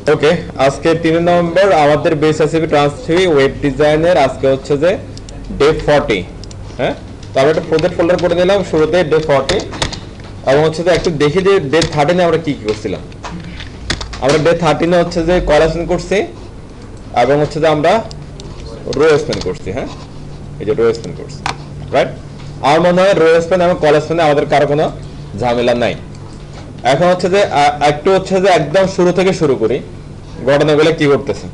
ওকে, আজকে 3 নভেম্বর আমাদের base ACP ট্রান্সফি web ডিজাইনের আজকে হচ্ছে যে ডে 40। হ্যাঁ, তো আমরা একটা প্রজেক্ট ফোল্ডার করে দিলাম শুরুতে ডে 40, এবং হচ্ছে যে একটু দেখি যে ডে 13 আমরা কি কি করছিলাম। আমরা ডে 13 হচ্ছে যে কলেকশন করছি এবং হচ্ছে যে আমরা রো স্পেন করছি। হ্যাঁ, এই যে রো স্পেন করছি, রাইট? আমার মনে হয় রো স্পেন এবং কল স্পেনে আমাদের কারো কোনো ঝামেলা নাই। এখন হচ্ছে যে একটু হচ্ছে যে একদম শুরু থেকে শুরু করি, ঘটনাগুলো কি করতেছে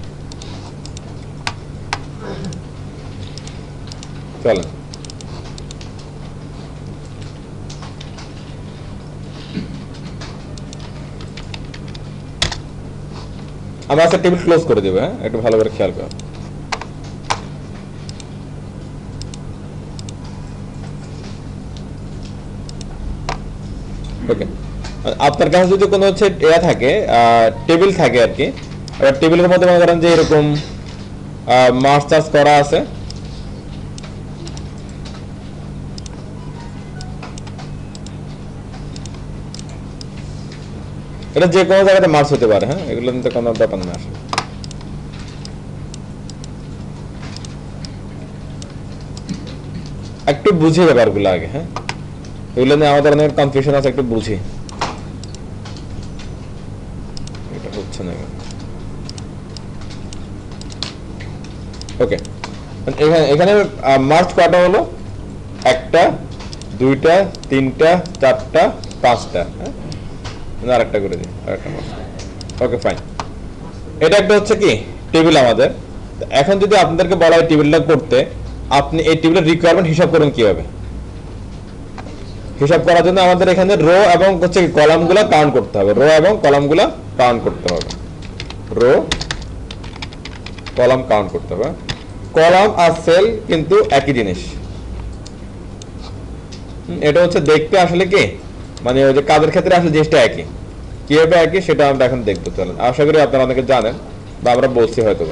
চলেন। আমরা আজকে টেবিল ক্লোজ করে দেবো। হ্যাঁ, একটু ভালো করে খেয়াল করো। ওকে, আপনার কাছে যদি কোনো হচ্ছে এরা থাকে, টেবিল থাকে আর কি, এবার টেবিলের মধ্যে মনে করেন যে এরকম মার্চ চার্জ করা আছে, এটা যে কোনো জায়গাতে মার্চ হতে পারে। হ্যাঁ, এগুলো নিতে কোনো ব্যাপার না আসলে। একটু বুঝি ব্যাপারগুলো আগে। হ্যাঁ, এগুলো নিয়ে আমাদের অনেক কনফিউশন আছে, একটু বুঝি। এটা হচ্ছে না। ওকে, এখানে মার্চ কয়টা হলো? একটা, দুইটা, তিনটা, চারটা, পাঁচটা। হ্যাঁ, আরেকটা করে দিই, আরেকটা মার্চ। ওকে, ফাইন। এটা একটা হচ্ছে কি টেবিল আমাদের। এখন যদি আপনাদেরকে বলা হয় টেবিলটা করতে, আপনি এই টেবিলের রিকোয়ারমেন্ট হিসাব করুন কিভাবে। হিসাব করার জন্য আমাদের এখানে রো এবং হচ্ছে কলামগুলো কাউন্ট করতে হবে। রো এবং কলামগুলো কাউন্ট করতে হবে। রো কলাম কাউন্ট করতে হবে। কলাম আর সেল কিন্তু একই জিনিস। এটা হচ্ছে দেখতে আসলে কি, মানে ওই যে কাজের ক্ষেত্রে আসলে জিনিসটা একই। কিভাবে একই সেটা আমরা এখন দেখবো। চলেন, আশা করি আপনারা অনেকে জানেন বা আমরা বলছি হয়তো।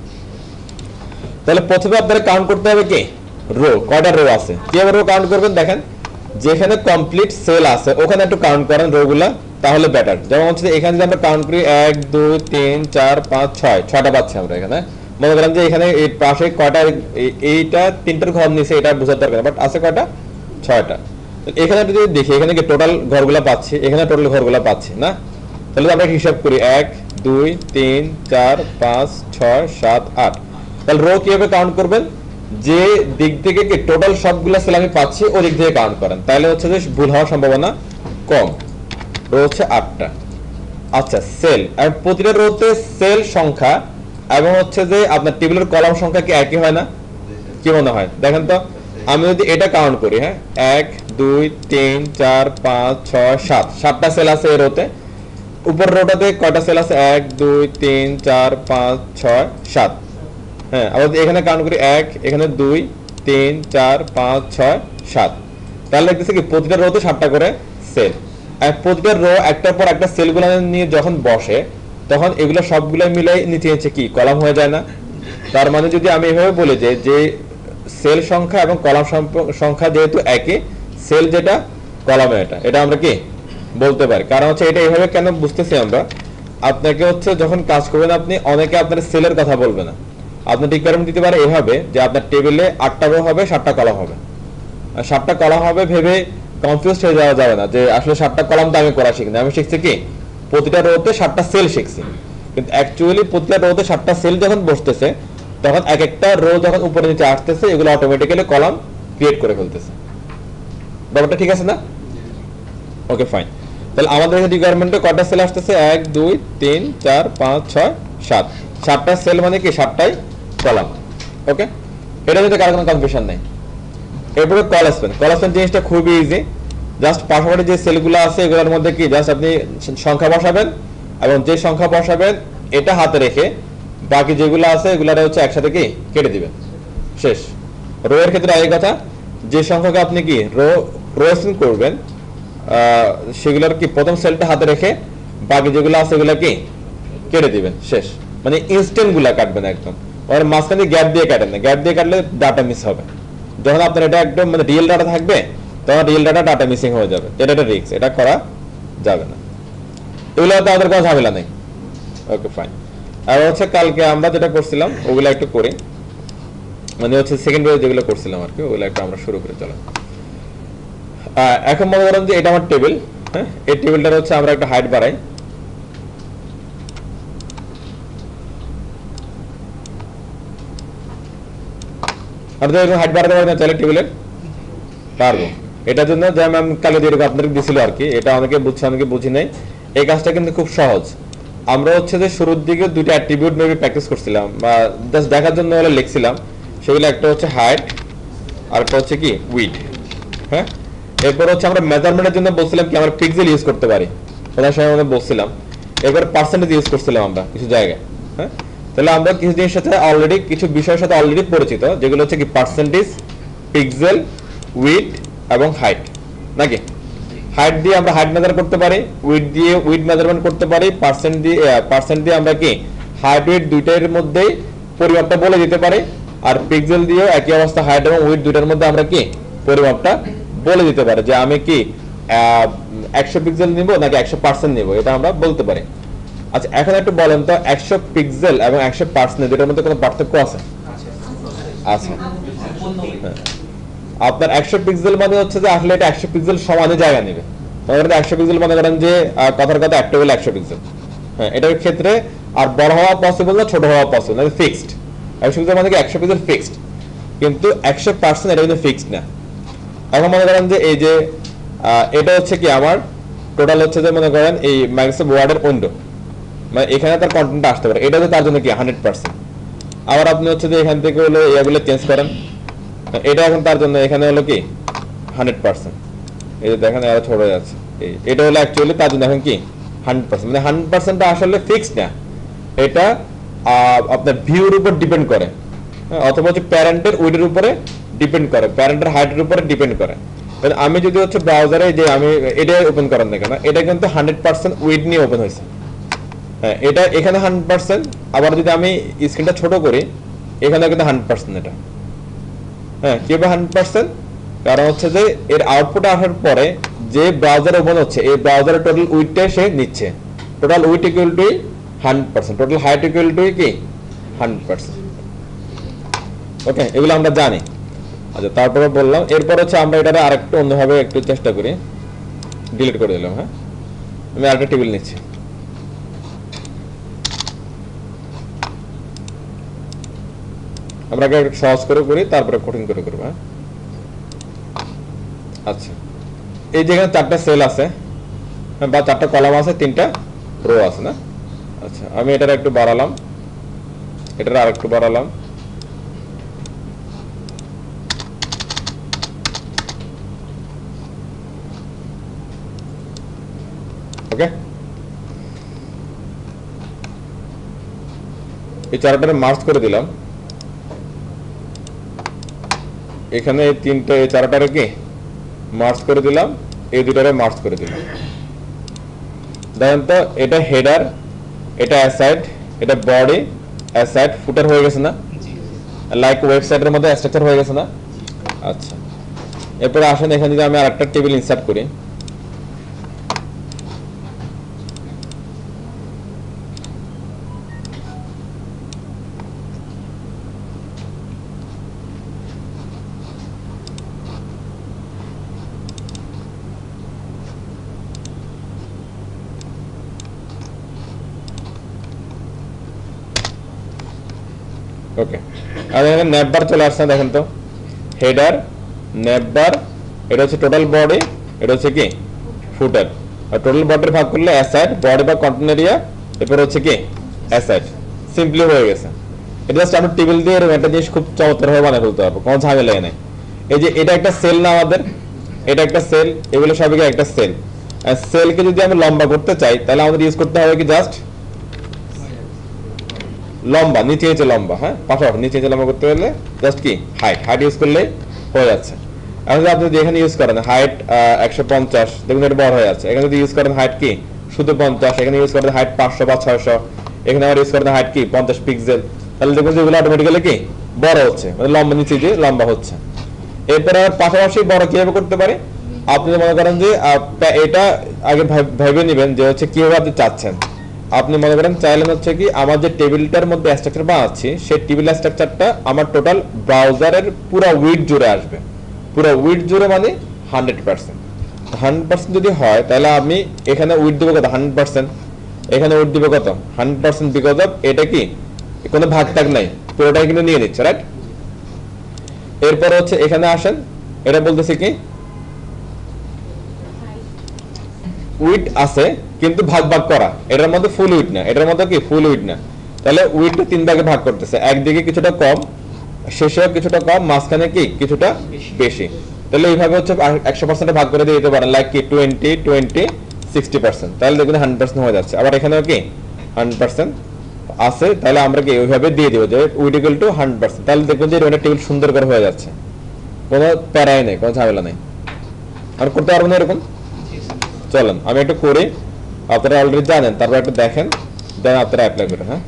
তাহলে প্রথমে আপনারা কাউন্ট করতে হবে কি রো, কয়টা রো আছে। কিভাবে রো কাউন্ট করবেন দেখেন, যেখানে কমপ্লিট সেল আছে ওখানে একটু কাউন্ট করেন রো গুলা, তাহলে বেটার। যেমন হচ্ছে এখানে যদি আমরা কাউন্ট করি 1 2 3 4 5 6, 6টা পাচ্ছি আমরা এখানে। মনে করেন যে এখানে এই পাশে কয়টা, এইটা তিনটার ঘর নিচে, এটা বোঝার দরকার, বাট আছে কয়টা? 6টা। এখানে যদি দেখি এখানে কি টোটাল ঘরগুলা পাচ্ছি, এখানে টোটাল ঘরগুলা পাচ্ছি না। তাহলে আমরা হিসাব করি 1 2 3 4 5 6 7 8। তাহলে রো কিভাবে কাউন্ট করবেন, যে দিক থেকে কি টোটাল সবগুলা সেল আমি পাচ্ছি ওই দিক থেকে কাউন্ট করেন, তাহলে হচ্ছে যে ভুল হওয়ার সম্ভাবনা কম। রো হচ্ছে 8টা। আচ্ছা, সেল, আর প্রতিটা রোতে সেল সংখ্যা এবং হচ্ছে যে আপনার টেবিলের কলাম সংখ্যা কি একই হয় না? কি মনে হয় দেখেন তো। আমি যদি এটা কাউন্ট করি, হ্যাঁ 1 2 3 4 5 6 7, 7টা সেল আছে এই রোতে। উপর রোটাতে কয়টা সেল আছে? 1 2 3 4 5 6 7। হ্যাঁ, আবার এখানে কাউন্ট করি 1, এখানে 2 3 4 5 6 7। তাহলে দেখতেছি কি প্রতিটা রোতে 7টা করে সেল। আর প্রতিটা রো একটার পর একটা সেলগুলো নিয়ে যখন বসে তখন এগুলো সবগুলো মিলে নিচে নিচে কি কলাম হয়ে যায় না? তার মানে যদি আমি এভাবে বলি যে সেল সংখ্যা এবং কলাম সংখ্যা যেহেতু একই, সেল যেটা কলামে এটা আমরা কি বলতে পারি। কারণ হচ্ছে এটা এইভাবে কেন বুঝতেছি আমরা, আপনাকে হচ্ছে যখন কাজ করবেন আপনি, অনেকে আপনার সেলের কথা বলবে না। আপনার রিকোয়ারমেন্ট দিতে পারে এভাবে যে আপনার টেবিলে 8টা রো হবে, 7টা কলাম হবে। আর 7টা কলাম হবে ভেবে কনফিউজ হয়ে যাওয়া যাবে না যে আসলে 7টা কলাম তো আমি করা শিখিনি। আমি শিখছি কি প্রতিটা রোতে 7টা সেল শিখছি, কিন্তু অ্যাকচুয়ালি প্রতিটা রোতে 7টা সেল যখন বসতেছে তখন এক একটা রো যখন উপরে নিচে আসতেছে এগুলো অটোমেটিক্যালি কলাম ক্রিয়েট করে ফেলতেছে। ব্যাপারটা ঠিক আছে না? Okay, fine. তাহলে আমাদের রিকোয়ারমেন্টে কয়টা সেল আসতেছে? 1 2 3 4 5 6 7। 7টা সেল মানে কি 7টাই কলাম। ওকে, এটা যদি কারো কোনো কনফিউশন নেই। এরপরে কল স্পেন জিনিসটা খুবই ইজি। জাস্ট পাশাপাশি যে সেলগুলো আছে এগুলোর মধ্যে কি জাস্ট আপনি সংখ্যা বসাবেন, এবং যে সংখ্যা বসাবেন এটা হাতে রেখে বাকি যেগুলো আছে এগুলো হচ্ছে একসাথে কি কেটে দিবেন, শেষ। রো এর ক্ষেত্রে এই কথা, যে সংখ্যাকে আপনি কি রো স্পেন করবেন সেগুলোর কি প্রথম সেলটা হাতে রেখে বাকি যেগুলো আছে এগুলো কি কেটে দিবেন, শেষ। মানে ইনস্ট্যান্ট গুলা কাটবেন একদম, আর মাঝখানে গ্যাপ দিয়ে কাটেন না। গ্যাপ দিয়ে কাটলে ডাটা মিস হবে। যখন আপনার এটা একদম মানে রিয়েল ডাটা থাকবে তখন রিয়েল ডাটা মিসিং হয়ে যাবে। এটা একটা রিস্ক, এটা করা যাবে না। এগুলোতে আমাদের কোনো ঝামেলা নেই। Okay fine. আর হচ্ছে কালকে আমরা যেটা করছিলাম ওগুলো একটু করি, মানে হচ্ছে সেকেন্ড পেজে যেগুলো করছিলাম আর কি ওগুলো একটু আমরা শুরু করে চলো। এখন মনে করেন যে এটা আমার টেবিল, হ্যাঁ এই টেবিলটার হচ্ছে আমরা একটা হাইট বাড়াই। আর যদি হাইট বাড়াতে পারি না চাইলে টেবিলের পারবো। এটার জন্য যে ম্যাম কালে যেরকম আপনাদের দিছিল আর কি, এটা অনেকে বুঝছে অনেকে বুঝি নাই। এই কাজটা কিন্তু খুব সহজ। আমরা হচ্ছে যে শুরুর দিকে দুটো অ্যাট্রিবিউট মেবি প্র্যাকটিস করছিলাম বা জাস্ট দেখার জন্য হলে লিখছিলাম, সেগুলো একটা হচ্ছে হাইট আর একটা হচ্ছে কি উইড। হ্যাঁ এরপর হচ্ছে আমরা মেজারমেন্টের জন্য বলছিলাম কি আমরা পিক্সেল ইউজ করতে পারি, ওটার সময় আমরা বলছিলাম। এবার পার্সেন্টেজ ইউজ করছিলাম আমরা কিছু জায়গায়। হ্যাঁ তাহলে আমরা কিছু জিনিসের সাথে অলরেডি কিছু বিষয়ের সাথে অলরেডি পরিচিত, যেগুলো হচ্ছে কি পার্সেন্টেজ, পিক্সেল, উইড এবং হাইট, নাকি? হাইট দিয়ে আমরা হাইট মেজার করতে পারি, উইড দিয়ে উইড মেজারমেন্ট করতে পারি, পার্সেন্ট দিয়ে আমরা কি হাইট উইড দুইটার মধ্যেই পরিমাপটা বলে দিতে পারি, আর পিক্সেল দিয়েও একই অবস্থা হাইট এবং উইড দুইটার মধ্যে আমরা কি পরিমাপটা বলে দিতে পারি, যে আমি কি 100 পিক্সেল নিব নাকি 100% নিব, এটা আমরা বলতে পারি। আচ্ছা এখন একটু বলেন তো 100 পিক্সেল এবং 100% দুইটার মধ্যে কোনো পার্থক্য আছে? আছে। আপনার 100 পিক্সেল মানে হচ্ছে যে আসলে এটা 100 পিক্সেল সমানে জায়গা নেবে। মনে করেন 100 পিক্সেল মনে করেন যে কথার কথা একটা হলো 100 পিক্সেল। হ্যাঁ এটার ক্ষেত্রে আর বড় হওয়া পসিবল না ছোট হওয়া পসিবল না, ফিক্সড। 100 পিক্সেল মানে কি 100 পিক্সেল ফিক্সড, কিন্তু 100% এটা কিন্তু ফিক্সড না। এখন মনে করেন যে এই যে এটা হচ্ছে কি আমার টোটাল হচ্ছে যে মনে করেন এই মাইক্রোসফট ওয়ার্ডের উইন্ডো, মানে এখানে তার কন্টেন্ট আসতে পারে, এটা তো তার জন্য কি 100%। আবার আপনি হচ্ছে যে এখান থেকে হলো এগুলো চেঞ্জ করেন, এটা এখন তার জন্য এখানে হলো কি 100%। এই যে দেখেন আরো ছোট হয়ে যাচ্ছে, এটা হলো অ্যাকচুয়ালি তার জন্য এখন কি 100%, মানে 100%টা আসলে ফিক্সড না, এটা আপনার ভিউর উপর ডিপেন্ড করে, অথবা হচ্ছে প্যারেন্টের উইডের উপরে ডিপেন্ড করে, প্যারেন্টের হাইটের উপরে ডিপেন্ড করে। আমি যদি হচ্ছে ব্রাউজারে যে আমি এটা ওপেন করেন না কেন, এটা কিন্তু 100% উইড নিয়ে ওপেন হয়েছে। হ্যাঁ এটা এখানে 100%, আবার যদি আমি স্ক্রিনটা ছোট করি এখানে কিন্তু 100% এটা। হ্যাঁ কিভাবে 100%? কারণ হচ্ছে যে এর আউটপুট আসার পরে যে ব্রাউজার ওপেন হচ্ছে এই ব্রাউজারের টোটাল উইডটা সে নিচ্ছে, total width equal to 100%, total height equal to কি 100%। ওকে এগুলো আমরা জানি। আচ্ছা তারপরে বললাম, এরপর হচ্ছে আমরা এটা আরেকটু অন্যভাবে একটু চেষ্টা করি। ডিলিট করে দিলাম। হ্যাঁ আমি আরেকটা টেবিল নিচ্ছি। আমরা আগে সহজ করে করি তারপরে কঠিন করে করবো। হ্যাঁ আচ্ছা এই যেখানে 4টা সেল আছে বা 4টা কলাম আছে, 3টা রো আছে না? আচ্ছা আমি এটার একটু বাড়ালাম, এটার আর একটু বাড়ালাম। ওকে এই 4টারে মার্জ করে দিলাম, এখানে এই 3টা এই 4টারে কি মার্জ করে দিলাম, এই দুটারে মার্জ করে দিলাম। দেখেন তো এটা হেডার, এটা অ্যাসাইড, এটা বডি, অ্যাসাইড, ফুটার হয়ে গেছে না? লাইক ওয়েবসাইটের মধ্যে স্ট্রাকচার হয়ে গেছে না? আচ্ছা এরপরে আসেন এখানে যদি আমি আরেকটা টেবিল ইনসার্ট করি, ওকে আর এখানে নেভবার চলে আসছে, দেখেন তো হেডার, নেভবার, এটা হচ্ছে টোটাল বডি, এটা হচ্ছে কি ফুটার। আর টোটাল বডির ভাগ করলে অ্যাসাইড, বডি বা কন্টেন্ট এরিয়া, এরপর হচ্ছে কি অ্যাসাইড। সিম্পলি হয়ে গেছে। এটা জাস্ট আমরা টেবিল দিয়ে এরকম একটা জিনিস খুব চমৎকারভাবে বানিয়ে ফেলতে পারবো, কোনো ঝামেলা নেই। এই যে এটা একটা সেল না আমাদের, এটা একটা সেল, এগুলো সবই একটা সেল। আর সেলকে যদি আমি লম্বা করতে চাই তাহলে আমাদের ইউজ করতে হবে কি জাস্ট লম্বা, নিচে নিচে লম্বা। হ্যাঁ পাশাপাশি নিচে নিচে লম্বা করতে হলে জাস্ট কি হাইট, হাইট ইউজ করলে হয়ে যাচ্ছে। এখন যদি আপনি এখানে ইউজ করেন হাইট 150, দেখুন এটা বড় হয়ে যাচ্ছে। এখানে যদি ইউজ করেন হাইট কি শুধু 50, এখানে ইউজ করেন হাইট 500 বা 600, এখানে আবার ইউজ করেন হাইট কি 50 পিক্সেল, তাহলে দেখুন যেগুলো অটোমেটিক্যালি কি বড় হচ্ছে, মানে লম্বা নিচে দিয়ে লম্বা হচ্ছে। এরপরে আবার পাশাপাশি বড় কিভাবে করতে পারি, আপনি মনে করেন যে এটা আগে ভেবে নেবেন যে হচ্ছে কিভাবে আপনি চাচ্ছেন। আপনি মনে করেন চাইলেন হচ্ছে কি আমার যে টেবিলটার মধ্যে স্ট্রাকচার বানাচ্ছি সেই টেবিল স্ট্রাকচারটা আমার টোটাল ব্রাউজারের পুরো উইডথ জুড়ে আসবে, পুরো উইডথ জুড়ে মানে 100%। 100% যদি হয় তাহলে আমি এখানে উইডথ দেবো কত 100%, এখানে উইডথ দেবো কত 100%, বিকজ অফ এটা কি কোনো ভাগ টাগ নাই, পুরোটাই কিন্তু নিয়ে নিচ্ছে, রাইট। এরপর হচ্ছে এখানে আসেন, এটা বলতেছে কি উইডথ আছে কিন্তু ভাগ ভাগ করা, এটার মধ্যে ফুল উইডথ না, এটার মধ্যে কি ফুল উইডথ না, তাহলে উইডথটা 3 ভাগে ভাগ করতেছে, একদিকে কিছুটা কম, শেষে কিছুটা কম, মাঝখানে কি কিছুটা বেশি। তাহলে এইভাবে হচ্ছে 100% ভাগ করে দিয়ে দিতে পারেন, লাইক কি 20 20 60%, তাহলে দেখবেন 100% হয়ে যাচ্ছে। আবার এখানেও কি 100% আছে, তাহলে আমরা কি ওইভাবে দিয়ে দেবো যে উইডথ ইকুয়াল টু 100%, তাহলে দেখবেন যে এটা টেবিল সুন্দর করে হয়ে যাচ্ছে, কোনো প্যারাই নেই, কোনো ঝামেলা নেই। আর করতে পারবো না এরকম? চলেন আমি একটু করি, আপনারা অলরেডি জানেন, তারপর একটু দেখেন, দেন আপনারা অ্যাপ্লাই করেন। হ্যাঁ,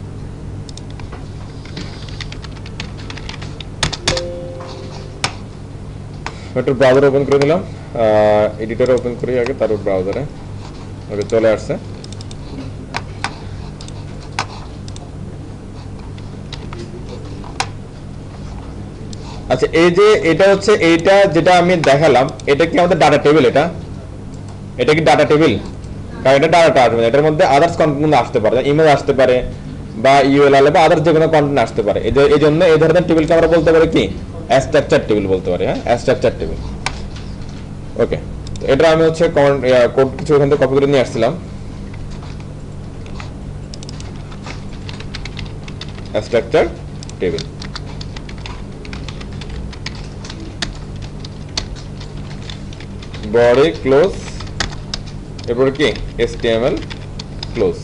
একটু ব্রাউজার ওপেন করে দিলাম, এডিটর ওপেন করি আগে, তারপর ব্রাউজারে ওকে চলে আসছে। আচ্ছা, এই যে এটা হচ্ছে এইটা যেটা আমি দেখালাম, এটা কি আমাদের ডাটা টেবিল? এটা কি ডাটা টেবিল? কারণ এটা ডাটা আসবে, এটার মধ্যে আদার্স কন্টেন্ট আসতে পারে, ইমেল আসতে পারে বা ইউএলএল বা আদার্স যে কোনো কন্টেন্ট আসতে পারে। এই জন্য এই ধরনের টেবিলকে আমরা বলতে পারি কি স্ট্রাকচার টেবিল বলতে পারি। হ্যাঁ, স্ট্রাকচার টেবিল। ওকে, এটা আমি হচ্ছে কোড কিছু এখান থেকে কপি করে নিয়ে আসছিলাম। স্ট্রাকচার টেবিল, বডি ক্লোজ, এরপরে কি HTML ক্লোজ,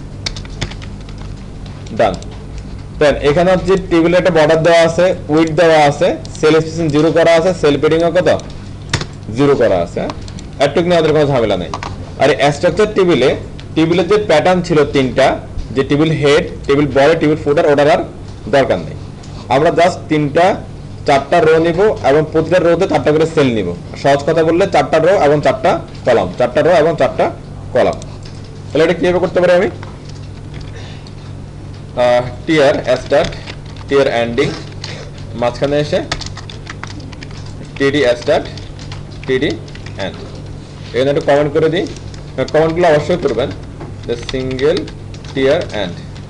ডান। দেন এখানে হচ্ছে টেবিলে একটা বর্ডার দেওয়া আছে, উইডথ দেওয়া আছে, সেল স্পেসিং 0 করা আছে, সেল পেডিং ও কত 0 করা আছে। এটুক নিয়ে আমাদের কোনো ঝামেলা নেই। আর স্ট্রাকচার টেবিলের যে প্যাটার্ন ছিল 3টা, যে table head, table body, table footer, ওটার আর দরকার নেই। আমরা জাস্ট 4টা রো নিব এবং প্রতিটা রোতে 4টা করে সেল নিব। সহজ কথা বললে 4টা রো এবং 4টা কলাম, 4টা রো এবং 4টা কলাম। তাহলে এটা কিভাবে করতে পারি আমি? টিয়ার স্টার্ট, টিয়ার এন্ডিং, মাঝখানে এসে টিডি স্টার্ট, টিডি এন্ড। এখানে একটু কমেন্ট করে দিই, কমেন্টগুলো অবশ্যই করবেন, সিঙ্গেল টিয়ার এন্ড।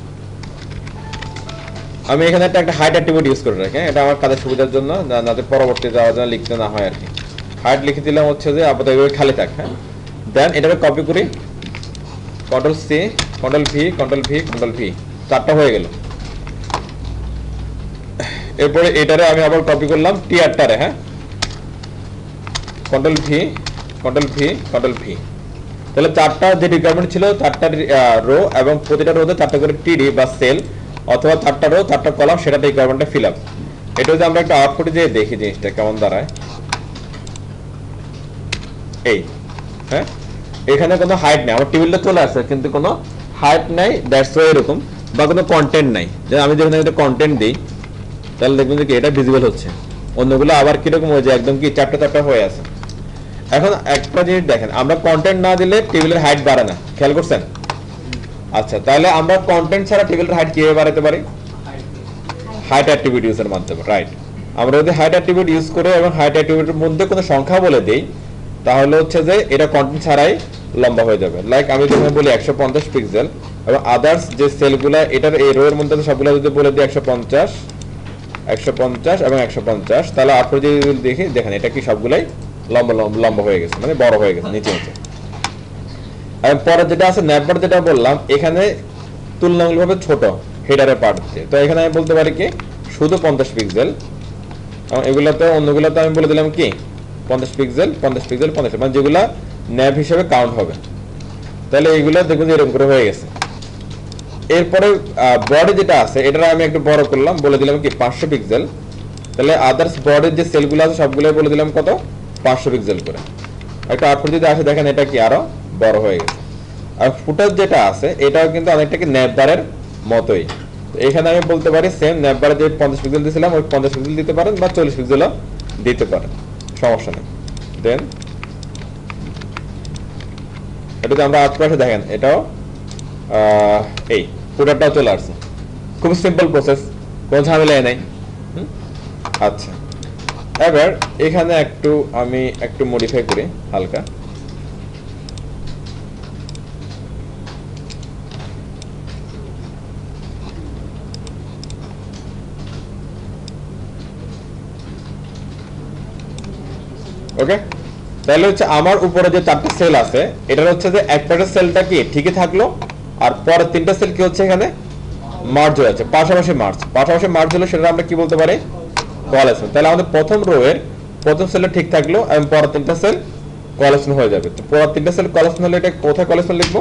আমি এখানে একটা হাইট অ্যাট্রিবিউট ইউজ করে রাখি, এটা আমার কাজের সুবিধার জন্য, যাতে পরবর্তী যাওয়ার জন্য লিখতে না হয় আর কি। হাইট লিখে দিলাম হচ্ছে যে আপাতত এভাবে খালি থাক। হ্যাঁ, দেন এটাকে কপি করি, Ctrl+C, Ctrl+V, Ctrl+V, Ctrl+V, 4টা হয়ে গেল। এরপরে এটারে আমি আবার কপি করলাম টিয়ারটারে। হ্যাঁ, Ctrl+V, Ctrl+V, Ctrl+V, তাহলে 4টা যে রিকোয়ারমেন্ট ছিল, 4টা রো এবং প্রতিটা রোতে 4টা করে টিডি বা সেল অথবা 4টা রো 4টা কলাম, সেটা রিকোয়ারমেন্টটা ফিল আপ। এটা যদি আমরা একটা আউটপুটে দিয়ে দেখি জিনিসটা কেমন দাঁড়ায়। এই হ্যাঁ, এখানে কোনো হাইট নেই, আমার টেবিলটা চলে আসছে কিন্তু কোনো হাইট নাই, দ্যাটস ওয়াই এরকম, বা কোনো কন্টেন্ট নাই। যে আমি যখন একটা কন্টেন্ট দিই তাহলে দেখবেন যে কি এটা ভিজিবল হচ্ছে, অন্যগুলো আবার কিরকম হয়ে যায়, একদম কি চ্যাপ্টার হয়ে আছে। এখন একটা জিনিস দেখেন, আমরা কন্টেন্ট না দিলে টেবিলের হাইট বাড়ে না, খেয়াল করছেন? আচ্ছা, তাহলে আমরা কন্টেন্ট ছাড়া টেবিলের হাইট কিভাবে বাড়াতে পারি? হাইট অ্যাট্রিবিউট ইউজের মাধ্যমে, রাইট। আমরা যদি হাইট অ্যাট্রিবিউট ইউজ করে এবং হাইট অ্যাট্রিবিউটের মধ্যে কোনো সংখ্যা বলে দেই, তাহলে হচ্ছে যে এটা কন্টেন্ট ছাড়াই লম্বা হয়ে যাবে। লাইক আমি যখন বলি 150 পিক্সেল এবং আদার্স যে সেলগুলো এটার এই রো এর মধ্যে সবগুলো যদি বলে দিই 150 এবং 150, তাহলে আপনি যদি দেখি দেখেন এটা কি সবগুলাই লম্বা হয়ে গেছে, মানে বড় হয়ে গেছে নিচে নিচে। এবং পরে যেটা আছে নেটবার, যেটা বললাম এখানে তুলনামূলকভাবে ছোট হেডারের পার্ট দিয়ে, তো এখানে আমি বলতে পারি কি শুধু 50 পিক্সেল, এবং এগুলোতে অন্যগুলোতে আমি বলে দিলাম কি 50 পিক্সেল, 50, মানে যেগুলা ন্যাব হিসেবে কাউন্ট হবে। তাহলে এইগুলো দেখুন এরকম করে হয়ে গেছে। এরপরে বডি যেটা আছে এটা আমি একটু বড় করলাম, বলে দিলাম কি 500 পিক্সেল, তাহলে আদার্স বডির যে সেলগুলো আছে সবগুলোই বলে দিলাম কত 500 পিক্সেল করে। একটা আউটপুট যদি আসে দেখেন এটা কি আরো বড় হয়ে গেছে। আর ফুটার যেটা আছে এটাও কিন্তু অনেকটা কি ন্যাববারের মতোই। তো এখানে আমি বলতে পারি সেম ন্যাববারে যে 50 পিক্সেল দিয়েছিলাম ওই 50 পিক্সেল দিতে পারেন বা 40 পিক্সেলও দিতে পারেন, সমস্যা নেই। দেন এটা যদি আমরা আউটপুট আসে দেখেন এটাও এই পুরোটা চলে আসছে, খুব সিম্পল প্রসেস, কোনো ঝামেলাই নাই। আচ্ছা, এবার এখানে আমি একটু মডিফাই করি হালকা। ওকে, তাহলে হচ্ছে আমার উপরে যে 4টা সেল আছে, এটা হচ্ছে যে এক পাশের সেলটা কি ঠিকই থাকলো, আর পরের 3টা সেল কি হচ্ছে এখানে মার্জ হয়ে যাচ্ছে, পাশাপাশি মার্জ হলো, সেটা আমরা কি বলতে পারি, কোয়ালেশন। তাহলে আমাদের প্রথম রো এর প্রথম সেলটা ঠিক থাকলো এবং পরের 3টা সেল কোয়ালেশন হয়ে যাবে। তো পরের 3টা সেল কোয়ালেশন হলে এটা কোথায় কোয়ালেশন লিখবো,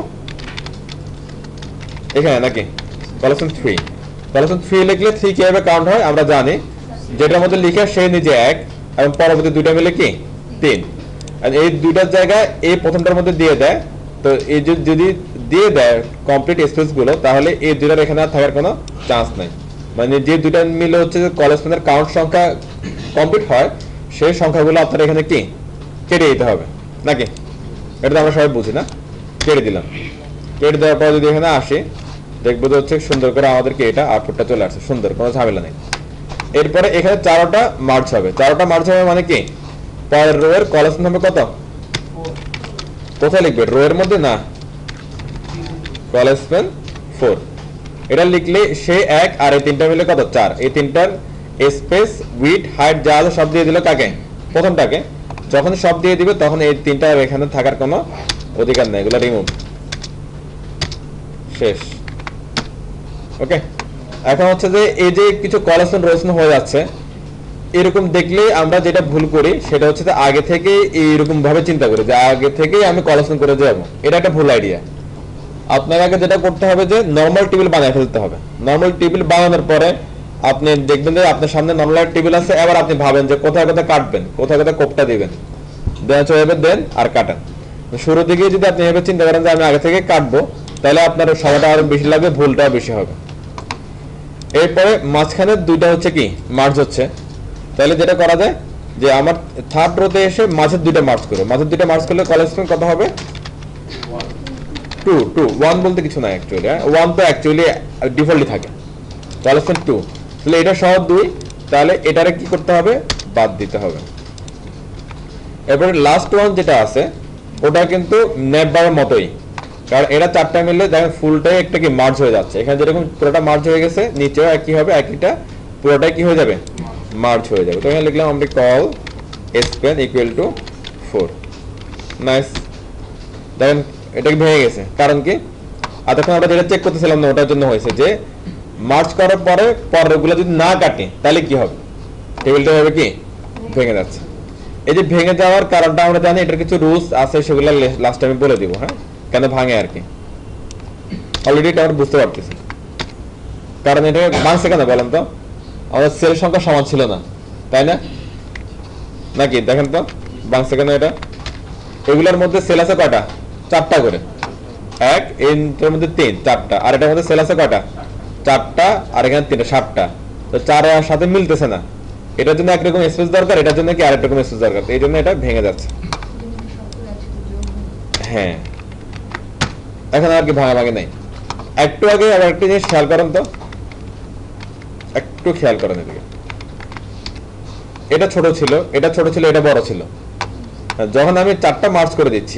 এখানে নাকি কোয়ালেশন 3 লিখলে 3 কিভাবে কাউন্ট হয় আমরা জানি, যেটার মধ্যে লিখে সেই নিজে 1 এবং পরবর্তী দুইটা মিলে কি 3, আর এই দুইটার জায়গায় এই প্রথমটার মধ্যে দিয়ে দেয়। তো এই যদি দিয়ে দেয় কমপ্লিট স্পেস গুলো, তাহলে এই দুইটার এখানে আর থাকার কোনো চান্স নাই। মানে যে দুইটা মিলে হচ্ছে যে কোয়ালেশনের কাউন্ট সংখ্যা কমপ্লিট হয়, সেই সংখ্যাগুলো আপনার এখানে কি কেটে দিতে হবে নাকি, এটা তো আমরা সবাই বুঝি না। কেটে দিলাম, কেটে দেওয়ার পর যদি এখানে আসি, দেখবো যে হচ্ছে সুন্দর করে আমাদেরকে এটা আউটপুটটা চলে আসছে, সুন্দর, কোনো ঝামেলা নেই। এরপরে এখানে 4টা মার্জ হবে, মানে কি পরের রো এর কোয়ালেশন হবে কত, কোথায় লিখবে, রো এর মধ্যে না, কোয়ালেশন 4, এটা লিখলে সে 1 আর এই 3টা মিলে কত 4, এই 3টার স্পেস উইডথ হাইট যা আছে সব দিয়ে দিল কাকে, প্রথমটাকে। যখন সব দিয়ে দিবে তখন এই 3টা এখানে থাকার কোনো অধিকার নেই, এগুলো রিমুভ, শেষ। ওকে, এখন হচ্ছে যে এই যে কিছু কোয়ালেশন রোশন হয়ে যাচ্ছে, এরকম দেখলে আমরা যেটা ভুল করি সেটা হচ্ছে যে আগে থেকে এইরকম ভাবে চিন্তা করি যে আগে থেকেই আমি কোয়ালেশন করে যাব, এটা একটা ভুল আইডিয়া। আপনার আগে যেটা করতে হবে যে নরমাল টেবিল বানিয়ে ফেলতে হবে। নরমাল টেবিল বানানোর পরে আপনি দেখবেন যে আপনার সামনে নরমাল টেবিল আছে, এবার আপনি ভাবেন যে কোথায় কোথায় কাটবেন, কোথায় কোথায় কোপটা দিবেন, দেন আর কাটেন। শুরুর দিকে যদি আপনি এভাবে চিন্তা করেন যে আমি আগে থেকে কাটবো, তাহলে আপনার সময়টা আরো বেশি লাগবে, ভুলটাও বেশি হবে। এরপরে মাঝখানে দুইটা হচ্ছে কি মার্জ হচ্ছে, তাহলে যেটা করা যায় যে আমার থার্ড রোতে এসে মাঝের দুইটা মার্জ করবে, করলে কোয়ালেশন কত হবে 2 1 বলতে কিছু নাই অ্যাকচুয়ালি, 1 তো অ্যাকচুয়ালি ডিফল্টলি থাকে, কোয়ালেশন 2, তাহলে এটা সহ 2, তাহলে এটারে কি করতে হবে, বাদ দিতে হবে। এরপরে লাস্ট ওয়ান যেটা আছে ওটা কিন্তু নেভারের মতোই, কারণ এরা 4টা মিলে দেখেন ফুলটাই একটা কি মার্জ হয়ে যাচ্ছে, এখানে যেরকম পুরোটা মার্জ হয়ে গেছে, নিচেও একই হবে, একইটা পুরোটাই কি হয়ে যাবে, মার্জ হয়ে যাবে। তো এখানে লিখলাম আমরা col span equal to 4, nice. দেখেন এটা কি ভেঙে গেছে, কারণ কি এতক্ষণ আমরা যেটা চেক করতেছিলাম না, ওটার জন্য হয়েছে যে মার্জ করার পরে পরেরগুলো যদি না কাটে তাহলে কি হবে, টেবিলটা হবে কি ভেঙে যাচ্ছে। এই যে ভেঙে যাওয়ার কারণটা আমরা জানি, এটার কিছু রুলস আছে, সেগুলো লাস্ট টাইমে বলে দিব, হ্যাঁ কেন ভাঙে আর কি, অলরেডি এটা আমরা বুঝতে পারতেছি। কারণ এটা ভাঙছে কেন বলেন তো, আমাদের সেল সংখ্যা সমান ছিল না, তাই না নাকি, দেখেন তো ভাঙছে কেন এটা। এগুলোর মধ্যে সেল আছে কয়টা, 4টা করে, 1 এর মধ্যে 3, 4টা, আর এটার মধ্যে সেল আছে কয়টা, 4টা, আর এখানে 3টা, 7টা। তো 4 এর সাথে মিলতেছে না, এটার জন্য একরকম স্পেস দরকার, এটার জন্য কি আরেক রকম স্পেস দরকার, এই জন্য এটা ভেঙে যাচ্ছে। হ্যাঁ, এখন আর কি ভাঙাভাঙি নাই। একটু আগে আবার একটা জিনিস খেয়াল করেন তো, একটু খেয়াল করেন এদিকে, এটা ছোট ছিল, এটা বড় ছিল, যখন আমি 4টা মার্জ করে দিচ্ছি,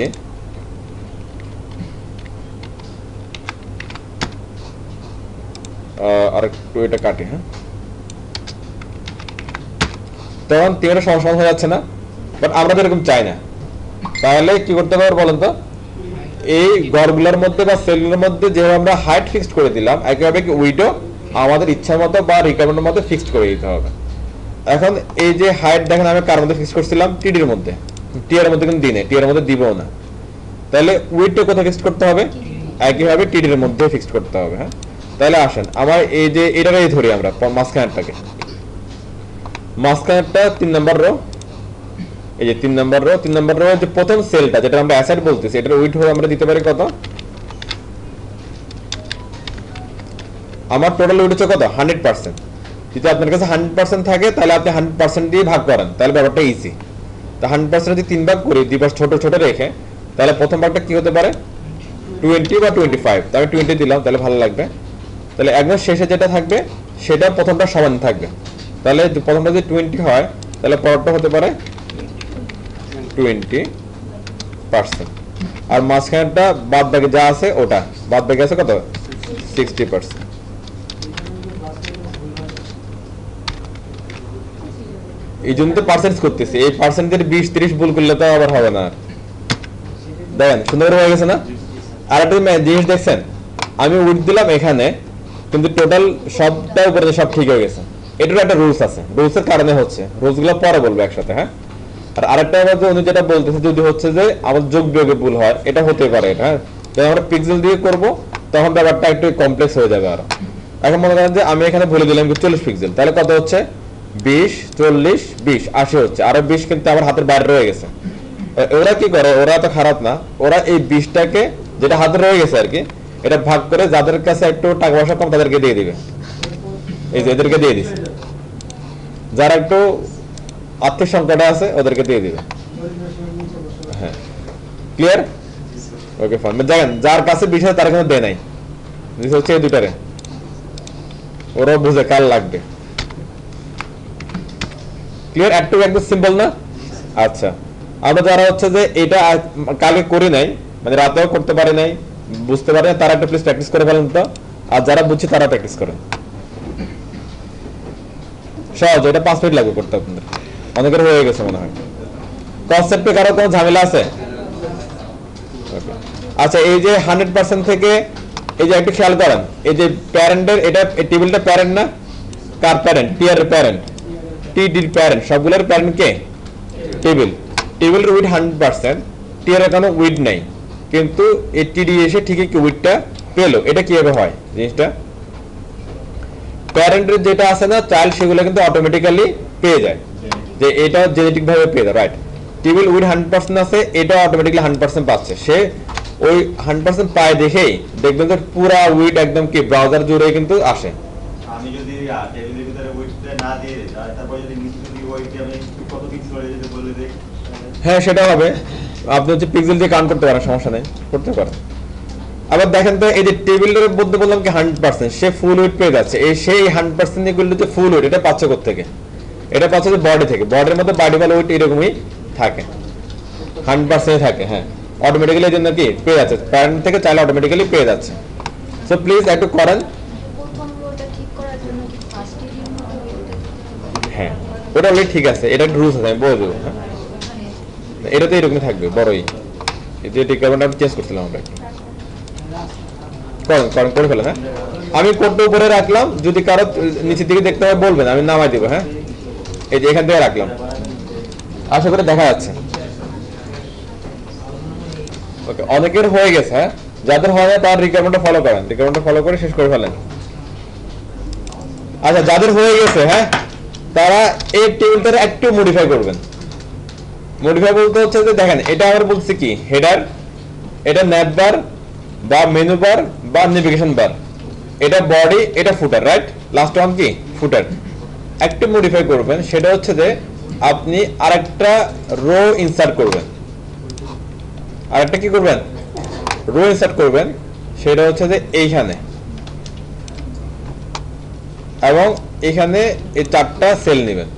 আর একটু এটা কাটি, হ্যাঁ, তখন 3টা সমান হয়ে যাচ্ছে না, বাট আমরা তো এরকম চাই না। তাহলে কি করতে পারবো বলেন তো, এই ঘরগুলোর মধ্যে বা সেলগুলোর মধ্যে যেভাবে আমরা হাইট ফিক্সড করে দিলাম, একইভাবে কি উইডো আমাদের ইচ্ছা মতো বা রিকোয়ারমেন্টের মধ্যে ফিক্সড করে দিতে হবে। এখন এই যে হাইট দেখেন আমি কার মধ্যে ফিক্স করছিলাম, টিডির মধ্যে, টি এর মধ্যে কিন্তু দিনে, টি এর মধ্যে দিব না, তাহলে উইডটা কোথায় ফিক্সড করতে হবে, একইভাবে টিডির মধ্যে ফিক্সড করতে হবে। হ্যাঁ, তাহলে আসেন আমার এই যে এটাকেই ধরি আমরা মাঝখানেরটাকে, মাঝখানেরটা 3 নাম্বার রো, এই যে 3 নাম্বার রো যে প্রথম সেলটা যেটা আমরা অ্যাসাইড বলতেছি, এটার উইডথ হলো আমরা দিতে পারি কত, আমার টোটাল উইডথ হচ্ছে কত 100%। যদি আপনার কাছে 100% থাকে তাহলে আপনি 100% দিয়ে ভাগ করেন, তাহলে ব্যাপারটা ইজি। তো 100% যদি 3 ভাগ করি, দুই পাশ ছোট ছোট রেখে, তাহলে প্রথম ভাগটা কি হতে পারে 20 বা 25, তাহলে 20 দিলাম, তাহলে ভালো লাগবে। তাহলে একদম শেষে যেটা থাকবে সেটা প্রথমটা সমান থাকবে। তাহলে প্রথমটা যদি 20 হয় তাহলে পরেরটা হতে পারে 20%, আর মাঝখানেরটা বাদ বাকি যা আছে ওটা বাদ বাকি আছে কত 60%। এই জন্য তো পার্সেন্টেজ করতেছি, এই পার্সেন্টের 20-30 ভুল করলে তো আবার হবে না। দেখেন সুন্দর হয়ে গেছে না? আর একটা জিনিস দেখছেন, আমি উইথ দিলাম এখানে কিন্তু টোটাল সবটা উপরে সব ঠিক হয়ে গেছে। এটার একটা রুলস আছে, রুলসের কারণে হচ্ছে, রুলসগুলো পরে বলবো একসাথে, হ্যাঁ। আর আরেকটা আবার উনি যেটা বলতেছে যদি হচ্ছে যে আমার যোগ বিয়োগে ভুল হয়, এটা হতে পারে, হ্যাঁ। যখন আমরা পিক্সেল দিয়ে করব তখন ব্যাপারটা একটু কমপ্লেক্স হয়ে যাবে আরো। এখন মনে করেন যে আমি এখানে বলে দিলাম 40 পিক্সেল, তাহলে কত হচ্ছে 20 40 20 80 হচ্ছে, আরো 20 কিন্তু আমার হাতের বাইরে রয়ে গেছে। ওরা কি করে, ওরা তো খারাপ না, ওরা এই 20টাকে যেটা হাতে রয়ে গেছে আর কি, এটা ভাগ করে যাদের কাছে একটু টাকা পয়সা কম তাদেরকে দিয়ে দিবে। এই যে এদেরকে দিয়ে দিছে, যারা একটু আর্থিক সংকটে আছে ওদেরকে দিয়ে দিবে। হ্যাঁ, ক্লিয়ার? Okay fine. দেখেন যার কাছে 20 তার এখানে দেয় নাই, হচ্ছে এই দুটারে, ওরা বুঝে কাল লাগবে। ক্লিয়ার? একটু একদম সিম্পল না? আচ্ছা, আমরা যারা হচ্ছে যে এটা কালকে করি নাই, মানে রাতেও করতে পারি নাই, বুঝতে পারে, তারা একটা প্লিজ প্র্যাকটিস করে ফেলেন তো। আর যারা বুঝছে তারা প্র্যাকটিস করেন। সহজ, এটা 5 মিনিট লাগবে করতে আপনাদের, অনেকের হয়ে গেছে মনে হয়। কনসেপ্টে কারো কোনো ঝামেলা আছে? আচ্ছা, এই যে 100% থেকে এই যে একটু খেয়াল করেন, এই যে প্যারেন্টের, এটা টেবিলটা প্যারেন্ট না? কার প্যারেন্ট? টি এর প্যারেন্ট, টি ডির প্যারেন্ট, সবগুলোর প্যারেন্ট কে? টেবিল। টেবিলের উইড 100%, টি এর কোনো উইড নাই, কিন্তু এই টিডি এসে ঠিকই উইডটা পেলো। এটা কিভাবে হয় জিনিসটা? প্যারেন্টের যেটা আছে না চাইল্ড, সেগুলো কিন্তু অটোমেটিক্যালি পেয়ে যায়, যে এটা জেনেটিক ভাবে পেয়ে যায়, রাইট। টেবিল উইড 100% আছে, এটা অটোমেটিক্যালি 100% পাচ্ছে। সে ওই 100% পায় দেখেই দেখবেন যে পুরা উইড একদম কি ব্রাউজার জুড়ে কিন্তু আসে। আমি যদি টেবিলের ভিতরে উইডটা না দিয়ে তারপর যদি নিচে যদি ওইটা আমি কত পিক্সেল হয়ে যেতে বলে দেই, হ্যাঁ সেটা হবে। আপনি হচ্ছে পিক্সেল দিয়ে কাউন্ট করতে পারেন, সমস্যা নেই, করতে পারেন। আবার দেখেন তো, এই যে টেবিলের মধ্যে বললাম কি 100%, সে ফুল উইড পেয়ে যাচ্ছে। এই সেই 100% এগুলো যে ফুল উইড, এটা পাচ্ছে কোত্থেকে? এটা পাচ্ছে যে বডি থেকে। বডির মধ্যে বডি ভালো উইড এরকমই থাকে, 100% থাকে, হ্যাঁ। অটোমেটিক্যালি এই জন্য কি পেয়ে যাচ্ছে, প্যারেন্ট থেকে চাইলে অটোমেটিক্যালি পেয়ে যাচ্ছে। সো প্লিজ একটু করেন। হ্যাঁ, ওটা অলরেডি ঠিক আছে, এটা রুলস আছে, আমি বলে দেবো। হ্যাঁ, এটা তো এরকমই থাকবে, বড়ই। এই যে রিকোয়ারমেন্ট আমি চেঞ্জ করছিলাম আমরা একটু। করেন করেন, করে ফেলেন। হ্যাঁ, আমি কোডটা উপরে রাখলাম, যদি কারো নিচের দিকে দেখতে হয় বলবেন, আমি নামাই দিব। হ্যাঁ, এই যে এখান থেকে রাখলাম, আশা করে দেখা যাচ্ছে। ওকে, অনেকের হয়ে গেছে। হ্যাঁ, যাদের হয় না তার রিকোয়ারমেন্টটা ফলো করেন, রিকোয়ারমেন্টটা ফলো করে শেষ করে ফেলেন। আচ্ছা, যাদের হয়ে গেছে, হ্যাঁ, তারা এই টেবিলটা একটু মডিফাই করবেন। মডিফাই বলতে হচ্ছে যে দেখেন, এটা আমরা বলছি কি হেডার, এটা ন্যাপ বার বা মেনু বার বা নেভিগেশন বার, এটা বডি, এটা ফুটার, রাইট। লাস্ট ওয়ান কি ফুটার। একটু মডিফাই করবেন, সেটা হচ্ছে যে আপনি আরেকটা রো ইনসার্ট করবেন। আরেকটা কি করবেন? রো ইনসার্ট করবেন, সেটা হচ্ছে যে এইখানে এবং এখানে এই 4টা সেল নেবেন।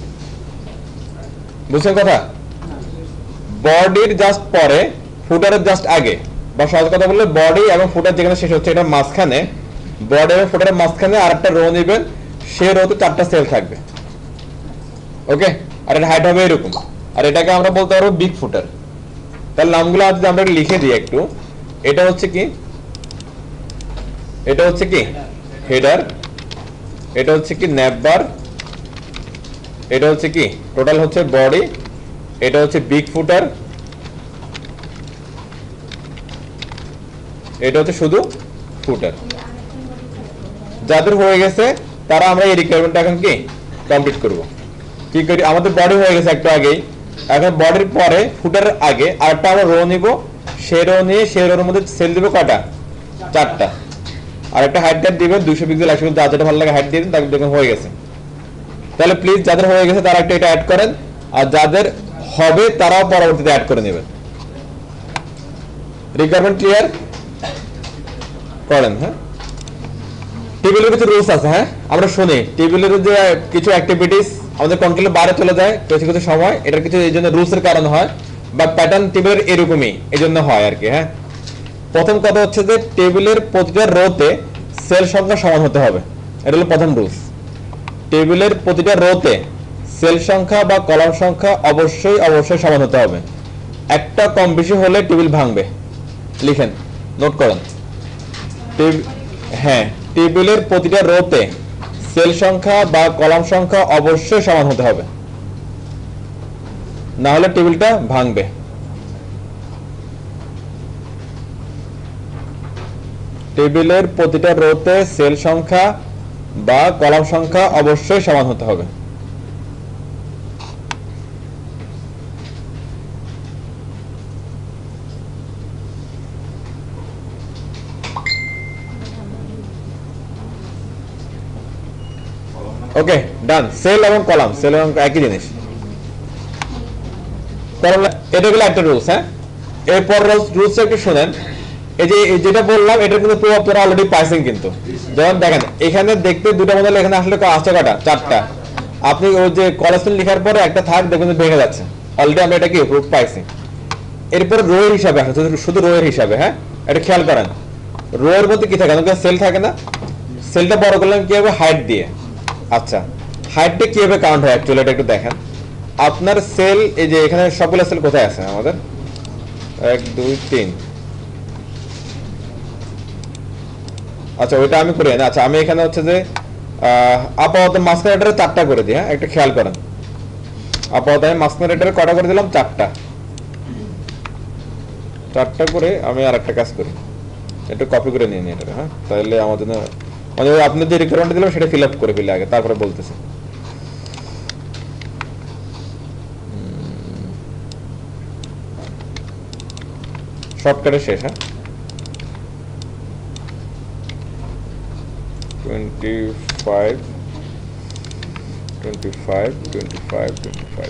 বুঝছেন কথা? বডির জাস্ট পরে, ফুটারের জাস্ট আগে, বা সহজ কথা বললে বডি এবং ফুটার যেখানে শেষ হচ্ছে এটা মাঝখানে, বডি এবং ফুটারের মাঝখানে আরেকটা রো নেবেন, সেই রোতে 4টা সেল থাকবে। ওকে, আর এর হাইট হবে এরকম, আর এটাকে আমরা বলতে পারবো বিগ ফুটার। তার নামগুলো যদি আমরা লিখে দিই একটু, এটা হচ্ছে কি, এটা হচ্ছে কি হেডার, এটা হচ্ছে কি ন্যাপ বার, এটা হচ্ছে কি টোটাল হচ্ছে বডি, এটা হচ্ছে বিগ ফুটার, এটা হচ্ছে শুধু ফুটার। যাদের হয়ে গেছে তারা আমরা এই রিকোয়ারমেন্টটা এখন কি কমপ্লিট করব। কি করি, আমাদের বডি হয়ে গেছে একটু আগেই, এখন বডির পরে ফুটারের আগে আরেকটা আমরা রো নিব, সেই রো নিয়ে সেই রোর মধ্যে সেল দিব কয়টা? 4টা। আর একটা হাইট টাইট দিবেন 200 পিক্সেল 100 পিক্সেল, যেটা ভালো লাগে হাইট দিয়ে দিন, তাকে দেখুন হয়ে গেছে। তাহলে প্লিজ যাদের হয়ে গেছে তারা একটা এটা অ্যাড করেন, আর যাদের হবে তারাও পরবর্তীতে অ্যাড করে নেবেন। Requirement clear? করেন। হ্যাঁ, টেবিলের কিছু রুলস আছে। হ্যাঁ, আমরা শুনি টেবিলের যে কিছু অ্যাক্টিভিটিস আমাদের কন্ট্রোলের বাইরে চলে যায় কিছু কিছু সময়, এটার কিছু এই জন্য রুলসের কারণে হয়, বা প্যাটার্ন টেবিলের এরকমই এই জন্য হয় আর কি। হ্যাঁ, প্রথম কথা হচ্ছে যে টেবিলের প্রতিটা রোতে সেল সংখ্যা সমান হতে হবে, এটা হলো প্রথম রুলস। টেবিলের প্রতিটা রোতে সেল সংখ্যা বা কলাম সংখ্যা অবশ্যই অবশ্যই সমান হতে হবে। একটা কম বেশি হলে টেবিল ভাঙবে। লিখেন, নোট করেন। হ্যাঁ, টেবিলের প্রতিটা রোতে সেল সংখ্যা বা কলাম সংখ্যা অবশ্যই সমান হতে হবে, না হলে টেবিলটা ভাঙবে। টেবিলের প্রতিটা রোতে সেল সংখ্যা বা কলাম সংখ্যা অবশ্যই সমান হতে হবে। Okay, done. সেল এবং কলাম, সেল এবং একই জিনিস। তাহলে এটা হলো একটা রুলস। হ্যাঁ, এরপর রুলস একটু শুনেন। এই যে যেটা বললাম এটার কিন্তু প্রভাব আপনারা অলরেডি পাইছেন কিন্তু। যেমন দেখেন এখানে দেখতে দুটো মডেল, এখানে আসলে আসছে কটা? চারটা। আপনি ওই যে কলেস্ট্রল লেখার পরে একটা থাক দেখুন ভেঙে যাচ্ছে, অলরেডি আমরা এটা কি প্রুফ পাইছি। এরপর রো এর হিসাবে আসে, শুধু রো এর হিসাবে। হ্যাঁ, এটা খেয়াল করেন, রো এর মধ্যে কি থাকে? সেল থাকে না? সেলটা বড় করলাম কি হবে? হাইট দিয়ে। আচ্ছা, হাইটটা কিভাবে কাউন্ট হয় অ্যাকচুয়ালি এটা একটু দেখেন। আপনার সেল, এই যে এখানে সবগুলো সেল কোথায় আছে আমাদের? 1 2 3। আচ্ছা, ওইটা আমি করি না। আচ্ছা, আমি এখানে হচ্ছে যে আপাতত মাঝখানে এটারে 4টা করে দিই। হ্যাঁ, একটু খেয়াল করেন। আপাতত আমি মাঝখানে এটারে কটা করে দিলাম? 4টা। 4টা করে আমি আর একটা কাজ করি, একটু কপি করে নিয়ে নিই এটা। হ্যাঁ, তাহলে আমাদের মানে আপনি যে রিকোয়ারমেন্ট দিলাম সেটা ফিল আপ করে ফেলে আগে, তারপরে বলতেছি। শর্টকাটে শেষ। হ্যাঁ, 25 25 25 25।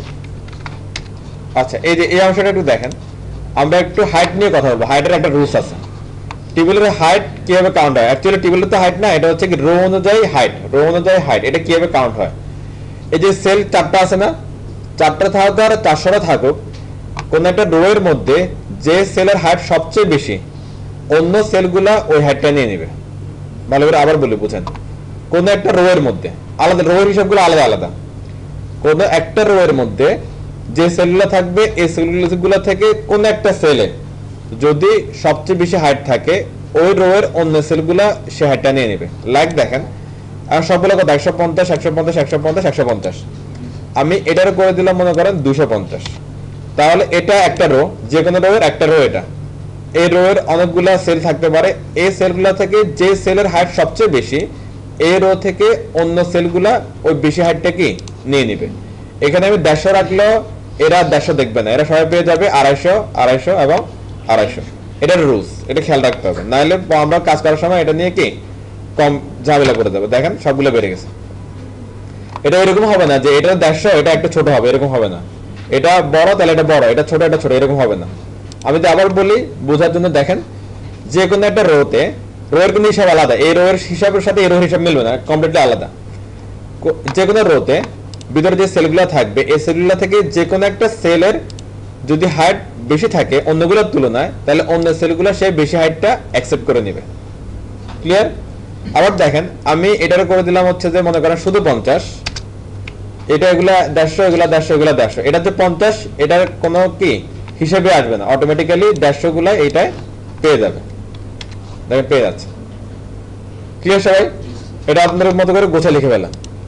আচ্ছা, এই যে এই অংশটা একটু দেখেন। আমরা একটু হাইট নিয়ে কথা বলবো। হাইটের একটা রুলস আছে। টেবিলের হাইট কিভাবে কাউন্ট হয়? অ্যাকচুয়ালি টেবিলের তো হাইট না, এটা হচ্ছে কি রো অনুযায়ী হাইট। রো অনুযায়ী হাইট এটা কিভাবে কাউন্ট হয়? এই যে সেল 4টা আছে না, 4টা থাকুক আর 400টা থাকুক, কোন একটা রো এর মধ্যে যে সেলের হাইট সবচেয়ে বেশি, অন্য সেলগুলা ওই হাইটটা নিয়ে নেবে। ভালো করে আবার বলি, বুঝেন। কোন একটা রো এর মধ্যে আলাদা, রো এর হিসাবগুলো আলাদা আলাদা। কোন একটা রো এর মধ্যে যে সেলগুলো থাকবে, এই সেলগুলো থেকে কোন একটা সেলে যদি সবচেয়ে বেশি হাইট থাকে, ওই রো এর অন্য সেলগুলা সে হাইটটা নিয়ে নেবে। লাইক দেখেন, আর সবগুলো কত? 150 150 150 150। আমি এটার করে দিলাম মনে করেন 250। তাহলে এটা একটা রো, যে কোনো রো এর একটা রো। এটা এই রো এর অনেকগুলা সেল থাকতে পারে। এই সেলগুলা থেকে যে সেলের হাইট সবচেয়ে বেশি, এই রো থেকে অন্য সেলগুলা ওই বেশি হাইটটা কি নিয়ে নিবে। এখানে আমি 150 রাখলেও এরা 150 দেখবে না, এরা সবাই পেয়ে যাবে 250 250 এবং 250। এটার রুলস, এটা খেয়াল রাখতে হবে, নাহলে আমরা কাজ করার সময় এটা নিয়ে কি কম ঝামেলা করে দেবো। দেখেন সবগুলো বেড়ে গেছে। এটা এরকম হবে না যে এটা 150 এটা একটা ছোট হবে, এরকম হবে না। এটা বড় তাহলে এটা বড়, এটা ছোট এটা ছোট, এরকম হবে না। আমি তো আবার বলি বোঝার জন্য, দেখেন যে কোনো একটা রোতে রো এর কিন্তু হিসাব আলাদা, এই রো এর হিসাবের সাথে এই রো হিসাব মিলবে না, কমপ্লিটলি আলাদা। যে কোনো রোতে ভিতরে যে সেলগুলো থাকবে, এই সেলগুলো থেকে যে কোনো একটা সেলের যদি হাইট বেশি থাকে অন্যগুলোর তুলনায়, তাহলে অন্য সেলগুলো সেই বেশি হাইটটা অ্যাকসেপ্ট করে নেবে। ক্লিয়ার? আবার দেখেন আমি এটারও করে দিলাম হচ্ছে যে মনে করেন শুধু 50, এটা এগুলা 150, এগুলা 150, এগুলা 150। এটা যে 50, এটার কোনো কি হিসেবে আসবে না, অটোমেটিক্যালি 150 গুলা এইটাই পেয়ে যাবে। দেখেন পেয়ে যাচ্ছে। ক্লিয়ার সবাই? এটা আপনাদের মতো করে গোছা লিখে ফেলা।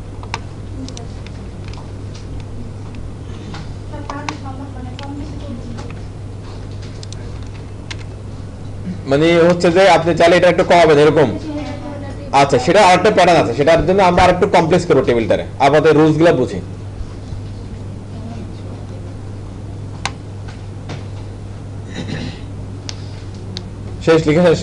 মানে হচ্ছে যে আপনি চাইলে এটা একটু কমাবেন এরকম। আচ্ছা, সেটা আরেকটা প্যাটার্ন আছে, সেটার জন্য আমরা আরেকটু কমপ্লেক্স করবো টেবিলটারে। আপাতত রুলস গুলা বুঝি। শেষ? লিখে শেষ?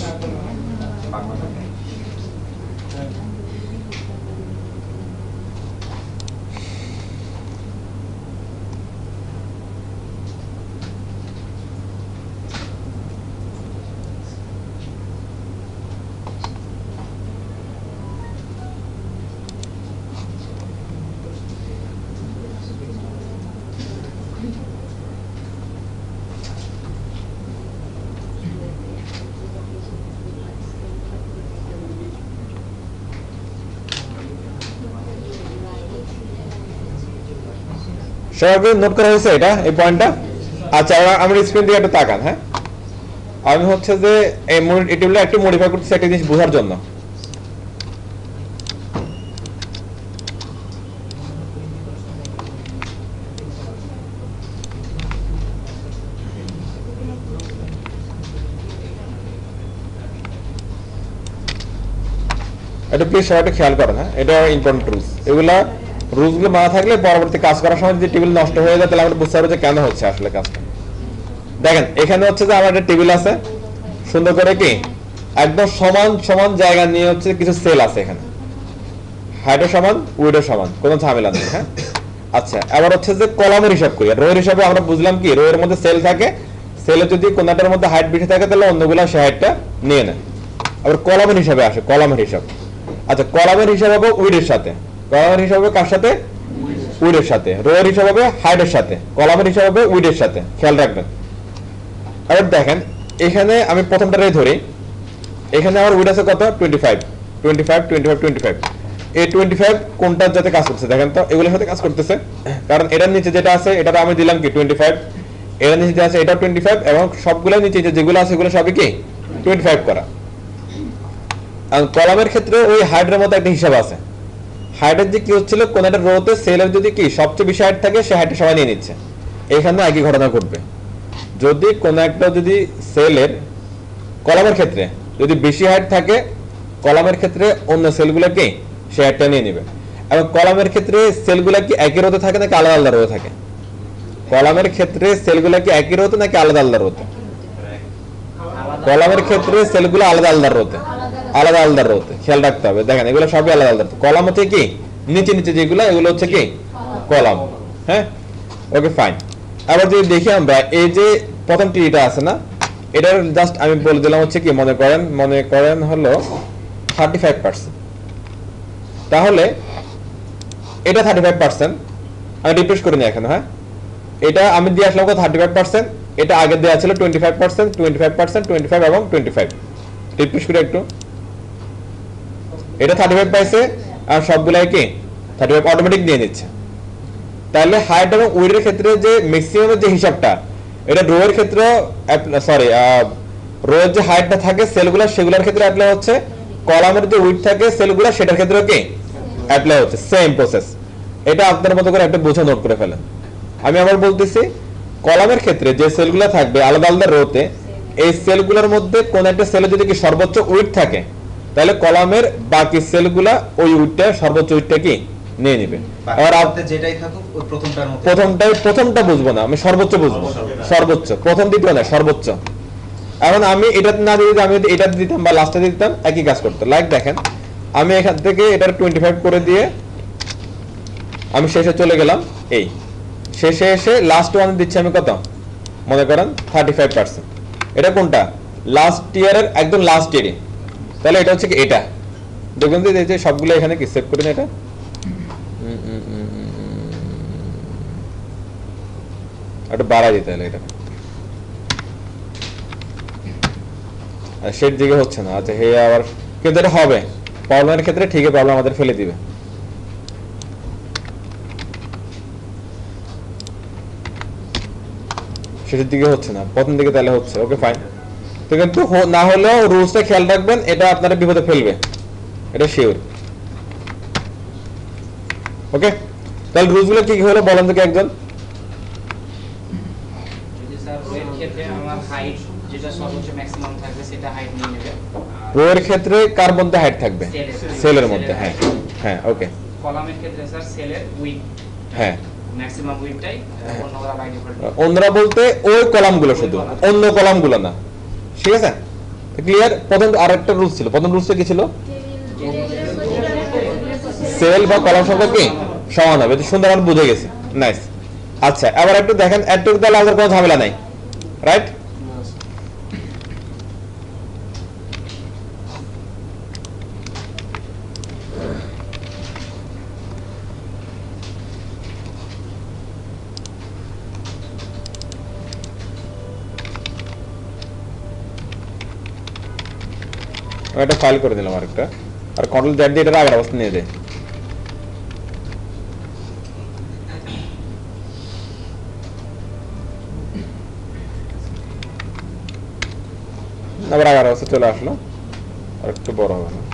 সবাইকে নোট করা হয়েছে এটা, এই পয়েন্টটা? আচ্ছা, আমি স্ক্রিন দিয়ে একটু তাকান। হ্যাঁ, আমি হচ্ছে যে এই টেবিলটা একটু মডিফাই করতেছি একটা জিনিস বোঝার জন্য। এটা প্লিজ সবাই একটু খেয়াল করেন। হ্যাঁ, এটা ইম্পর্টেন্ট রুলস। এগুলা রুলসগুলো মাথা থাকলে পরবর্তী কাজ করার সময় যদি টেবিল নষ্ট হয়ে যায় তাহলে আমরা বুঝতে পারবো যে কেন হচ্ছে আসলে কাজটা। দেখেন, এখানে হচ্ছে যে আমার একটা টেবিল আছে, সুন্দর করে কি একদম সমান সমান জায়গা নিয়ে হচ্ছে কিছু সেল আছে এখানে, হাইটও সমান, উইডও সমান, কোনো ঝামেলা নেই। হ্যাঁ, আচ্ছা, এবার হচ্ছে যে কলামের হিসাব করি। রোয়ের হিসাবে আমরা বুঝলাম কি, রোয়ের মধ্যে সেল থাকে, সেলে যদি কোনটার মধ্যে হাইট বেশি থাকে তাহলে অন্যগুলো সে হাইটটা নিয়ে নেয়। আবার কলামের হিসাবে আসে, কলামের হিসাব। আচ্ছা, কলামের হিসাব হবে উইডের সাথে, কলামের হিসাব হবে কার সাথে? উইডের সাথে। রোয়ের হিসাব হবে হাইটের সাথে, কলামের হিসাব হবে উইডের সাথে, খেয়াল রাখবেন। এবার দেখেন, এখানে আমি প্রথমটাই ধরি, এখানে আমার উইড আছে কত? 25 25 25 25। এই 25 কোনটার সাথে কাজ করতেছে দেখেন তো? এগুলোর সাথে কাজ করতেছে, কারণ এটার নিচে যেটা আছে এটা আমি দিলাম কি 25, এটার নিচে যেটা আছে এটা 25, এবং সবগুলোর নিচে যেগুলো আছে সেগুলো সবই কি 25 করা। আর কলামের ক্ষেত্রে ওই হাইটের মতো একটা হিসাব আছে। হাইটের যে কি হচ্ছিল, কোন একটা রোতে সেলের যদি কি সবচেয়ে বেশি হাইট থাকে সে হাইটে সবাই নিয়ে নিচ্ছে। এখানে একই ঘটনা ঘটবে, যদি কোন একটা যদি সেলের কলামের ক্ষেত্রে যদি বেশি হাইট থাকে, কলামের ক্ষেত্রে অন্য সেলগুলো কি সে হাইটটা নিয়ে নেবে। এবং কলামের ক্ষেত্রে সেলগুলো কি একই রোতে থাকে নাকি আলাদা আলাদা রোতে থাকে? কলামের ক্ষেত্রে সেলগুলো কি একই রোতে নাকি আলাদা আলাদা রোতে? কলামের ক্ষেত্রে সেলগুলো আলাদা আলাদা রোতে, আলাদা আলাদা রোতে, খেয়াল রাখতে হবে। দেখেন, এগুলো সবই আলাদা আলাদা। কলাম হচ্ছে কি নিচে নিচে যেগুলো, এগুলো হচ্ছে কি কলাম। হ্যাঁ, ওকে, ফাইন। আবার যদি দেখি আমরা এই যে প্রথম টিটা আছে না, এটার জাস্ট আমি বলে দিলাম হচ্ছে কি, মনে করেন হলো 35%। তাহলে এটা 35%, আমি রিফ্রেশ করে নিই এখন। হ্যাঁ, এটা আমি দিয়ে আসলাম 35%, এটা আগে দেওয়া ছিল 25%, 25%, 25 এবং 25। রিফ্রেশ করে একটু, এটা 35 পাইছে, আর সবগুলাই কি 35 অটোমেটিক দিয়ে নিচ্ছে। তাহলে হাইট এবং উইডের ক্ষেত্রে যে ম্যাক্সিমামের যে হিসাবটা, এটা রোয়ের ক্ষেত্রে সরি রোয়ের যে হাইটটা থাকে সেলগুলো, সেগুলোর ক্ষেত্রে অ্যাপ্লাই হচ্ছে। কলামের যে উইড থাকে সেলগুলো, সেটার ক্ষেত্রে কি অ্যাপ্লাই হচ্ছে। Same process. এটা আপনার মতো করে একটা বোঝা নোট করে ফেলেন। আমি আবার বলতেছি, কলামের ক্ষেত্রে যে সেলগুলো থাকবে আলাদা আলাদা রোতে, এই সেলগুলোর মধ্যে কোন একটা সেলে যদি কি সর্বোচ্চ উইড থাকে, তাহলে কলামের বাকি সেলগুলা ওই উইডটা সর্বোচ্চ উইডটা কি নিয়ে নিবে। আর যেটাই থাকুক ওই প্রথমটার মধ্যে, প্রথমটা বুঝবো না, আমি সর্বোচ্চ বুঝবো। সর্বোচ্চ, প্রথম দ্বিতীয় না, সর্বোচ্চ। এখন আমি এটা না দিয়ে আমি এটা দিতাম বা লাস্টে দিতাম, একই কাজ করতো। লাইক দেখেন, আমি এখান থেকে এটার 25 করে দিয়ে আমি শেষে চলে গেলাম। এই শেষে এসে লাস্ট ওয়ান দিচ্ছি আমি কত, মনে করেন 35%। এটা কোনটা? লাস্ট ইয়ারের একদম লাস্ট ইয়ারে। তাহলে এটা হচ্ছে কি, এটা দেখুন যে সবগুলো এখানে কি সেভ করে না, এটা একটু বাড়াই দিতে হলে এটা সেট দিকে হচ্ছে না। আচ্ছা, হে আবার কিন্তু এটা হবে প্রবলেমের ক্ষেত্রে, ঠিক আছে, প্রবলেম আমাদের ফেলে দিবে। শেষের দিকে হচ্ছে না, প্রথম দিকে তাহলে হচ্ছে। Okay, fine. তো কিন্তু না হলেও রুলসটা খেয়াল রাখবেন, এটা আপনারা বিপদে ফেলবে, এটা শিওর। ওকে, তাহলে রুলসগুলো কি কি হলো বলেন তো একজন? রোয়ের ক্ষেত্রে কার মধ্যে হাইট থাকবে? সেলের মধ্যে। হ্যাঁ হ্যাঁ, ওকে। কলামের ক্ষেত্রে স্যার সেলের উইড, হ্যাঁ, ম্যাক্সিমাম উইডটাই অন্যরা বাই ডিফল্ট। অন্যরা বলতে ওই কলামগুলো, শুধু অন্য কলামগুলো না। ঠিক আছে, ক্লিয়ার? প্রথম আরেকটা রুলস ছিল, প্রথম রুলসটা কি ছিল? সেল বা কলাম সংখ্যা কি সমান হবে। সুন্দর, আমরা বুঝে গেছি। নাইস। আচ্ছা, এবার একটু দেখেন, একটু তাহলে আমাদের কোনো ঝামেলা নাই, রাইট? একটা ফাইল করে দিলাম আরেকটা, আর কন্ট্রোল জেড দিয়ে এটা আগের অবস্থা নিয়ে যায়। আবার 11 আছে চলে আসলো, আর একটু বড় হবে না।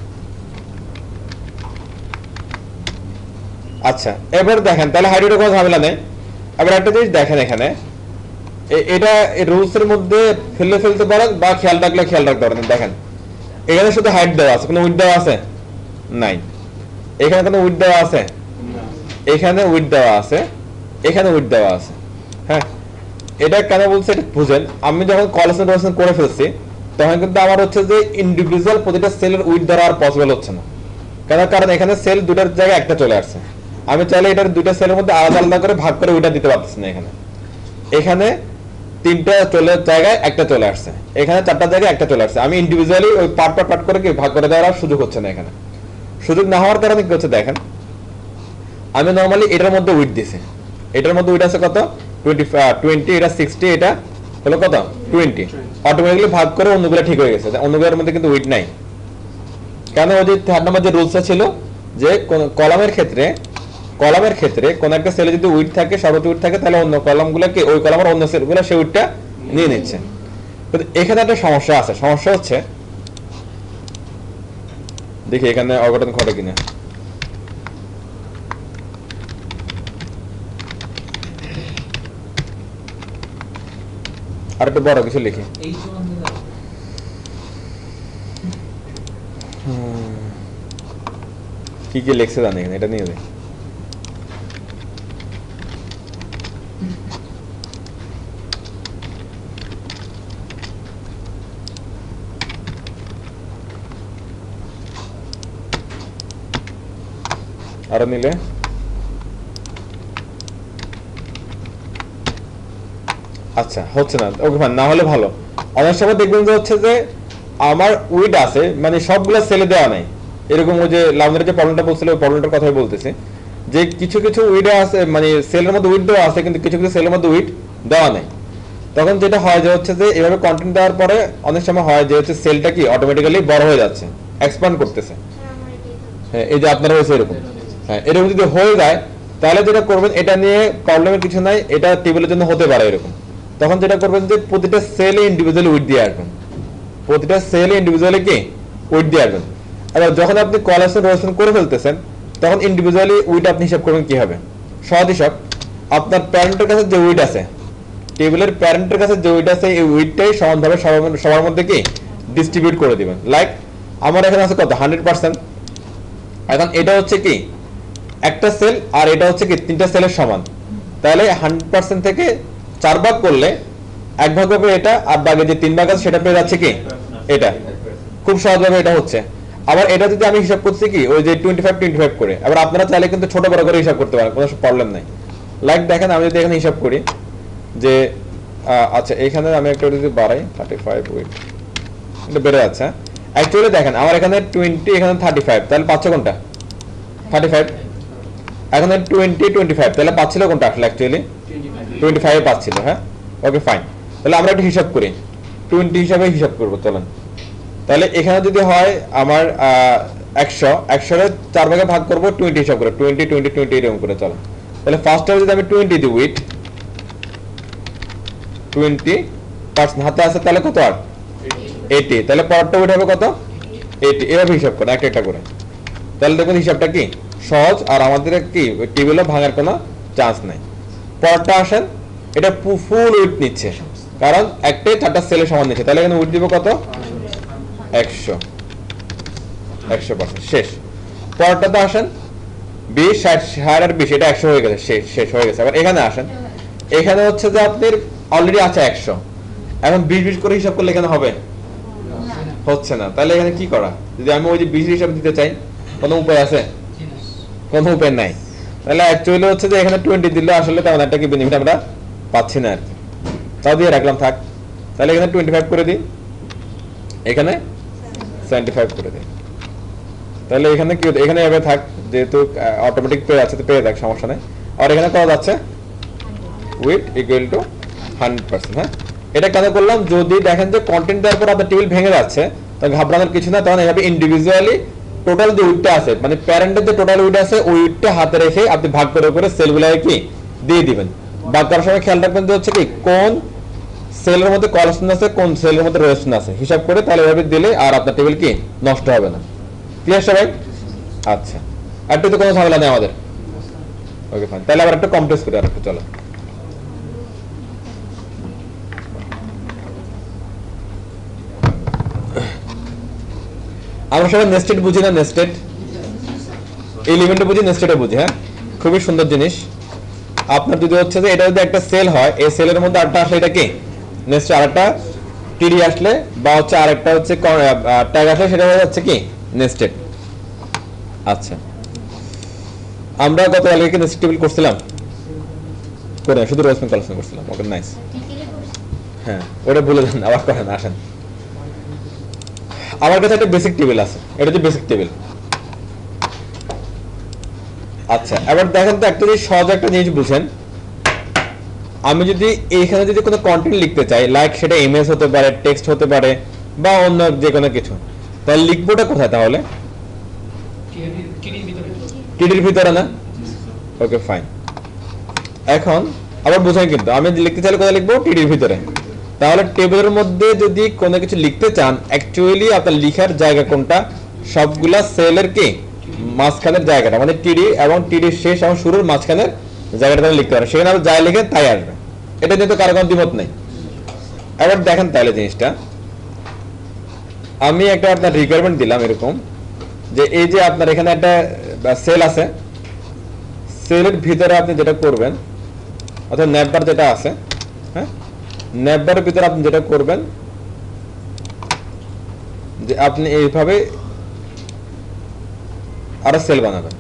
আচ্ছা এবার দেখেন তাহলে হাইড্রোডে কোনো ঝামেলা নেই। এবার একটা জিনিস দেখেন এখানে এটা রুলস এর মধ্যে ফেলতে পারেন বা খেয়াল রাখলে খেয়াল রাখতে পারেন। দেখেন এখানে শুধু হাইট দেওয়া আছে, কোনো উইথ দেওয়া আছে নাই, এখানে কোনো উইথ দেওয়া আছে, এখানে উইথ দেওয়া আছে, এখানে উইথ দেওয়া আছে। হ্যাঁ এটা কেন বলছে এটা বুঝেন, আমি যখন কলেশন করে ফেলছি তখন কিন্তু আমার হচ্ছে যে ইন্ডিভিজুয়াল প্রতিটা সেলের উইথ দেওয়া আর পসিবল হচ্ছে না। কারণ এখানে সেল দুটার জায়গায় একটা চলে আসছে, আমি চাইলে এটার দুইটা সেলের মধ্যে আলাদা আলাদা করে ভাগ করে ওইটা দিতে পারতেছি না। এখানে তিনটা জায়গায় একটা চলে আসছে, এখানে চারটা জায়গায় একটা চলে আসছে, আমি ইন্ডিভিজুয়ালি ওই পার্ট করে কি ভাগ করে দেওয়ার সুযোগ হচ্ছে না। এখানে সুযোগ না হওয়ার কারণে কি হচ্ছে দেখেন, আমি নর্মালি এটার মধ্যে উইথ দিছি, এটার মধ্যে উইথ আছে কত 20, এটা 60, এটা হলো কত 20, অটোমেটিক্যালি ভাগ করে অন্যগুলো ঠিক হয়ে গেছে, অন্যগুলোর মধ্যে কিন্তু উইথ নাই। কেন ওই যে 3 নম্বর যে রুলসটা ছিল যে কলামের ক্ষেত্রে কোন একটা সেলে যদি উইথ থাকে, সর্বোচ্চ উইথ থাকে, তাহলে অন্য কলামগুলোকে ওই কলামের অন্য সেলগুলো সেই উইথটা নিয়ে নিচ্ছে। কিন্তু এখানে একটা সমস্যা আছে, সমস্যা হচ্ছে দেখি এখানে অঘটন ঘটে কিনা। আর একটু বড় কিছু লিখি, কি কি লিখছে জানি এখানে, এটা নিয়ে যাই। আরো নিলে আচ্ছা হচ্ছে না, ওকে ফাইন, না হলে ভালো। অনেক সময় দেখবেন যে হচ্ছে যে আমার উইড আছে মানে সবগুলা সেলে দেওয়া নাই, এরকম ওই যে লাউন্ডারের যে প্রবলেমটা বলছিল ওই প্রবলেমটার কথাই বলতেছি, যে কিছু কিছু উইড আছে মানে সেলের মধ্যে উইড দেওয়া আছে কিন্তু কিছু কিছু সেলের মধ্যে উইড দেওয়া নাই। তখন যেটা হয় যে হচ্ছে যে এভাবে কন্টেন্ট দেওয়ার পরে অনেক সময় হয় যে হচ্ছে সেলটা কি অটোমেটিক্যালি বড় হয়ে যাচ্ছে, এক্সপ্যান্ড করতেছে। হ্যাঁ এই যে আপনারা হয়েছে এরকম, হ্যাঁ এরকম যদি হয়ে যায় তাহলে যেটা করবেন, এটা নিয়ে প্রবলেমের কিছু নাই, এটা টেবিলের জন্য হতে পারে এরকম। তখন যেটা করবেন যে প্রতিটা সেলে ইন্ডিভিজুয়ালি উইথ দিয়ে আসবেন, প্রতিটা সেলে ইন্ডিভিজুয়ালি কি উইথ দিয়ে আসবেন। এবার যখন আপনি কলেশন রোটেশন করে ফেলতেছেন তখন ইন্ডিভিজুয়ালি উইথ আপনি হিসাব করবেন কি হবে, সহজ হিসাব। আপনার প্যারেন্টের কাছে যে উইথ আছে, টেবিলের প্যারেন্টের কাছে যে উইথ আছে, এই উইথটাই সমানভাবে সবার মধ্যে কি ডিস্ট্রিবিউট করে দিবেন। লাইক আমার এখানে আছে কত 100%, এখন এটা হচ্ছে কি একটা সেল আর এটা হচ্ছে কি তিনটা সেলের সমান, তাহলে 100% থেকে 4 ভাগ করলে 1 ভাগ হবে এটা, আর বাকি যে 3 ভাগ আছে সেটা পেয়ে যাচ্ছে কি এটা, খুব সহজভাবে এটা হচ্ছে। আবার এটা যদি আমি হিসাব করছি কি ওই যে 25 করে, আবার আপনারা চাইলে কিন্তু ছোট বড় করে হিসাব করতে পারেন, কোনো প্রবলেম নাই। লাইক দেখেন আমি যদি এখানে হিসাব করি যে আচ্ছা এখানে আমি একটা যদি বাড়াই 35 উইথ, এটা বেড়ে যাচ্ছে। অ্যাকচুয়ালি দেখেন আমার এখানে 20, এখানে 35, তাহলে পাচ্ছে কোনটা 35, এখানে 25, তাহলে পাচ্ছিল কোনটা আসলে অ্যাকচুয়ালি 25 পাচ্ছিল। হ্যাঁ ওকে ফাইন, তাহলে আমরা একটু হিসাব করি, 20 হিসাবে হিসাব করবো চলেন। তাহলে এখানে যদি হয় আমার 100 এর 4 ভাগে ভাগ করবো 20 হিসাব করে, 20 এরকম করে চলেন। তাহলে ফার্স্ট টাইম যদি আমি 20 দিই উইথ 20% হাতে আছে, তাহলে কত আর 80, তাহলে পরেরটা উইথ হবে কত 80, এভাবে হিসাব করে একটা একটা করে। তাহলে দেখুন হিসাবটা কি সহজ, আর আমাদের কি টেবিলও ভাঙার কোনো চান্স নাই। পরেরটা আসেন, এটা ফুল উইথ নিচ্ছে কারণ একটাই 4টা সেলের সমান নিচ্ছে, তাহলে এখানে উইথ দিব কত 100% শেষ। পরেরটাতে আসেন 20, 60 আর 20, এটা 100 হয়ে গেছে, শেষ হয়ে গেছে। আবার এখানে আসেন, এখানে হচ্ছে যে আপনার অলরেডি আছে 100, এখন 20 করে হিসাব করলে এখানে হবে হচ্ছে না, তাহলে এখানে কি করা, যদি আমি ওই যে 20 হিসাব দিতে চাই কোনো উপায় আছে, কোনো উপায় নাই। তাহলে অ্যাকচুয়ালি হচ্ছে যে এখানে 20 দিলে আসলে তেমন একটা কি বেনিফিট আমরা পাচ্ছি না আর কি, তাও দিয়ে রাখলাম থাক। তাহলে এখানে 25 করে দিই, এখানে 75 করে দিই, তাহলে এখানে কি এখানে এভাবে থাক, যেহেতু অটোমেটিক পেয়ে যাচ্ছে তো পেয়ে থাক, সমস্যা নেই। আর এখানে করা যাচ্ছে উইথ ইকুয়াল টু 100%। হ্যাঁ এটা কেন করলাম, যদি দেখেন যে কন্টেন্ট দেওয়ার পর আপনার টেবিল ভেঙে যাচ্ছে তখন ঘাবড়ানোর কিছু না, তখন এভাবে ইন্ডিভিজুয়ালি টোটাল যে উইথটা আছে মানে প্যারেন্টের যে টোটাল উইথ আছে ওই উইথটা হাতে রেখে আপনি ভাগ করে করে সেলগুলোকে কি দিয়ে দিবেন। ভাগ করার সময় খেয়াল রাখবেন যে হচ্ছে কি কোন সেলের মধ্যে কলাম আছে, কোন সেলের মধ্যে রো আছে হিসাব করে, তাহলে এভাবে দিলে আর আপনার টেবিল কি নষ্ট হবে না। ক্লিয়ার সবাই? আচ্ছা, আর তো কোনো ঝামেলা নেই আমাদের। ওকে ফাইন, তাহলে আবার একটা কমপ্লেক্স করি, আর একটু চলো। আমরা সবাই নেস্টেড বুঝি না? নেস্টেড এলিমেন্টও বুঝি, নেস্টেডও বুঝি। হ্যাঁ, খুবই সুন্দর জিনিস। আপনার যদি হচ্ছে যে এটা যদি একটা সেল হয়, এই সেলের মধ্যে আরেকটা আসলে এটা কি নেস্টেড, আরেকটা টিডি আসলে বা হচ্ছে আরেকটা হচ্ছে ট্যাগ আসলে সেটা হয়ে যাচ্ছে কি নেস্টেড। আচ্ছা, আমরা গতকালকে কি নেস্টেড টেবিল করছিলাম? করে শুধু রোজমেন কলেকশন করছিলাম। Okay nice. হ্যাঁ, ওটা ভুলে যান, আবার করেন, আসেন। আমার কাছে একটা বেসিক টেবিল আছে, এটা হচ্ছে বেসিক টেবিল। আচ্ছা, এবার দেখেন তো একটা জিনিস, সহজ একটা জিনিস বুঝেন। আমি যদি এইখানে যদি কোনো কন্টেন্ট লিখতে চাই, লাইক সেটা ইমেজ হতে পারে, টেক্সট হতে পারে, বা অন্য যে কোনো কিছু, তাহলে লিখবোটা কোথায়? তাহলে টিডির ভিতরে না? Okay fine. এখন আবার বুঝেন, কিন্তু আমি লিখতে চাইলে কোথায় লিখবো? টিডির ভিতরে। তাহলে টেবিলের মধ্যে যদি কোনো কিছু লিখতে চান, অ্যাকচুয়ালি আপনার লিখার জায়গা কোনটা? সবগুলা সেলের কি মাঝখানের জায়গাটা, মানে টিডি এবং টিডির শেষ এবং শুরুর মাঝখানের জায়গাটা লিখতে পারেন। সেখানে আপনি যাই লিখেন তাই আসবে, এটা নিয়ে তো কারো কোনো দ্বিমত নেই। এবার দেখেন তাহলে জিনিসটা, আমি একটা আপনার রিকোয়ারমেন্ট দিলাম এরকম যে এই যে আপনার এখানে একটা সেল আছে, সেলের ভিতরে আপনি যেটা করবেন, অর্থাৎ নেটবার যেটা আছে, হ্যাঁ, নেটবারের ভিতরে আপনি যেটা করবেন যে আপনি এইভাবে আরো সেল বানাবেন।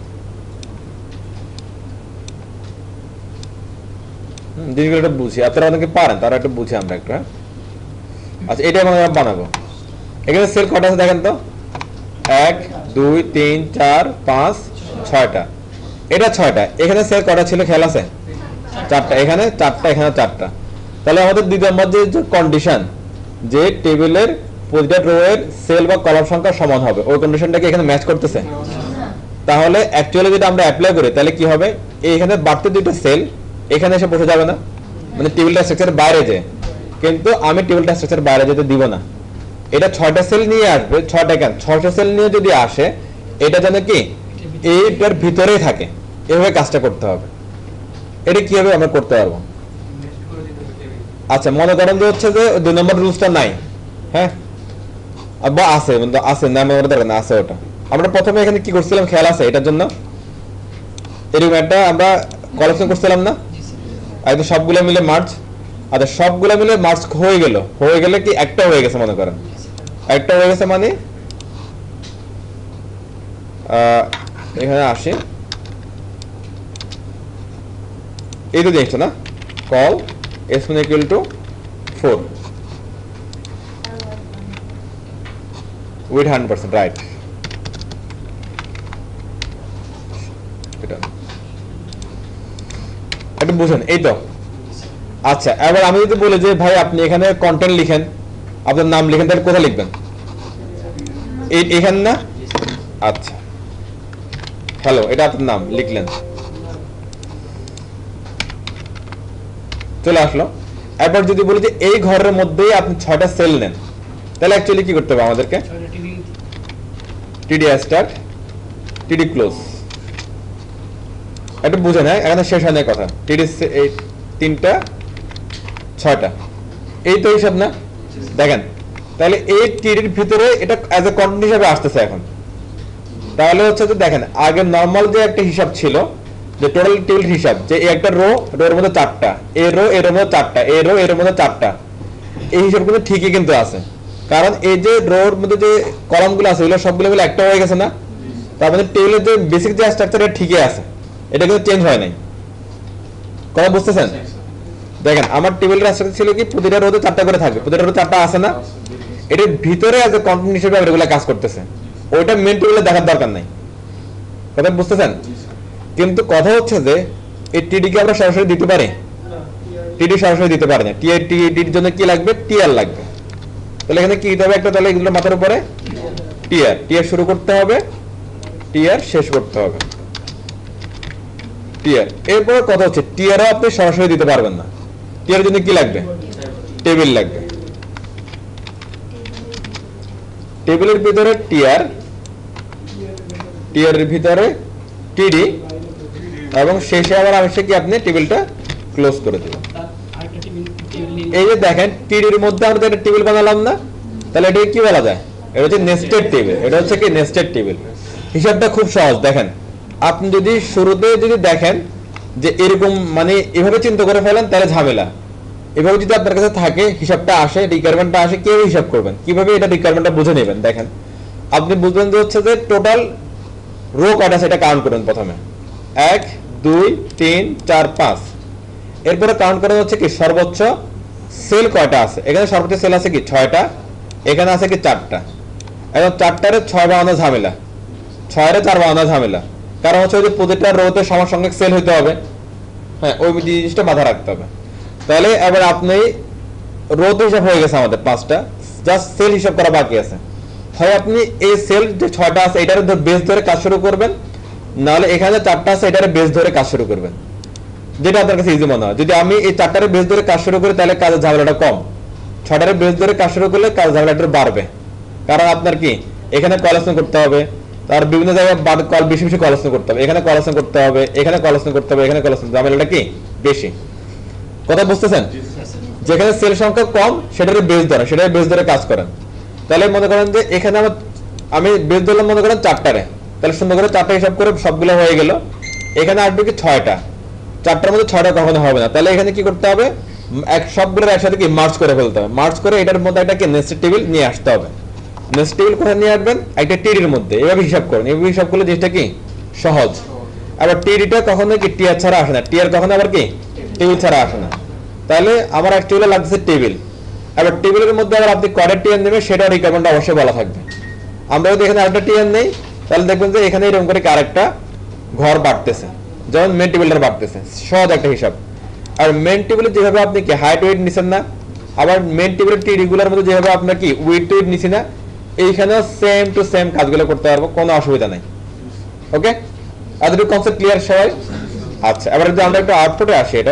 জিনিসগুলো একটা বুঝি, আপনারা অনেকে পারেন, তারা একটু বুঝি আমরা একটু। হ্যাঁ, আচ্ছা, এটাই আমরা বানাবো। এখানে সেল কটা আছে দেখেন তো? 1 2 3 4 5 6টা। এটা 6টা। এখানে সেল কটা ছিল খেয়াল আছে? 4টা। এখানে 4টা, এখানে 4টা। তাহলে আমাদের 2 নম্বর যে কন্ডিশন, যে টেবিলের প্রতিটা রো এর সেল বা কলাম সংখ্যা সমান হবে, ওই কন্ডিশনটা কি এখানে ম্যাচ করতেছে? তাহলে অ্যাকচুয়ালি যদি আমরা অ্যাপ্লাই করি, তাহলে কি হবে? এখানে বাড়তে 2টা সেল এখানে এসে বসে যাবে না, মানে টেবিলটা স্ট্রাকচার বাইরে যায়। কিন্তু আমি টেবিলটা স্ট্রাকচার বাইরে যেতে দিব না, এটা 6টা সেল নিয়ে আসবে। 6টা কেন? 6টা সেল নিয়ে যদি আসে, এটা যেন কি এইটার ভিতরেই থাকে, এভাবে কাজটা করতে হবে। এটা কিভাবে আমরা করতে পারবো? আচ্ছা, মনে করেন যে হচ্ছে যে 2 নম্বর রুলসটা নাই, হ্যাঁ, বা আছে, আছে না, মনে দরকার না, আছে ওটা। আমরা প্রথমে এখানে কি করছিলাম খেয়াল আছে? এটার জন্য এরকম একটা আমরা কালেকশন করছিলাম না, একদম সবগুলো মিলে মার্জ। আচ্ছা, সবগুলো মিলে মার্জ হয়ে গেলে কি একটা হয়ে গেছে, মনে করেন একটা হয়ে গেছে, মানে এখানে আসি এই তো জিনিসটা না, call s1 equal to 4 with 100%, right. এটা একটু বুঝেন, এই তো। আচ্ছা, এবার আমি যদি বলি যে ভাই আপনি এখানে কন্টেন্ট লিখেন, আপনার নাম লিখেন, তাহলে কোথায় লিখবেন? এখানে না? আচ্ছা, হ্যালো, এটা আপনার নাম লিখলেন, চলে আসলো। এরপর যদি বলি যে এই ঘরের মধ্যেই আপনি 6টা সেল নেন, তাহলে অ্যাকচুয়ালি কি করতে হবে আমাদেরকে? টিডি স্টার্ট, টিডি ক্লোজ। একটু বুঝে নেয়, এখানে শেষ হয় না কথা। টিডি 3টা 6টা, এই তো হিসাব না? দেখেন, তাহলে এই টিডির ভিতরে এটা অ্যাজ এ কন্টেন্ট হিসাবে আসতেছে এখন। তাহলে হচ্ছে যে দেখেন, আগে নর্মাল যে একটা হিসাব ছিল, যে টোটাল টেবিল হিসাব, যে একটা রো, রোর মধ্যে 4টা, এর রো, এর মধ্যে 4টা, এর রো, এর মধ্যে 4টা, এই হিসাবগুলো ঠিকই কিন্তু আছে। কারণ এই যে রোর মধ্যে যে কলামগুলো আছে, এগুলো সবগুলো মিলে একটা হয়ে গেছে না? তার মানে টেবিলের যে বেসিক যে স্ট্রাকচার, এটা ঠিকই আছে, এটা কিন্তু চেঞ্জ হয় নাই। কথা বুঝতেছেন? দেখেন, আমার টেবিলের স্ট্রাকচার ছিল কি প্রতিটা রোতে 4টা করে থাকবে, প্রতিটা রোতে 4টা আছে না? এটার ভিতরে অ্যাজ এ কন্টেন্ট হিসেবে এগুলো কাজ করতেছে, ওইটা মেন টেবিলে দেখার দরকার নাই। কথা বুঝতেছেন? কিন্তু কথা হচ্ছে যে এই টিডি কে আমরা সরাসরি দিতে পারি? টিডি সরাসরি দিতে পারি না। টিডির জন্য কি লাগবে? টিআর লাগবে। তাহলে এখানে কি দিতে হবে? একটা, তাহলে এগুলো মাথার উপরে টিআর, টিআর শুরু করতে হবে, টিআর শেষ করতে হবে, টিআর। এরপর কথা হচ্ছে টিআরও আপনি সরাসরি দিতে পারবেন না। টিআর জন্য কি লাগবে? টেবিল লাগবে, টেবিলের ভিতরে টিআর, টিআর এর ভিতরে টিডি, এবং শেষে আবার অবশ্যই কি আপনি টেবিলটা ক্লোজ করে দিবেন। এই যে দেখেন টিডির মধ্যে আমরা একটা টেবিল বানালাম না, তাহলে এটাকে কি বলা যায়? এটা হচ্ছে নেস্টেড টেবিল। এটা হচ্ছে কি নেস্টেড টেবিল। হিসাবটা খুব সহজ। দেখেন আপনি যদি শুরুতে যদি দেখেন যে এরকম মানে এভাবে চিন্তা করে ফেলেন তাহলে ঝামেলা। এভাবে যদি আপনার কাছে থাকে হিসাবটা আসে, রিকোয়ারমেন্টটা আসে, কিভাবে হিসাব করবেন, কিভাবে এটা রিকোয়ারমেন্টটা বুঝে নেবেন? দেখেন আপনি বুঝবেন যে হচ্ছে যে টোটাল রো কয়টা সেটা কাউন্ট করুন প্রথমে, 1 2 3 4 5। এরপরে কাউন্ট করা হচ্ছে কি সর্বোচ্চ সেল কয়টা আছে। এখানে সর্বোচ্চ সেল আছে কি 6টা, এখানে আছে কি 4টা। এবং 4টারে 6 বানানো ঝামেলা, 6-এর 4 বানানো ঝামেলা, কারণ হচ্ছে যে প্রতিটা রোতে সমসংখ্যক সেল হইতে হবে। হ্যাঁ, ওই জিনিসটা মাথায় রাখতে হবে। তাহলে এবার আপনি রোতে হিসাব হয়ে গেছে আমাদের 5টা, জাস্ট সেল হিসাব করা বাকি আছে। হয় আপনি এই সেল যে 6টা আছে এটার বেস ধরে কাজ শুরু করবেন, নাহলে এখানে 4টা আছে এটার বেস ধরে কাজ শুরু করবেন, যেটা আপনার কাছে ইজি মনে হয়। যদি আমি এই 4টার বেস ধরে কাজ শুরু করি তাহলে কাজের ঝামেলাটা কম, 6টার বেস ধরে কাজ শুরু করলে কাজ ঝামেলাটা বাড়বে। কারণ আপনার কি এখানে কলেকশন করতে হবে, তার বিভিন্ন জায়গায় কল বেশি বেশি কলেকশন করতে হবে, এখানে কলেকশন করতে হবে, এখানে কলেকশন করতে হবে, এখানে কলেকশন, ঝামেলাটা কি বেশি। কথা বুঝতেছেন? যেখানে সেল সংখ্যা কম সেটার বেস ধরে, সেটার বেস ধরে কাজ করেন। তাহলে মনে করেন যে এখানে আমি বেস ধরলাম মনে করেন 4টারে, তাহলে সুন্দর করে 4টা হিসাব করে সবগুলো হয়ে গেল। এখানে আসবে কি 6টা, 4টার মধ্যে 6টা কখনো হবে না। তাহলে এখানে কি করতে হবে? সবগুলোর একসাথে কি মার্জ করে ফেলতে হবে। মার্জ করে এটার মধ্যে একটা কি নেস্টেড টেবিল নিয়ে আসতে হবে। নেস্টেড টেবিল কোথায় নিয়ে আসবেন? একটা টিডির মধ্যে। এভাবে হিসাব করুন, এভাবে হিসাব করলে জিনিসটা কি সহজ। আবার টিডিটা কখনো কি টিআর ছাড়া আসে না, টিআর কখনো আবার কি টেবিল ছাড়া আসে না। তাহলে আমার অ্যাকচুয়ালি লাগছে টেবিল। এবার টেবিলের মধ্যে আবার আপনি কয়টা টিআর নেবেন সেটা রিকোয়ারমেন্ট অবশ্যই বলা থাকবে। আমরা যদি এখানে আরেকটা টিআর নেই তাহলে দেখবেন যে এখানে এরকম করে আরেকটা ঘর বাড়তেছে, যেমন মেন টেবিলটা বাড়তেছে। সহজ একটা হিসাব। আর মেন টেবিলে যেভাবে আপনি কি হাইট ওয়েট নিছেন না, আবার মেন টেবিলের টি রেগুলার মধ্যে যেভাবে আপনার কি ওয়েট টুইট নিছি না, এইখানেও সেম টু সেম কাজগুলো করতে পারবো, কোনো অসুবিধা নাই। ওকে, আদৌ কনসেপ্ট ক্লিয়ার সবাই? আচ্ছা, এবার যদি আমরা একটু আউটপুটে আসি, এটার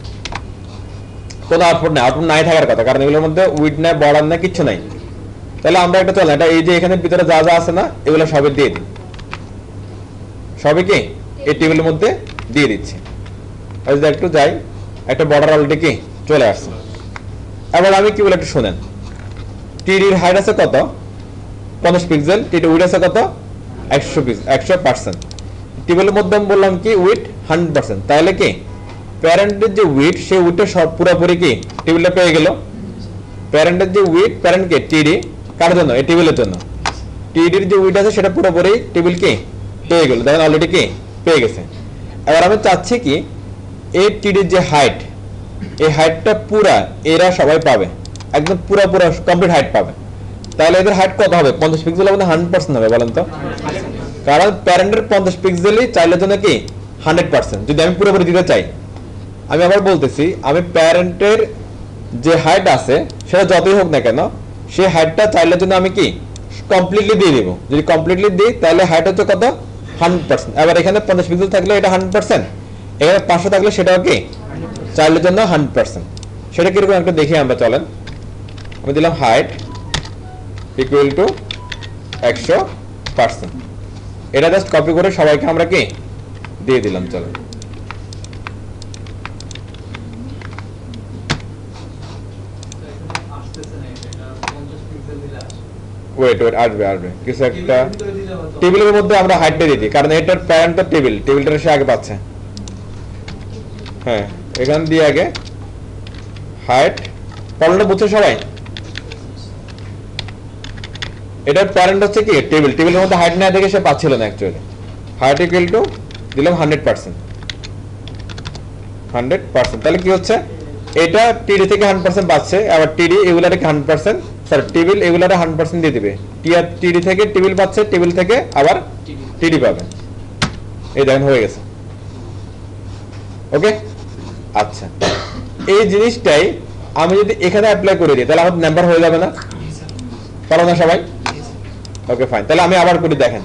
কোনো আউটপুট নাই, আউটপুট নাই থাকার কথা, কারণ এগুলোর মধ্যে উইড নাই, বর্ডার নাই, কিচ্ছু নাই। তাহলে আমরা একটা চলেন, এটা এই যে এখানে ভিতরে যা যা আছে না এগুলো সবই দিয়ে দিই, সবই কি এই টেবিলের মধ্যে দিয়ে দিচ্ছি। আর যদি একটু যাই, একটা বর্ডার অলরেডি কি চলে আসছে। এবার আমি কি বলে একটু শোনেন, টিডির হাইট আছে কত? 50 পিক্সেল। টিডি উইড আছে কত? 100%। টেবিলের মধ্যে আমি বললাম কি উইড 100%। তাহলে কি প্যারেন্টের যে উইড, সেই উইডটা সব পুরোপুরি কি টেবিলে পেয়ে গেল। প্যারেন্টের যে উইড, প্যারেন্ট কে টিডি, কার জন্য? এই টেবিলের জন্য। টিডির যে উইড আছে সেটা পুরোপুরি টেবিল কি পেয়ে গেল, দেখেন অলরেডি কি পেয়ে গেছে। এবার আমি চাচ্ছি কি এই টিডির যে হাইট, এই হাইটটা পুরা এরা সবাই পাবে, একদম পুরা কমপ্লিট হাইট পাবে। তাহলে এদের হাইট কত হবে? 50 পিক্সেল হবে না 100% হবে বলেন তো? কারণ প্যারেন্টের 50 পিক্সেলই চাইলের জন্য কি 100%। যদি আমি পুরোপুরি দিতে চাই, আমি আবার বলতেছি, আমি প্যারেন্টের যে হাইট আছে সেটা যতই হোক না কেন, সেই হাইটটা চাইলের জন্য আমি কি কমপ্লিটলি দিয়ে দিব। যদি কমপ্লিটলি দিই তাহলে হাইট হচ্ছে কত? 100%। এবার এখানে 50 পিক্সেল থাকলে এটা 100%, এখানে 500 থাকলে সেটাও কি চাইলের জন্য 100%। সেটা কিরকম একটা দেখি আমরা, চলেন। আমি দিলাম হাইট ইকুয়াল টু 100%। এটা জাস্ট কপি করে সবাইকে আমরা কি দিয়ে দিলাম। চলেন, ওয়েট আসবে কিছু একটা টেবিলের মধ্যে আমরা হাইটটা দিয়ে দিই, কারণ এটার প্যারেন্ট তো টেবিলটা সে আগে পাচ্ছে। হ্যাঁ, এখান দিয়ে আগে হাইট, প্রবলেমটা বুঝছে সবাই? এটার প্যারেন্ট হচ্ছে কি টেবিলের মধ্যে হাইট না দেখে সে পাচ্ছিল না অ্যাকচুয়ালি। হাইট ইকুয়াল টু দিলাম 100%। তাহলে কি হচ্ছে, এটা টিডি থেকে 100% পাচ্ছে, আবার টিডি এগুলারে 100%, সরি টেবিল এগুলারে 100% দিয়ে দিবে। টিডি থেকে টেবিল পাচ্ছে, টেবিল থেকে আবার টিডি পাবে। এই দেখেন হয়ে গেছে। ওকে, আচ্ছা, এই জিনিসটাই আমি যদি এখানে অ্যাপ্লাই করে দিই তাহলে আমাদের নাম্বার হয়ে যাবে না? পারো না সবাই? ওকে ফাইন, তাহলে আমি আবার করি। দেখেন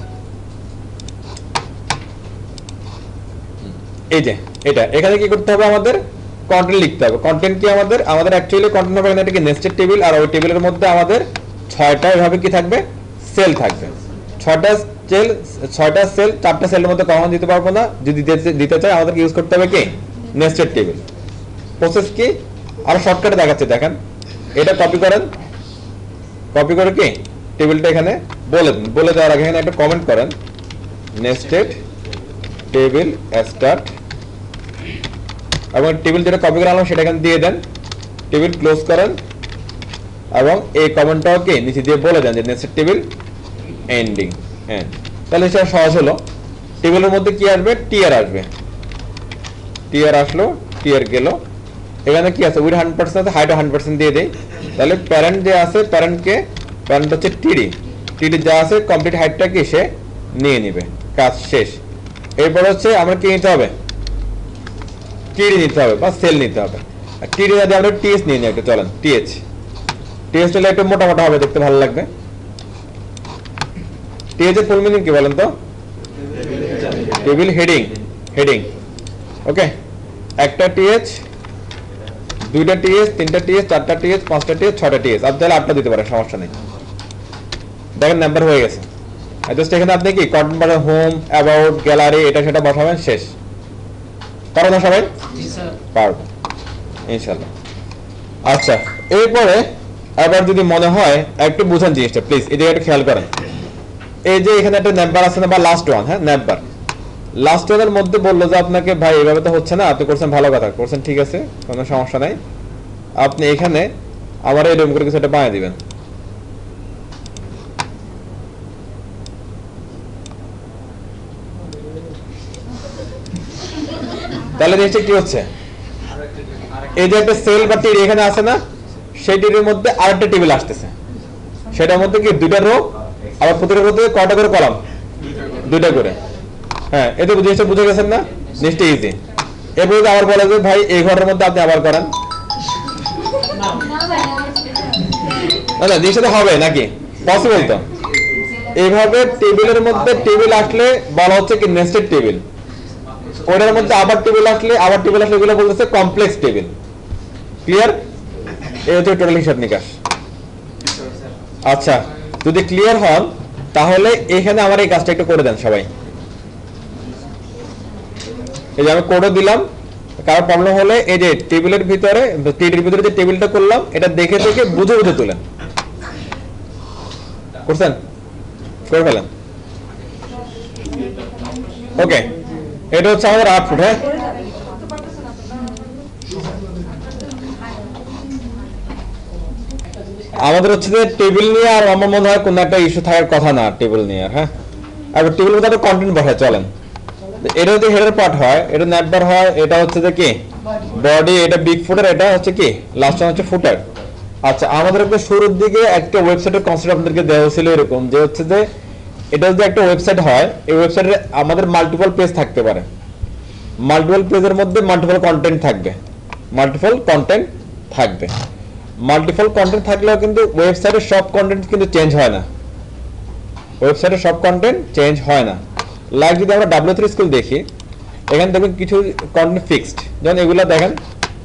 এই যে এটা, এখানে কি করতে হবে আমাদের? কন্টেন্ট লিখতে হবে। কন্টেন্ট কি আমাদের অ্যাকচুয়ালি কন্টেন্ট হবে এখানে, এটা কি নেস্টেড টেবিল, আর ওই টেবিলের মধ্যে আমাদের 6টা এভাবে কি থাকবে, সেল থাকবে। 6টা সেল 4টা সেলের মধ্যে কখনো দিতে পারবো না। যদি দিতে চাই আমাদেরকে ইউজ করতে হবে কি, নেস্টেড টেবিল। প্রসেস কি, আর শর্টকাটে দেখাচ্ছে, দেখেন এটা কপি করেন, কপি করে কি টেবিলটা এখানে বলে দেওয়ার আগে এখানে একটা কমেন্ট করেন, নেস্টেড টেবিল স্টার্ট, এবং টেবিল যেটা কপি করে আনলাম সেটা এখানে দিয়ে দেন, টেবিল ক্লোজ করেন, এবং এই কমেন্টটাও কি নিচে দিয়ে বলে দেন যে নেস্টেড টেবিল এন্ডিং। হ্যাঁ, তাহলে সেটা সহজ হলো। টেবিলের মধ্যে কি আসবে, টিআর আসবে, টিআর আসলো, টিআর গেল। এখানে কি আছে, উইথ 100% আছে, হাইট 100% দিয়ে দেই। তাহলে প্যারেন্ট যে আছে, প্যারেন্ট হচ্ছে টিডি যা আছে কমপ্লিট হাইটটা কি সে নিয়ে নিবে, কাজ শেষ। এরপর হচ্ছে আমরা কি নিতে হবে, টিডি নিতে হবে বা সেল নিতে হবে। আর টিডি যদি আমরা টিএস নিয়ে নিই একটা, চলেন টিএস হলে একটু মোটা মোটা হবে, দেখতে ভালো লাগবে। টিএস এর ফুল মিনিং কি বলেন তো, টেবিল হেডিং। ওকে, একটা টিএস, 2টা টিএস, 3টা টিএস, 4টা টিএস, 5টা টিএস, 6টা টিএস, আপনি তাহলে 8টা দিতে পারেন, সমস্যা নেই। দেখেন নাম্বার হয়ে গেছে। জাস্ট এখানে আপনি কি কন্টেন্ট বারে হোম, অ্যাবাউট, গ্যালারি এটা সেটা বসাবেন, শেষ। পারো না সবাই? পারবো ইনশাল্লাহ। আচ্ছা, এরপরে আবার যদি মনে হয় একটু বুঝান জিনিসটা প্লিজ, এই জায়গাটা খেয়াল করেন। এই যে এখানে একটা নাম্বার আছে না, বা লাস্ট ওয়ান, হ্যাঁ নাম্বার, লাস্ট ওয়ানের মধ্যে বললো যে আপনাকে ভাই এভাবে তো হচ্ছে না, আপনি করছেন ভালো কথা করছেন, ঠিক আছে কোনো সমস্যা নাই, আপনি এখানে আমার এরকম করে কিছু একটা বানিয়ে দিবেন। তাহলে জিনিসটা কি হচ্ছে, এই যে একটা সেল বা টেবিল এখানে আছে না, সেই টেবিলের মধ্যে আরেকটা টেবিল আসতেছে, সেটার মধ্যে কি 2টা রো, আবার প্রতিটার মধ্যে কয়টা করে কলাম, 2টা করে। হ্যাঁ, এতে জিনিসটা বুঝে গেছেন না, জিনিসটা ইজি। এরপরে আবার বলা যায় ভাই এই ঘরের মধ্যে আপনি আবার করেন, না জিনিসটা হবে নাকি, পসিবল তো। এইভাবে টেবিলের মধ্যে টেবিল আসলে বলা হচ্ছে কি নেস্টেড টেবিল, ওটার মধ্যে আবার টেবিল আসলে এগুলো বলতেছে কমপ্লেক্স টেবিল। ক্লিয়ার? এই হচ্ছে টোটাল হিসাব নিকাশ। আচ্ছা, যদি ক্লিয়ার হন তাহলে এখানে আমার এই কাজটা একটু করে দেন সবাই। এই যে আমি কোডও দিলাম, কারো প্রবলেম হলে এই যে টেবিলের ভিতরে টিডির ভিতরে যে টেবিলটা করলাম এটা দেখে বুঝে তুলেন। করছেন? করে ফেলেন। ওকে, এটা হচ্ছে আমাদের আউটপুট। হ্যাঁ, আমাদের হচ্ছে যে টেবিল নিয়ে আর আমার মনে হয় কোনো একটা ইস্যু থাকার কথা না টেবিল নিয়ে। হ্যাঁ, আর টেবিলের মধ্যে একটা কন্টেন্ট বসায়, চলেন। এটা যদি হেডার পার্ট হয়, এটা ন্যাপবার হয়, এটা হচ্ছে যে কি বডি, এটা বিগ ফুটার, এটা হচ্ছে কি লাস্ট ওয়ান হচ্ছে ফুটার। আচ্ছা, আমাদের একটা শুরুর দিকে একটা ওয়েবসাইটের কনসেপ্ট আপনাদেরকে দেওয়া ছিল এরকম, যে হচ্ছে যে এটা যদি একটা ওয়েবসাইট হয়, এই ওয়েবসাইটে আমাদের মাল্টিপল পেজ থাকতে পারে, মাল্টিপল পেজের মধ্যে মাল্টিপল কন্টেন্ট থাকবে, মাল্টিপল কন্টেন্ট থাকলেও কিন্তু ওয়েবসাইটের সব কন্টেন্ট কিন্তু চেঞ্জ হয় না। লাইক যদি আমরা W3 স্কুল দেখি, এখানে দেখবেন কিছু কন্টেন্ট ফিক্সড, যেমন এগুলা দেখেন,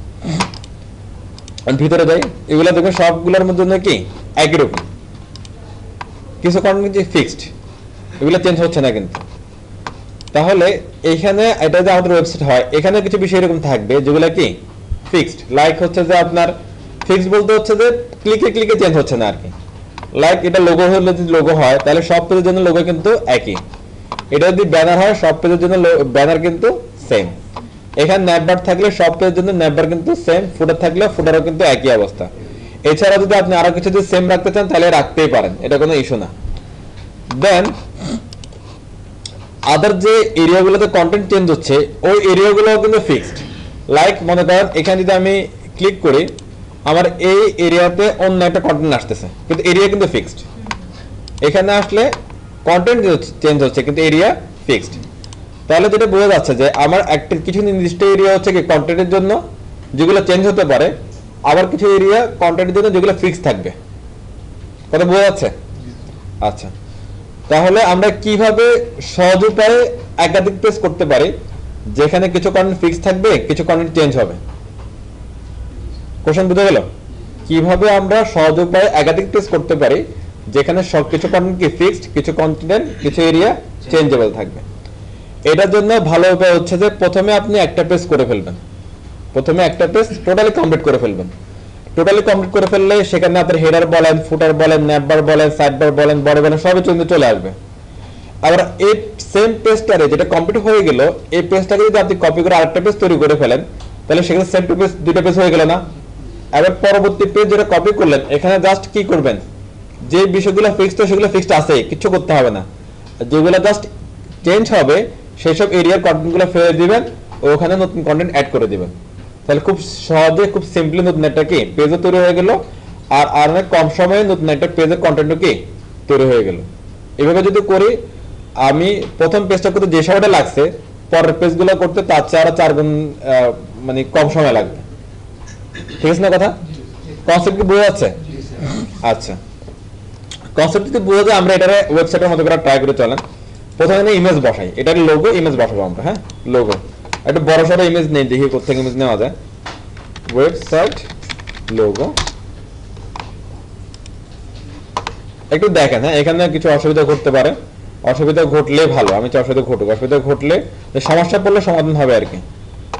ভিতরে যাই, এগুলা দেখবেন সবগুলোর মধ্যে কি একই রকম, কিছু কন্টেন্ট যে ফিক্সড, এগুলো চেঞ্জ হচ্ছে না কিন্তু। তাহলে এখানে এটা যে আমাদের ওয়েবসাইট হয়, এখানে কিছু বিষয় এরকম থাকবে যেগুলো কি ফিক্সড, লাইক হচ্ছে যে আপনার ফিক্সড বলতে হচ্ছে যে ক্লিকে চেঞ্জ হচ্ছে না আর কি। লাইক এটা লোগো হলে যদি লোগো হয় তাহলে সব পেজের জন্য লোগো কিন্তু একই, এটা যদি ব্যানার হয় সব পেজের জন্য ব্যানার কিন্তু সেম। এখানে ন্যাপবার থাকলে সব পেজের জন্য ন্যাপবার কিন্তু সেম, ফুটার থাকলে ফুটারও কিন্তু একই অবস্থা। এছাড়া যদি আপনি আরো কিছু যদি সেম রাখতে চান তাহলে রাখতেই পারেন, এটা কোনো ইস্যু না। দেন আদার যে এরিয়াগুলোতে কন্টেন্ট চেঞ্জ হচ্ছে ওই এরিয়াগুলো কিন্তু ফিক্সড। লাইক মনে করেন এখানে যদি আমি ক্লিক করি, আমার এই এরিয়াতে অন্য একটা কন্টেন্ট আসতেছে, কিন্তু এরিয়া কিন্তু ফিক্সড। এখানে আসলে কন্টেন্ট চেঞ্জ হচ্ছে কিন্তু এরিয়া ফিক্সড। তাহলে যেটা বোঝা যাচ্ছে যে আমার একটা কিছু নির্দিষ্ট এরিয়া হচ্ছে কি কন্টেন্টের জন্য যেগুলো চেঞ্জ হতে পারে, আবার কিছু এরিয়া কন্টেন্টের জন্য যেগুলো ফিক্সড থাকবে। কথা বোঝা যাচ্ছে? আচ্ছা, তাহলে আমরা কিভাবে সহজ উপায়ে একাধিক পেজ করতে পারি যেখানে কিছু কন্টেন্ট ফিক্স থাকবে, কিছু কন্টেন্ট চেঞ্জ হবে। কোশ্চেন বুঝে গেল? কিভাবে আমরা সহজ উপায়ে একাধিক পেজ করতে পারি যেখানে সবকিছু কন্টেন্ট কি ফিক্সড, কিছু কন্টেন্ট কিছু এরিয়া চেঞ্জেবল থাকবে। এটার জন্য ভালো উপায় হচ্ছে যে প্রথমে আপনি একটা পেজ করে ফেলবেন, প্রথমে একটা পেজ টোটালি কমপ্লিট করে ফেলবেন। টোটালি কমপ্লিট করে ফেললে সেখানে আপনার হেডার বলেন, ফুটার বলেন, ন্যাপবার বলেন, সাইডবার বলেন, বড় বলেন, সবই চলে আসবে। আবার এই সেম পেজটারে যেটা কমপ্লিট হয়ে গেল, এই পেজটাকে যদি আপনি কপি করে আরেকটা পেজ তৈরি করে ফেলেন, তাহলে সেখানে সেম টু পেজ দুটো পেজ হয়ে গেল না? এবার পরবর্তী পেজ যেটা কপি করলেন, এখানে জাস্ট কি করবেন, যে বিষয়গুলো ফিক্সড সেগুলো ফিক্সড আছে, কিছু করতে হবে না। যেগুলো জাস্ট চেঞ্জ হবে সেসব এরিয়ার কন্টেন্টগুলো ফেলে দিবেন, ওখানে নতুন কন্টেন্ট অ্যাড করে দিবেন। তাহলে খুব সহজে, খুব সিম্পলি নতুন একটা কি পেজও তৈরি হয়ে গেল, আর অনেক কম সময়ে নতুন একটা পেজের কন্টেন্টও কি তৈরি হয়ে গেল। এভাবে যদি করি, আমি প্রথম পেজটা করতে যে সময়টা লাগছে, পরের পেজগুলো করতে তার চেয়ে আরো 4 গুণ মানে কম সময় লাগবে। ঠিক আছে না কথা? কনসেপ্ট কি বোঝা যাচ্ছে? আচ্ছা, কনসেপ্ট যদি বোঝা যায়, আমরা এটারে ওয়েবসাইটের মতো করে ট্রাই করে চলেন। প্রথমে ইমেজ বসাই, এটার লোগো ইমেজ বসাবো আমরা। হ্যাঁ, লোগো একটা বড় সড়ো ইমেজ নেই, দেখি কোথেকে ইমেজ নেওয়া যায়। ওয়েবসাইট লোগো একটু দেখেন। হ্যাঁ, এখানে কিছু অসুবিধা ঘটতে পারে, অসুবিধা ঘটলে ভালো, আমি চাই অসুবিধা ঘটুক। অসুবিধা ঘটলে, সমস্যা পড়লে সমাধান হবে আর কি।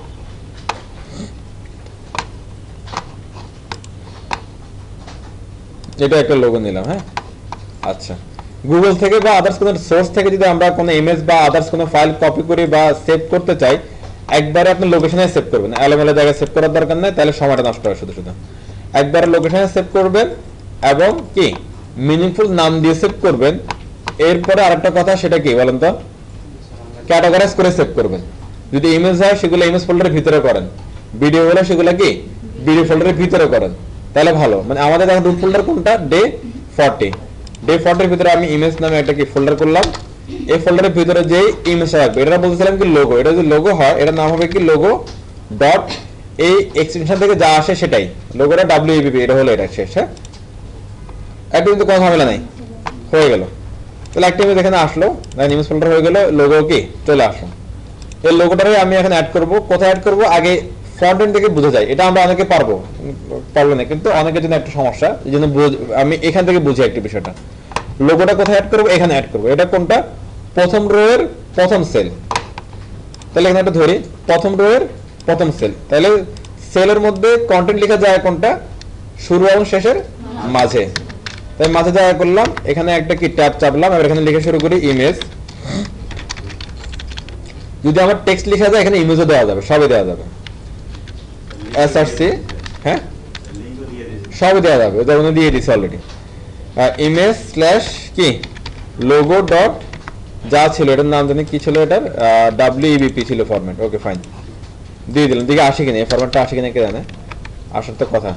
এটা একটা লোগো নিলাম। হ্যাঁ, আচ্ছা, গুগল থেকে বা আদার্স কোনো সোর্স থেকে যদি আমরা কোনো ইমেজ বা আদার্স কোনো ফাইল কপি করি বা সেভ করতে চাই, একবারে আপনি লোকেশনে সেভ করবেন, এলোমেলো জায়গায় সেভ করার দরকার নাই, তাহলে সময়টা নষ্ট হয় শুধু শুধু। একবারে লোকেশনে সেভ করবেন এবং কি মিনিংফুল নাম দিয়ে সেভ করবেন। এরপরে আরেকটা কথা, সেটা কি বলেন তো, ক্যাটাগরাইজ করে সেভ করবেন। যদি ইমেজ হয় সেগুলো ইমেজ ফোল্ডারের ভিতরে করেন, ভিডিও হলে সেগুলো কি ভিডিও ফোল্ডারের ভিতরে করেন, তাহলে ভালো। মানে আমাদের এখন রুট ফোল্ডার কোনটা, ডে 40। ডে 40 এর ভিতরে আমি ইমেজ নামে একটা কি ফোল্ডার করলাম। এই ফোল্ডারের ভিতরে যেই ইমেজটা থাকবে, এটা বলতেছিলাম কি লোগো, এটা যদি লোগো হয় এটার নাম হবে কি লোগো ডট, এই এক্সটেনশন থেকে যা আসে সেটাই লোগোটা WAVP, এটা হলো এটা শেষ। হ্যাঁ, একটু কিন্তু কোনো ঝামেলা নাই, হয়ে গেল। তাহলে একটা ইমেজ এখানে আসলো, ইমেজ ফোল্ডার হয়ে গেল, লোগো কি চলে আসলো। এই লোগোটারে আমি এখন অ্যাড করব। কোথায় অ্যাড করব, আগে ফ্রন্ট এন্ড থেকে বুঝে যায়, এটা আমরা অনেকে পারবো না, কিন্তু অনেকের জন্য একটা সমস্যা, এই জন্য আমি এখান থেকে বুঝি একটা বিষয়টা। লোগোটা কোথায় অ্যাড করব, এখানে অ্যাড করব। এটা কোনটা, প্রথম রো এর প্রথম সেল। তাহলে এখানে একটা ধরি, প্রথম রো এর প্রথম সেল। তাহলে সেলের মধ্যে কন্টেন্ট লেখা যায় কোনটা, শুরু এবং শেষের মাঝে। তাই মাঝে জায়গা করলাম, এখানে একটা কি ট্যাব চাপলাম, এবার এখানে লিখে শুরু করি ইমেজ। যদি আমার টেক্সট লেখা যায়, এখানে ইমেজও দেওয়া যাবে, সবই দেওয়া যাবে, SRC। হ্যাঁ, লিংকও দিয়ে দিয়েছি। সবই দেওয়া যাবে, যেমন দিয়ে দিছি অলরেডি। ইমেজ স্ল্যাশ কি লোগো ডট, যা ছিল এটার নাম জানি কি ছিল, এটার WAVP ছিল ফরম্যাট। ওকে, ফাইন, দিয়ে দিলাম। দিকে আসে কিনা, এই ফরম্যাটটা আসে কিনা কে জানে, আসার তো কথা।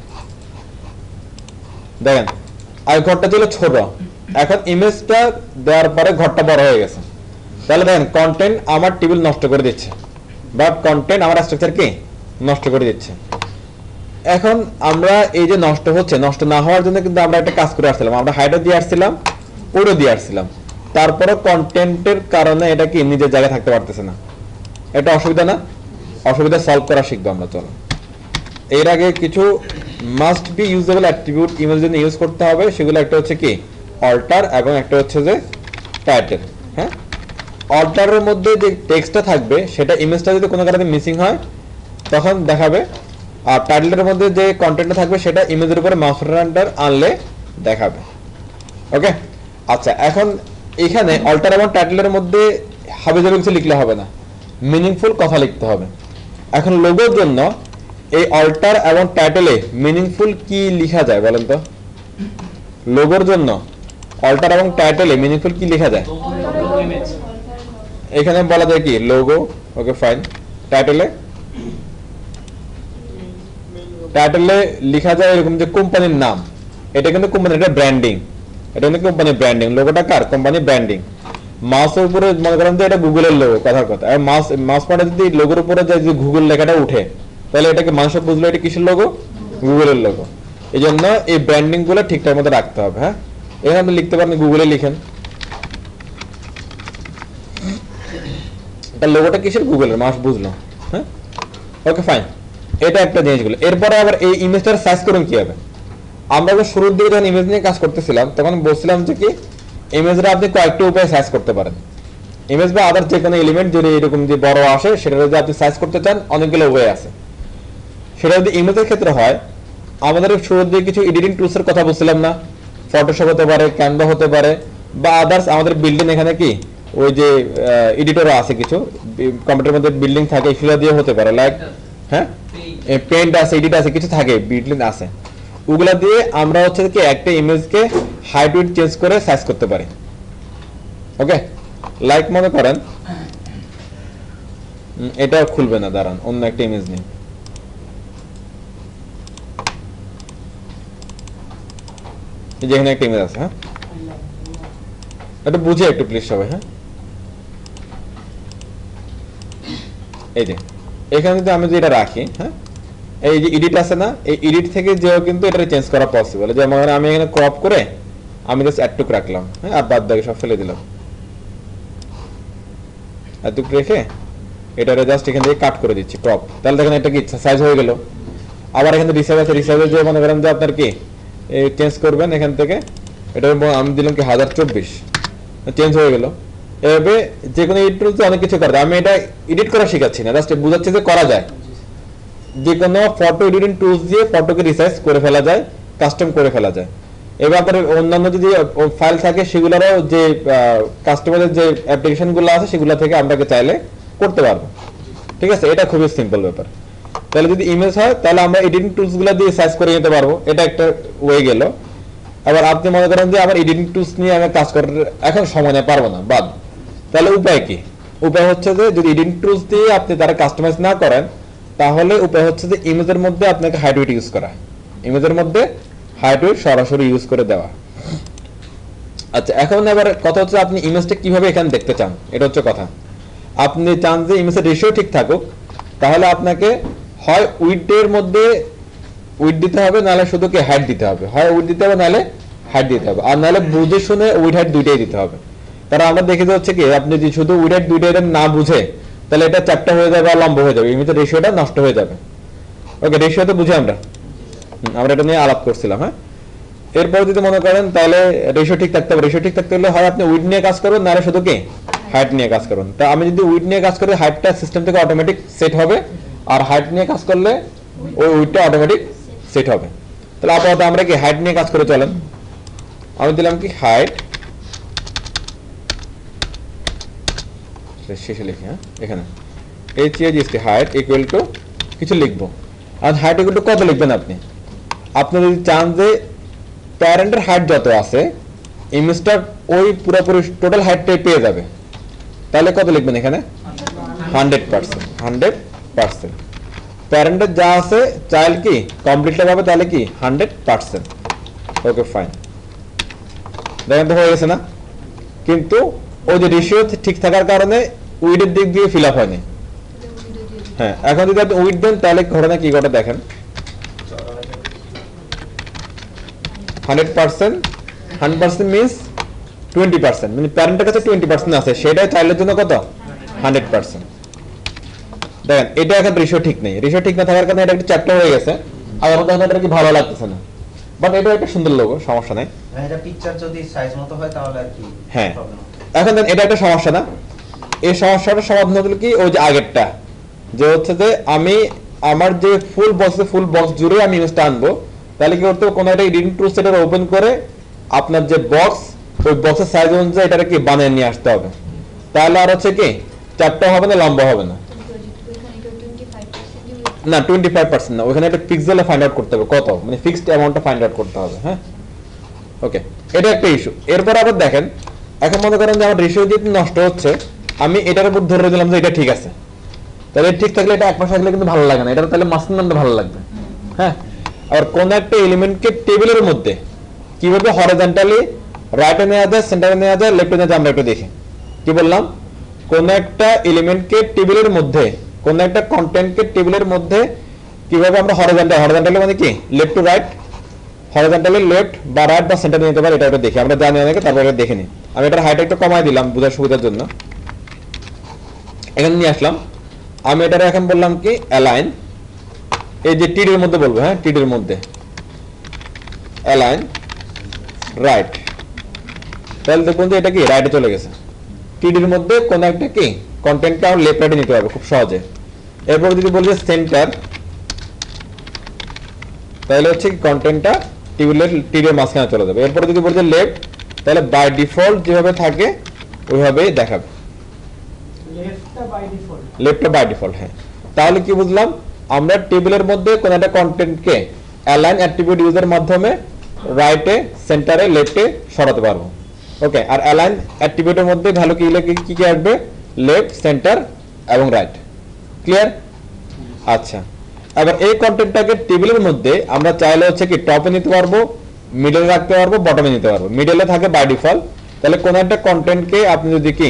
দেখেন, আর ঘরটা ছিল ছোট, এখন ইমেজটা দেওয়ার পরে ঘরটা বড় হয়ে গেছে। তাহলে দেখেন, কন্টেন্ট আমার টেবিল নষ্ট করে দিচ্ছে, বা কন্টেন্ট আমার স্ট্রাকচার কি নষ্ট করে দিচ্ছে। এখন আমরা এই যে নষ্ট হচ্ছে, নষ্ট না হওয়ার জন্য কিন্তু আমরা একটা কাজ করে আসছিলাম, আমরা হাইডও দিয়ে আসছিলাম, ওরও দিয়ে আসছিলাম। তারপরে কন্টেন্টের কারণে এটা কি নিজের জায়গায় থাকতে পারতেছে না। এটা অসুবিধা না? অসুবিধা সলভ করা শিখবো আমরা। চলো, এর আগে কিছু must be usable attribute image জন্য ইউজ করতে হবে। সেগুলো একটা হচ্ছে কি অল্টার, এবং একটা হচ্ছে যে টাইটেল। হ্যাঁ, অল্টারের মধ্যে যে টেক্সটটা থাকবে সেটা ইমেজটা যদি কোনো কারণে মিসিং হয় তখন দেখাবে, আর টাইটেলের মধ্যে যে কন্টেন্টটা থাকবে সেটা ইমেজের উপরে মাউস পয়েন্টার আনলে দেখাবে। ওকে, আচ্ছা, এখন এখানে অল্টার এবং টাইটেলের মধ্যে হাবিজাবি কিছু লিখলে হবে না, মিনিংফুল কথা লিখতে হবে। এখন লোগোর জন্য এই অল্টার এবং টাইটেলে মিনিংফুল কি লেখা যায় বলেন তো? লোগোর জন্য অল্টার এবং টাইটেলে মিনিংফুল কি লেখা যায়? এখানে বলা যায় কি লোগো। ওকে, ফাইন। টাইটেলে লেখা যায় এরকম যে কোম্পানির নাম, এটা কিন্তু কোম্পানির, এটা ব্র্যান্ডিং, এটা কিন্তু কোম্পানির ব্র্যান্ডিং। লোগোটা কার? Company branding. মাউসের উপরে মনে করেন যে এটা গুগলের লোগো, কথার কথা। আর মাউস পয়েন্টার যদি লোগোর উপরে যায়, যদি গুগল লেখাটা উঠে, তাহলে এটাকে মানুষ বুঝলো এটা কিসের লোগো? গুগলের লোগো। এই জন্য এই ব্র্যান্ডিং গুলো ঠিকঠাক মতো রাখতে হবে। হ্যাঁ, এখানে আপনি লিখতে পারেন গুগলে লিখেন, তার লোগোটা কিসের? গুগলের, মানুষ বুঝলো। হ্যাঁ, ওকে, ফাইন। এটা একটা জিনিসগুলো। এরপরে আবার এই ইমেজটার সাইজ করুন কি হবে। আমরা যখন শুরুর দিকে যখন ইমেজ নিয়ে কাজ করতেছিলাম তখন বলছিলাম যে কি ইমেজটা আপনি কয়েকটা উপায়ে সাইজ করতে পারেন। ইমেজ বা আদার যে কোনো এলিমেন্ট যদি এরকম যে বড় আসে সেটা যদি আপনি সাইজ করতে চান অনেকগুলো ওয়ে আছে। সেটা যদি ইমেজের ক্ষেত্রে হয়, আমাদের শুরুর দিকে কিছু এডিটিং টুলস এর কথা বলছিলাম না, ফটোশপ হতে পারে, ক্যানভা হতে পারে, বা আদার্স আমাদের বিল্ডিং এখানে কি ওই যে এডিটর আছে কিছু কম্পিউটারের মধ্যে বিল্ডিং থাকে, সেটা দিয়ে হতে পারে, লাইক হ্যাঁ পেইন্ট আছে, এডিট আছে, কিছু থাকে বিল্ডিং আছে, ওগুলা দিয়ে আমরা হচ্ছে কি একটা ইমেজকে হাইট উইডথ চেঞ্জ করে সাইজ করতে পারি। ওকে, লাইক মনে করেন এটা খুলবে না, দাঁড়ান অন্য একটা ইমেজ নিন। যেখানে একটা ইমেজ আছে, হ্যাঁ এটা বুঝে একটু প্লিজ সবাই। হ্যাঁ এই যে এখানে যদি আমি যদি এটা রাখি, হ্যাঁ এই যে এডিট আছে না, এই এডিট থেকে যেও কিন্তু এটা চেঞ্জ করা পসিবল। যেমন আমি এখানে ক্রপ করে আমি জাস্ট এতটুকু রাখলাম, হ্যাঁ আর বাদ বাকি সব ফেলে দিলাম, এতটুকু রেখে এটারে জাস্ট এখান থেকে কাট করে দিচ্ছি ক্রপ, তাহলে দেখেন এটা কি সাইজ হয়ে গেল। আবার এখানে রিসাইজ আছে, রিসাইজে যে মনে করেন যে আপনার কি চেঞ্জ করবেন এখান থেকে, এটা আমি দিলাম কি 1024, চেঞ্জ হয়ে গেল। এভাবে যে কোনো এডিট টুলসে অনেক কিছু করা যায়। আমি এটা এডিট করা শেখাচ্ছি না, জাস্ট বুঝাচ্ছি যে করা যায়। যে কোনো ফটো এডিটিং টুলস দিয়ে ফটোকে রিসাইজ করে ফেলা যায়, কাস্টম করে ফেলা যায়। এবার আপনার অন্যান্য যদি ফাইল থাকে সেগুলোরও যে কাস্টমারের যে অ্যাপ্লিকেশনগুলো আছে সেগুলো থেকে আমরা চাইলে করতে পারবো। ঠিক আছে, এটা খুবই সিম্পল ব্যাপার। তাহলে যদি ইমেজ হয় তাহলে আমরা এডিটিং টুলসগুলো দিয়ে সাইজ করে নিতে পারবো, এটা একটা ওয়ে গেল। আবার আপনি মনে করেন যে আমার এডিটিং টুলস নিয়ে আমি কাজ করার এখন সময় নিয়ে পারবো না, বাদ, তাহলে উপায় কি? উপায় হচ্ছে যে যদি এডিটিং টুলস দিয়ে আপনি তারা কাস্টমাইজ না করেন তাহলে উপায় হচ্ছে যে ইমেজের মধ্যে আপনাকে হাইট উইডথ ইউজ করা, ইমেজের মধ্যে হাইট উইডথ সরাসরি ইউজ করে দেওয়া। আচ্ছা, এখন এবার কথা হচ্ছে আপনি ইমেজটা কিভাবে এখানে দেখতে চান, এটা হচ্ছে কথা। আপনি চান যে ইমেজের রেশিও ঠিক থাকুক, তাহলে আপনাকে হয় উইডথের মধ্যে উইডথ দিতে হবে, নাহলে শুধু কি হাইট দিতে হবে, হয় উইডথ দিতে হবে নাহলে হাইট দিতে হবে, আর নাহলে বুঝে শুনে উইডথ হাইট দুইটাই দিতে হবে। তারা আমরা দেখে যাচ্ছে কি আপনি যদি শুধু উইডথ হাইট দুইটাই না বুঝে তাহলে এটা চ্যাপ্টা হয়ে যাবে আর লম্বা হয়ে যাবে, ইমেজের রেশিওটা নষ্ট হয়ে যাবে। ওকে, রেশিও তো বুঝে আমরা এটা নিয়ে আলাপ করছিলাম। হ্যাঁ, এরপর যদি মনে করেন তাহলে রেশিও ঠিক থাকতে হবে, রেশিও ঠিক থাকতে হলে হয় আপনি উইডথ নিয়ে কাজ করবেন, নাহলে শুধু কি হাইট নিয়ে কাজ করুন। তা আমি যদি উইডথ নিয়ে কাজ করি হাইটটা সিস্টেম থেকে অটোমেটিক সেট হবে, আর হাইট নিয়ে কাজ করলে ওই উইডথটা অটোমেটিক সেট হবে। তাহলে আপাতত আমরা কি হাইট নিয়ে কাজ করে চলেন। আমি দিলাম কি হাইট, শেষে লিখি, হ্যাঁ এখানে HHST হাইট ইকুয়াল টু কিছু লিখবো। আর হাইট ইকুয়াল টু কত লিখবেন আপনি? আপনি যদি চান যে প্যারেন্টের হাইট যত আছে ইমেজটা ওই পুরোপুরি টোটাল হাইটটাই পেয়ে যাবে, তাহলে কত লিখবেন এখানে? 100%। 100% প্যারেন্টের যা আছে চাইল্ড কি কমপ্লিটটা পাবে, তাহলে কি 100%। ওকে ফাইন, দেখেন তো হয়ে গেছে না? কিন্তু ওই যে রেশিও ঠিক থাকার কারণে উইডের দিক দিয়ে ফিল আপ হয়নি। হ্যাঁ, এখন যদি আপনি উইড দেন তাহলে ঘটনা কি ঘটে দেখেন, 100%, 100% মিন্স 20%, মানে প্যারেন্টের কাছে 20% আছে, সেটাই চাইল্ডের জন্য কত 100%। দেখেন এটা এখন রেশিও ঠিক নেই, রেশিও ঠিক না থাকার কারণে এটা একটা চ্যাপ্টার হয়ে গেছে, আর আমার কাছে এটা কি ভালো লাগতেছে না, বাট এটা একটা সুন্দর লোগো, সমস্যা নাই। এটা পিকচার যদি সাইজ মতো হয় তাহলে আর কি হ্যাঁ, প্রবলেম। এখন দেন এটা একটা সমস্যা না, এই সমস্যাটা সমাধান হলো কি ওই যে আগেরটা, যে হচ্ছে যে আমি আমার যে ফুল বক্স জুড়ে আমি ইমেজটা আনবো, তাহলে কি করতে হবে, কোনো একটা এডিটিং টুলস এটা ওপেন করে আপনার যে বক্স ওই বক্সের সাইজ অনুযায়ী এটাকে কি বানিয়ে নিয়ে আসতে হবে, তাহলে আর হচ্ছে কি চ্যাপ্টা হবে না, লম্বা হবে না। না 25% না, ওখানে একটা পিক্সেলে ফাইন্ড আউট করতে হবে কত, মানে ফিক্সড অ্যামাউন্টটা ফাইন্ড আউট করতে হবে। হ্যাঁ ওকে, এটা একটা ইস্যু। এরপর আবার দেখেন, এখন মনে করেন যে আমার রেশিও যদি নষ্ট হচ্ছে, আমি এটার উপর ধরে দিলাম যে এটা ঠিক আছে, তাহলে ঠিক থাকলে এটা এক পাশে থাকলে কিন্তু ভালো লাগে না, এটা তাহলে মাঝখানটা ভালো লাগবে। হ্যাঁ, আর কোন একটা এলিমেন্টকে টেবিলের মধ্যে কিভাবে হরিজন্টালি রাইটে নেওয়া যায়, সেন্টারে নেওয়া যায়, লেফটে নেওয়া যায়, আমরা একটু দেখি। কি বললাম, কোন একটা এলিমেন্টকে টেবিলের মধ্যে, কোন একটা কন্টেন্টকে টেবিলের মধ্যে কিভাবে আমরা হরিজন্টালি মানে কি left to right, horizontally left বা রাইট বা সেন্টারে নিতে পারি, এটা দেখি, আমরা জানি অনেকে, তারপরে দেখে নিই। আমি এটার হাইট একটু কমাই দিলাম বোঝার সুবিধার জন্য, এখানে নিয়ে আসলাম। আমি এটারে এখন বললাম কি অ্যালাইন এই যে টিডির মধ্যে বলবো, হ্যাঁ টিডির মধ্যে অ্যালাইন রাইট, তাহলে দেখুন যে এটা কি রাইটে চলে গেছে। টিডির মধ্যে কোন একটা কি কন্টেন্টটা আমরা লেফট রাইটে নিতে পারবো খুব সহজে। এরপর যদি বলি যে সেন্টার, তাহলে হচ্ছে কি কন্টেন্টটা টিডির মাঝখানে চলে যাবে। এরপর যদি বলি যে লেফট, তাহলে বাই ডিফল্ট যেভাবে থাকে ওইভাবেই দেখাবে, লেফটটা বাই ডিফল্ট। হ্যাঁ, তাহলে কি বুঝলাম, আমরা টেবিলের মধ্যে কোন একটা কন্টেন্টকে অ্যালাইন অ্যাট্রিবিউট ইউজের মাধ্যমে রাইটে, সেন্টারে, লেফটে সরাতে পারবো। ওকে, আর অ্যালাইন অ্যাট্রিবিউটের মধ্যে ভ্যালু কি কি আসবে, লেফট, সেন্টার এবং রাইট। ক্লিয়ার? আচ্ছা, এবার এই কন্টেন্টটাকে টেবিলের মধ্যে আমরা চাইলে হচ্ছে কি টপে নিতে পারবো, মিডলে রাখতে পারবো, বটমে নিতে পারবো। মিডলে থাকে বাই ডিফল্ট, তাহলে কোন একটা কন্টেন্টকে আপনি যদি কি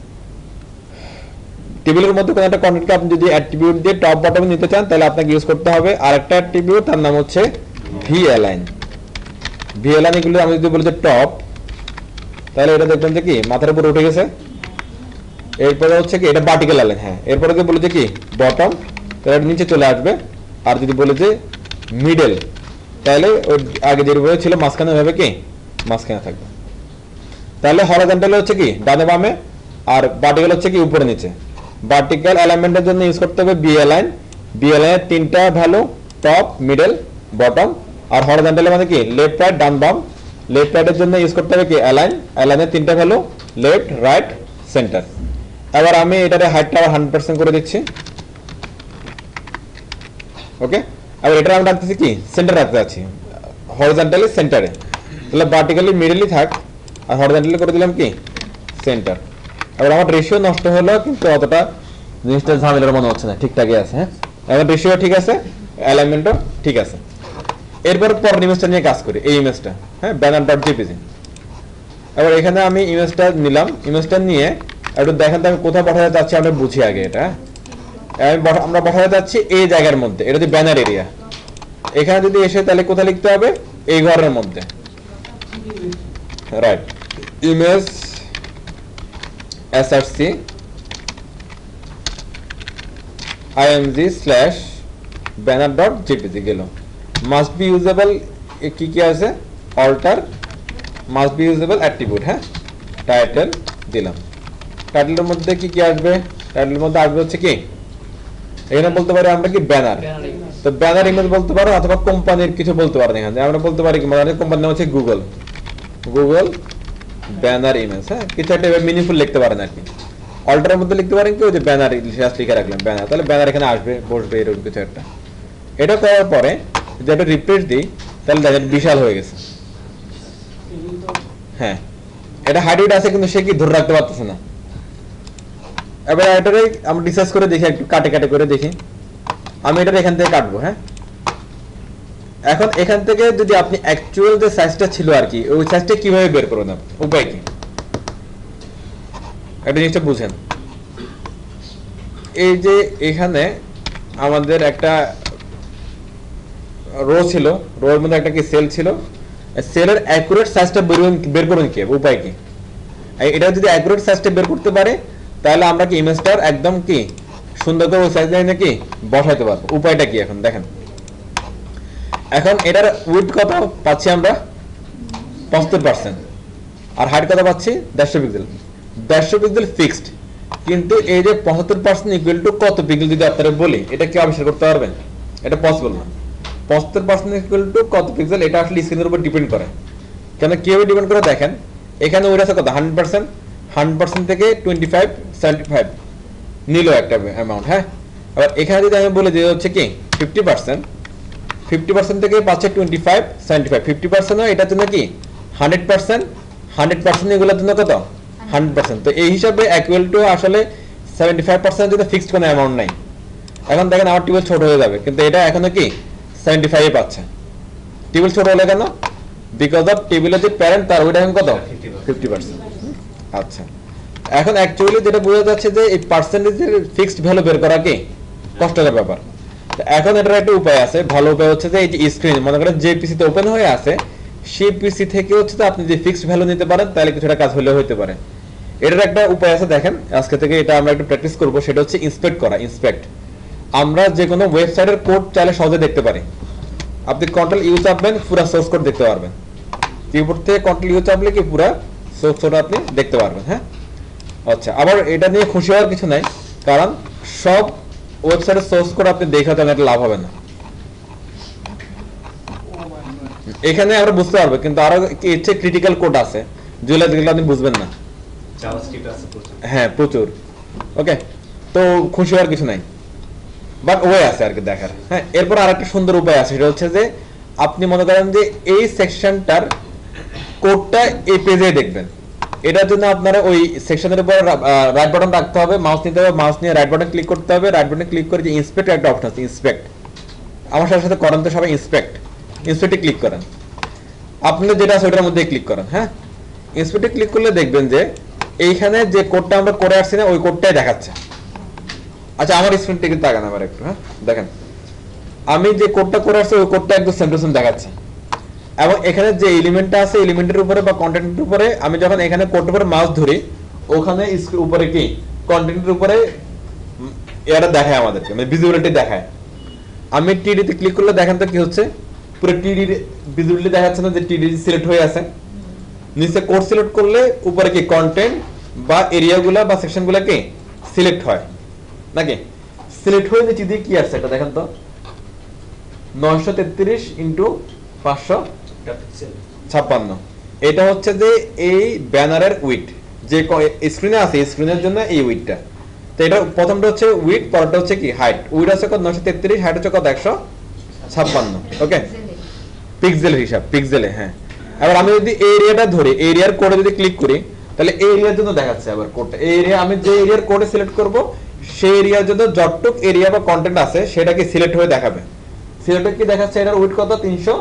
টেবিলের মধ্যে কোন একটা কন্টেন্টকে আপনি যদি অ্যাট্রিবিউট দিয়ে টপ বটমে নিতে চান, তাহলে আপনাকে ইউজ করতে হবে আরেকটা অ্যাট্রিবিউট, তার নাম হচ্ছে ভি অ্যালাইন। ভি অ্যালাইন এগুলো আমি যদি বলি যে টপ, তাহলে এটা দেখবেন যে কি মাথার উপরে উঠে গেছে। এরপরে হচ্ছে কি এটা ভার্টিক্যাল অ্যালাইন। হ্যাঁ, এরপরে যদি বলি যে কি বটম, তাহলে এটা নিচে চলে আসবে। আর যদি বলি যে মিডল, তাহলে ওই আগে যেভাবে ছিল মাঝখানে ওইভাবে কি মাঝখানে থাকবে। তাহলে হরিজন্টাল হচ্ছে কি ডানে বামে, আর ভার্টিক্যাল হচ্ছে কি উপরে নিচে। ভার্টিক্যাল অ্যালাইনমেন্টের জন্য ইউজ করতে হবে বি অ্যালাইন। বি অ্যালাইনের তিনটা ভ্যালু টপ, মিডল, বটম। আর হরিজন্টাল মানে কি লেফট রাইট ডান বাম। লেফট রাইটের জন্য ইউজ করতে হবে কি অ্যালাইন, অ্যালাইনের তিনটা ভ্যালু লেফট, রাইট, সেন্টার। এবার আমি এটারে হাইটটা 100% করে দিচ্ছি। ওকে, এবার এটা আমি রাখতেছি কি সেন্টার রাখতে যাচ্ছি, হরিজন্টালি সেন্টারে। তাহলে ভার্টিক্যালি মিডলই থাক, আর হরিজন্টালি করে দিলাম কি সেন্টার। এবার আমার রেশিও নষ্ট হলো, কিন্তু অতটা জিনিসটা ঝামেলার মনে হচ্ছে না, ঠিকঠাকই আছে। হ্যাঁ, এবার রেশিও ঠিক আছে, অ্যালাইনমেন্টও ঠিক আছে। এরপর পরের ইমেজটা নিয়ে কাজ করি, এই ইমেজটা। হ্যাঁ, banner.jpg। এবার এখানে আমি ইমেজটা নিলাম, ইমেজটা নিয়ে একটু দেখেন তো আমি কোথায় পাঠাতে চাচ্ছি, আমরা বুঝি আগে এটা। আমরা পাঠাতে চাচ্ছি এই জায়গার মধ্যে, এটা হচ্ছে ব্যানার এরিয়া। এখানে যদি এসে তাহলে কোথায় লিখতে হবে, এই ঘরের মধ্যে। রাইট, ইমেজ src img/banner.jpg গেল। মাস্ট বি ইউজেবল কি কি আছে, alt must be usable attribute. হ্যাঁ, টাইটেল দিলাম। টাইটেলের মধ্যে কি কি আসবে, টাইটেলের মধ্যে আসবে হচ্ছে কি এখানে বলতে পারি আমরা কি ব্যানার। তো ব্যানার ইমেজ বলতে পারো, অথবা কোম্পানির কিছু বলতে পারেন। এখানে আমরা বলতে পারি কি মানে কোম্পানির নাম হচ্ছে গুগল, গুগল ব্যানার ইমেজ। হ্যাঁ, কিছু একটা মিনিংফুল লিখতে পারেন আর কি। অল্টারের মধ্যে লিখতে পারেন কি ওই যে ব্যানার লিখে রাখলাম ব্যানার, তাহলে ব্যানার এখানে আসবে, বসবে এরকম কিছু একটা। এটা করার পরে যদি একটা রিপ্লেস দিই, তাহলে দেখেন বিশাল হয়ে গেছে। হ্যাঁ, এটা হাইড আছে, কিন্তু সে কি ধরে রাখতে পারতেছে না। এবার এটারে আমরা রিসার্চ করে দেখি, একটু কাটে কাটে করে দেখি। আমি এটা এখান থেকে কাটবো। হ্যাঁ, এখন এখান থেকে যদি আপনি অ্যাকচুয়াল যে সাইজটা ছিল আর কি, ওই সাইজটা কিভাবে বের করবেন, উপায় কি একটা জিনিসটা বুঝেন। এই যে এখানে আমাদের একটা রো ছিল, রোর মধ্যে একটা কি সেল ছিল, সেলের অ্যাকুরেট সাইজটা বের করবেন কি, উপায় কি? এটা যদি অ্যাকুরেট সাইজটা বের করতে পারে, তাহলে আমরা কি ইমেজটার একদম কি সুন্দর করে ওই সাইজ লাইনে কি বসাইতে পারবো। উপায়টা কি এখন দেখেন। এখন এটার উইডথ কত পাচ্ছি আমরা 75%, আর হাইট কত পাচ্ছি 150 পিক্সেল। 150 পিক্সেল ফিক্সড, কিন্তু এই যে 75% ইকুয়াল টু কত পিক্সেল যদি আপনারা বলি, এটা কি আবিষ্কার করতে পারবেন? এটা পসিবল না। 75% ইকুয়াল টু কত পিক্সেল, এটা আসলে স্ক্রিনের উপর ডিপেন্ড করে। কেন কিভাবে ডিপেন্ড করে দেখেন, এখানে ওইটা আছে কত 100%, 100% থেকে 25 75 নিল একটা অ্যামাউন্ট। হ্যাঁ, আবার এখানে যদি আমি বলি যে হচ্ছে কি 50%, 50% থেকে পাচ্ছে 25 75, 50% এটার জন্য কি 100%, 100% এগুলোর জন্য কত 100%। তো এই হিসাবে ইকুয়াল টু আসলে 75% যদি ফিক্সড কোনো অ্যামাউন্ট নাই। এখন দেখেন আমার টেবিল ছোট হয়ে যাবে, কিন্তু এটা এখনো কি 75 পাচ্ছে। টেবিল ছোট হলে কেন? বিকজ অফ টেবিলের যে প্যারেন্ট তার ওইটা এখন কত 50%। আচ্ছা, এখন অ্যাকচুয়ালি যেটা বোঝা যাচ্ছে যে এই পার্সেন্টেজের ফিক্সড ভ্যালু বের করা কি কষ্টকর ব্যাপার। এখন এটার একটা উপায় আছে, ভালো উপায় হচ্ছে যে এই যে স্ক্রিন মনে করেন যে পিসিতে ওপেন হয়ে আছে, সেই পিসি থেকে হচ্ছে যে আপনি যে ফিক্সড ভ্যালু নিতে পারেন, তাহলে কিছুটা কাজ হলেও হতে পারে। এটার একটা উপায় আছে, দেখেন আজকে থেকে এটা আমরা একটু প্র্যাকটিস করব। সেটা হচ্ছে ইন্সপেক্ট করা। ইন্সপেক্ট আমরা যে কোনো ওয়েবসাইটের কোড চাইলে সহজে দেখতে পারি। আপনি কন্ট্রোল ইউ চাপবেন, পুরো সোর্স কোড দেখতে পারবেন। কিবোর্ড থেকে কন্ট্রোল ইউ চাপলে কি পুরো সোর্স কোড আপনি দেখতে পারবেন। হ্যাঁ, আচ্ছা, আবার এটা নিয়ে খুশি হওয়ার কিছু নাই, কারণ সব ওয়েবসাইটের সোর্স কোড আপনি দেখে তাহলে এটা লাভ হবে না। এখানে আমরা বুঝতে পারবো, কিন্তু আরো ইচ্ছে ক্রিটিক্যাল কোড আছে যেগুলো আপনি বুঝবেন না। জাভাস্ক্রিপ্ট আছে প্রচুর। হ্যাঁ, প্রচুর। ওকে, তো খুশি হওয়ার কিছু নাই, বাট ওয়ে আছে আর কি দেখার। হ্যাঁ, এরপর আরেকটা সুন্দর উপায় আছে, সেটা হচ্ছে যে আপনি মনে করেন যে এই সেকশনটার কোডটা এই পেজে দেখবেন। এটার জন্য আপনারা ওই সেকশনের উপর রাইট বাটন রাখতে হবে, মাউস নিতে হবে, মাউস নিয়ে রাইট বাটন ক্লিক করতে হবে। রাইট বাটনে ক্লিক করে যে ইন্সপেক্ট একটা অপশন আছে, ইন্সপেক্ট, আমার সাথে সাথে করেন তো সবাই, ইন্সপেক্টে ক্লিক করেন। আপনাদের যেটা আছে ওটার মধ্যে ক্লিক করেন। হ্যাঁ, ইন্সপেক্টে ক্লিক করলে দেখবেন যে এইখানে যে কোডটা আমরা করে আসছি না, ওই কোডটাই দেখাচ্ছে। আচ্ছা, আমার স্ক্রিন থেকে তাকান আবার একটু। হ্যাঁ, দেখেন আমি যে কোডটা করে আসছি ওই কোডটা একদম সেম টু সেম দেখাচ্ছে। এবং এখানে যে এলিমেন্টটা আছে, এলিমেন্টের উপরে বা কন্টেন্টের উপরে আমি যখন এখানে কোডের উপরে মাউস ধরি, ওখানে উপরে কি কন্টেন্টের উপরে এটা দেখায় আমাদেরকে, মানে ভিজিবিলিটি দেখায়। আমি টিডি তে ক্লিক করলে দেখেন তো কি হচ্ছে, পুরো টিডি ভিজিবিলিটি দেখাচ্ছে না যে টিডি সিলেক্ট হয়ে আছে। নিচে কোড সিলেক্ট করলে উপরে কি কন্টেন্ট বা এরিয়াগুলো বা সেকশনগুলো কি সিলেক্ট হয় নাকি? সিলেক্ট হয়ে নিচে দিয়ে কি আসছে এটা দেখেন তো, 933 ইন্টু 556। এটা হচ্ছে যে এই ব্যানারের উইড, যে স্ক্রিনে আছে স্ক্রিনের জন্য এই উইডটা। তো এটা প্রথমটা হচ্ছে উইড, পরেরটা হচ্ছে কি হাইট। উইড আছে কত 933, হাইট হচ্ছে কত 156। ওকে, পিক্সেলের হিসাব, পিক্সেলে। হ্যাঁ, এবার আমি যদি এরিয়াটা ধরি, এরিয়ার কোডে যদি ক্লিক করি, তাহলে এরিয়ার জন্য দেখাচ্ছে আবার কোডটা। এই এরিয়া আমি যে এরিয়ার কোডে সিলেক্ট করব, সেই এরিয়ার জন্য যতটুক এরিয়া বা কন্টেন্ট আছে সেটাকে সিলেক্ট হয়ে দেখাবে। সিলেক্ট কি দেখাচ্ছে, এটার উইড কত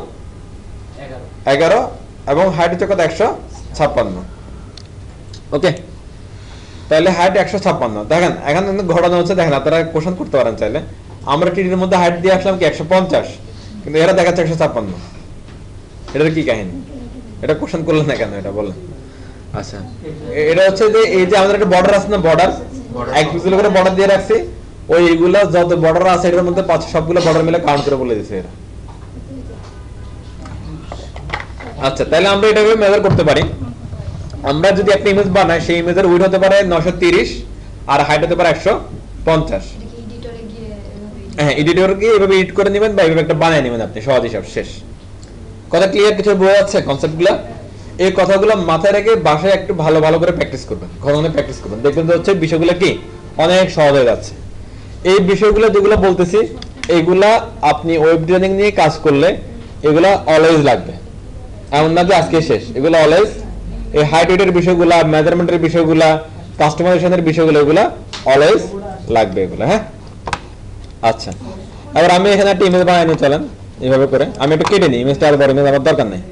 311 এবং হাইট হচ্ছে কত 156। ওকে, তাহলে হাইট 156। দেখেন এখানে ঘটনা হচ্ছে, দেখেন আপনারা কোশ্চেন করতে পারেন চাইলে, আমরা টিডির মধ্যে হাইট দিয়ে আসলাম কি 150, কিন্তু এরা দেখাচ্ছে 156। এটার কি কাহিনী? এটা কোশ্চেন করলেন না কেন, এটা বলেন। আচ্ছা, এটা হচ্ছে যে এই যে আমাদের একটা বর্ডার আছে না, বর্ডার 1 পিক্সেল করে বর্ডার দিয়ে রাখছি, ওই এগুলা যত বর্ডার আছে এটার মধ্যে সবগুলো বর্ডার মিলে কাউন্ট করে বলে দিয়েছে এরা। আচ্ছা, তাহলে আমরা এটাকে মেজার করতে পারি। আমরা যদি একটা ইমেজ বানাই, সেই ইমেজের উইডথ হতে পারে 930 আর হাইট হতে পারে 150। হ্যাঁ, এডিটর গিয়ে এভাবে এডিট করে নেবেন বা এভাবে একটা বানিয়ে নেবেন আপনি, সহজ হিসাব শেষ। কথা ক্লিয়ার? কিছু বোঝা যাচ্ছে কনসেপ্টগুলো? এই কথাগুলো মাথায় রেখে বাসায় একটু ভালো ভালো করে প্র্যাকটিস করবেন, ঘন প্র্যাকটিস করবেন, দেখবেন যে হচ্ছে বিষয়গুলো কি অনেক সহজ হয়ে যাচ্ছে। এই বিষয়গুলো যেগুলো বলতেছি, এগুলা আপনি ওয়েব ডিজাইনিং নিয়ে কাজ করলে এগুলা অলওয়েজ লাগবে, এমন না যে আজকে শেষ। এগুলো অলওয়েজ, এই হাইট ওয়েটের বিষয়গুলা, মেজারমেন্টের বিষয়গুলা, কাস্টমাইজেশনের বিষয়গুলো, এগুলা অলওয়েজ লাগবে এগুলো। হ্যাঁ, আচ্ছা, এবার আমি এখানে একটা ইমেজ বানিয়ে নিয়ে চলেন এইভাবে করে। আমি একটু কেটে নিই ইমেজটা, আর বড় ইমেজ আমার দরকার নেই,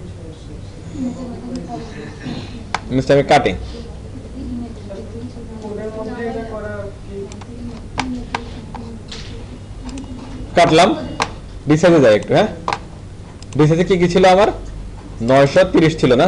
ইমেজটা আমি কাটি। কাটলাম, ডিসাইজে যাই একটু। হ্যাঁ, ডিসাইজে কি কি ছিল আমার? 930 ছিল না,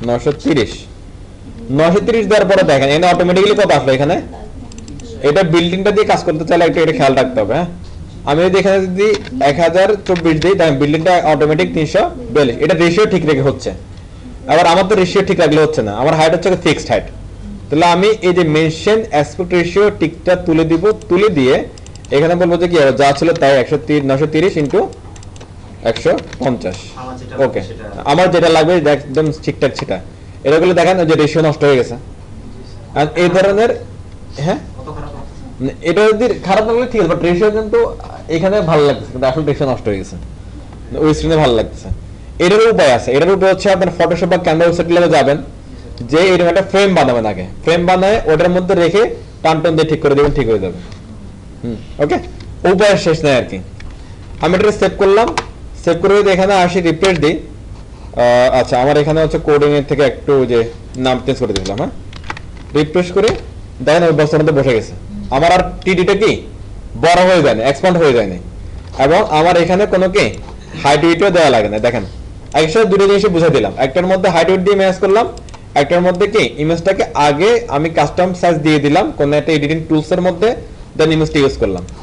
930 দেওয়ার পরে দেখেন এখানে অটোমেটিক্যালি কত আসলো এখানে। এটা বিল্ডিংটা দিয়ে কাজ করতে চাইলে একটু এটা খেয়াল রাখতে হবে। হ্যাঁ, আমি যদি এখানে যদি 1024 দিই, তাহলে বিল্ডিংটা অটোমেটিক 342। এটা রেশিও ঠিক রেখে হচ্ছে। আবার আমার তো রেশিও ঠিক রাখলে হচ্ছে না, আমার হাইট হচ্ছে ফিক্সড হাইট। তাহলে আমি এই যে মেনশন অ্যাসপেক্ট রেশিও টিকটা তুলে দিব, তুলে দিয়ে এখানে বলবো যে কি যা ছিল তাই 930 ইন্টু 150। ওকে, আমার যেটা লাগবে একদম ঠিকঠাক সেটা। এগুলো দেখেন যে রেশিও নষ্ট হয়ে গেছে। আর এই ধরনের, হ্যাঁ, এটা যদি খারাপ লাগলে ঠিক আছে, বাট রেশিও কিন্তু এখানে ভালো লাগছে, কিন্তু আসলে রেশিও নষ্ট হয়ে গেছে, ওই স্ক্রিনে ভালো লাগছে। এটার উপায় আছে, এটার উপায় হচ্ছে আপনার ফটোশপ বা ক্যানভা ওয়েবসাইট লেগে যাবেন, যে এরকম একটা ফ্রেম বানাবেন আগে, ফ্রেম বানায় ওটার মধ্যে রেখে টান টান দিয়ে ঠিক করে দেবেন, ঠিক হয়ে যাবে। ওকে, উপায় শেষ নাই আর কি। আমি এটা সেভ করলাম, সেভ করে যদি এখানে আসি রিফ্রেশ দিই, আচ্ছা আমার এখানে হচ্ছে কোডিং এর থেকে একটু যে নাম চেঞ্জ করে দিলাম। হ্যাঁ, রিফ্রেশ করে দেখেন ওই বক্সের মধ্যে বসে গেছে। আমার আর টিডিটা কি বড় হয়ে যায় না, এক্সপ্যান্ড হয়ে যায় না, এবং আমার এখানে কোনো কি হাইট উইটও দেওয়া লাগে না। দেখেন একসাথে দুটো জিনিস বুঝে দিলাম, একটার মধ্যে হাইট উইট দিয়ে ম্যাচ করলাম, একটার মধ্যে কি ইমেজটাকে আগে আমি কাস্টম সাইজ দিয়ে দিলাম কোন একটা এডিটিং টুলস এর মধ্যে, দেন ইমেজটা ইউজ করলাম।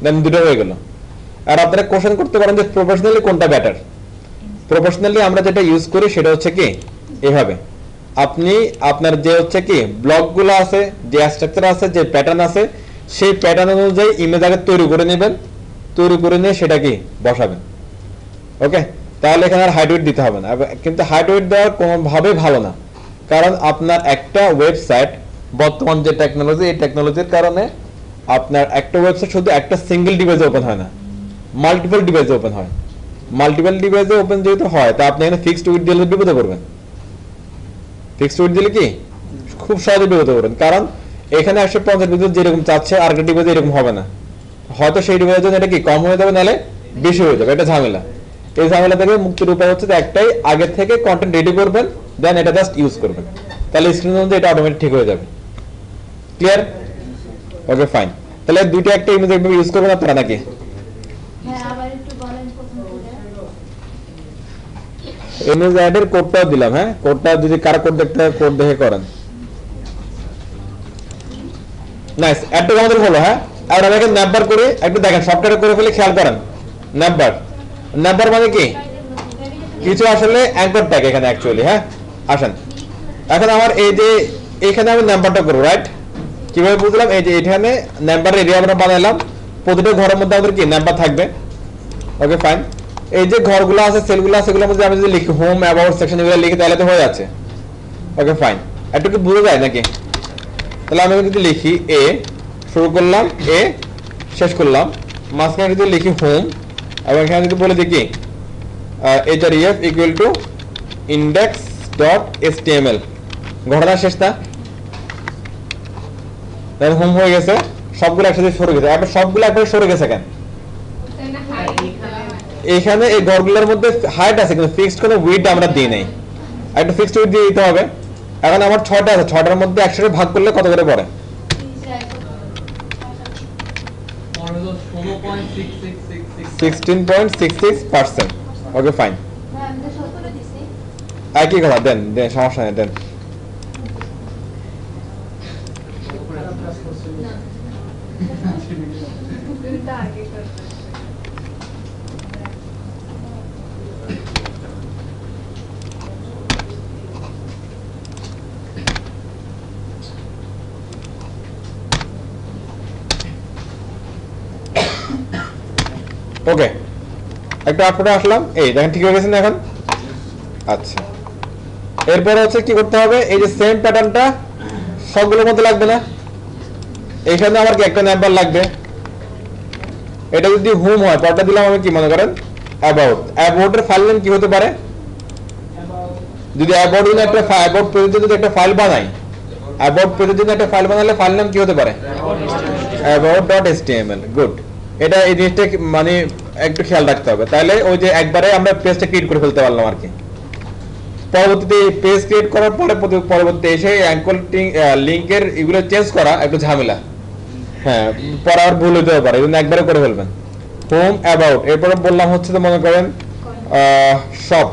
দেন দুটো হয়ে গেল। আর আপনারা কোশ্চেন করতে পারেন যে প্রফেশনালি কোনটা বেটার। প্রফেশনালি আমরা যেটা ইউজ করি সেটা হচ্ছে কি এভাবে, আপনি আপনার যে হচ্ছে কি ব্লকগুলো আছে, যে স্ট্রাকচার আছে, যে প্যাটার্ন আছে, সেই প্যাটার্ন অনুযায়ী ইমেজ আগে তৈরি করে নেবেন, তৈরি করে নিয়ে সেটা কি বসাবেন। ওকে, তাহলে এখানে আর হাইট ওয়েট দিতে হবে না। কিন্তু হাইট ওয়েট দেওয়ার কোনোভাবেই ভালো না, কারণ আপনার একটা ওয়েবসাইট বর্তমান যে টেকনোলজি, এই টেকনোলজির কারণে আপনার একটা ওয়েবসাইট শুধু একটা সিঙ্গেল ডিভাইসে ওপেন হয় না, মাল্টিপল ডিভাইসে ওপেন হয়। মাল্টিপল ডিভাইসে ওপেন যেহেতু হয়, তা আপনি এখানে ফিক্সড উইথ দিলে বিপদে পড়বেন। ফিক্সড উইথ দিলে কি খুব সহজে বিপদে পড়বেন, কারণ এখানে 150 বিদ্যুৎ যেরকম চাচ্ছে আর একটা ডিভাইসে এরকম হবে না, হয়তো সেই ডিভাইসের জন্য এটা কি কম হয়ে যাবে, নাহলে বেশি হয়ে যাবে, এটা ঝামেলা। এই ঝামেলা থেকে মুক্তির উপায় হচ্ছে যে একটাই, আগে থেকে কন্টেন্ট রেডি করবেন, দেন এটা জাস্ট ইউজ করবেন, তাহলে স্ক্রিন অনুযায়ী এটা অটোমেটিক ঠিক হয়ে যাবে। ক্লিয়ার? Okay fine. তাহলে দুইটা একটা ইমেজ একভাবে ইউজ করবেন আপনারা নাকি? ইমেজ অ্যাডের কোডটাও দিলাম। হ্যাঁ, কোডটা যদি কার কোড দেখতে হয় কোড দেখে করেন। নাইস, অ্যাডটা আমাদের হলো। হ্যাঁ, আর আমি এখন ন্যাপবার করে একটু দেখেন, সফটওয়্যার করে ফেলে খেয়াল করেন। ন্যাপবার, ন্যাপবার মানে কি কিছু আসলে অ্যাঙ্কর ট্যাগ এখানে অ্যাকচুয়ালি। হ্যাঁ, আসেন এখন আমার এই যে এখানে আমি নাম্বারটা করবো, রাইট? কিভাবে বুঝলাম? এই যে এখানে নাম্বার এরিয়া আমরা বানাইলাম, প্রতিটা ঘরের মধ্যে আমাদের কি নাম্বার থাকবে। Okay fine. এই যে ঘরগুলো আছে, সেলগুলো আছে, সেগুলোর মধ্যে আমি যদি লিখি হোম, অ্যাবাউট, সেকশন এগুলো লিখি, তাহলে তো হয়ে যাচ্ছে। ওকে ফাইন, একটু কি বুঝে যায় নাকি? তাহলে আমি যদি লিখি এ, শুরু করলাম এ, শেষ করলাম, মাঝখানে যদি লিখি হোম, এবং এখানে যদি বলে দেখি href equal to index dot html, ঘটনা শেষ না? তাহলে হোম হয়ে গেছে, সবগুলো একসাথে সরে গেছে। এখন সবগুলো একবারে সরে গেছে কেন? এখানে এই ঘরগুলোর মধ্যে হাইট আছে কিন্তু ফিক্সড কোনো উইডথ আমরা দিই নাই, একটা ফিক্সড উইডথ দিয়ে দিতে হবে। এখন আমার 6টা আছে, 6টার মধ্যে 100 ভাগ করলে কত করে পড়ে? 16.66%। ওকে ফাইন, একই কথা, দেন দেন, সমস্যা নেই, দেন। ওকে, একটা আউটপুটে আসলাম, এই দেখেন ঠিক হয়ে গেছে না এখন? আচ্ছা, এরপরে হচ্ছে কি করতে হবে, এই যে সেম প্যাটার্নটা সবগুলোর মধ্যে লাগবে না, এখানে আমার কি একটা নাম্বার লাগবে। এটা যদি হোম হয়, পরটা দিলাম আমি কি মনে করেন অ্যাবাউট, অ্যাবাউট এর ফাইল নেম কি হতে পারে? যদি অ্যাবাউট জন্য একটা অ্যাবাউট পেজের জন্য একটা ফাইল বানাই, অ্যাবাউট পেজের জন্য একটা ফাইল বানালে ফাইল নাম কি হতে পারে? about.html। গুড, এটা এই জিনিসটা মানে একটু খেয়াল রাখতে হবে, তাহলে ওই যে একবারে আমরা পেজটা ক্রিয়েট করে ফেলতে পারলাম আর কি। পরবর্তীতে পেজ ক্রিয়েট করার পরে পরবর্তীতে এসে অ্যাঙ্কর লিংকের এগুলো চেঞ্জ করা একটু ঝামেলা। হ্যাঁ, পরে আর ভুল হতে পারে, এই জন্য একবারে করে ফেলবেন হোম অ্যাবাউট। এরপরে বললাম হচ্ছে তো মনে করেন শপ,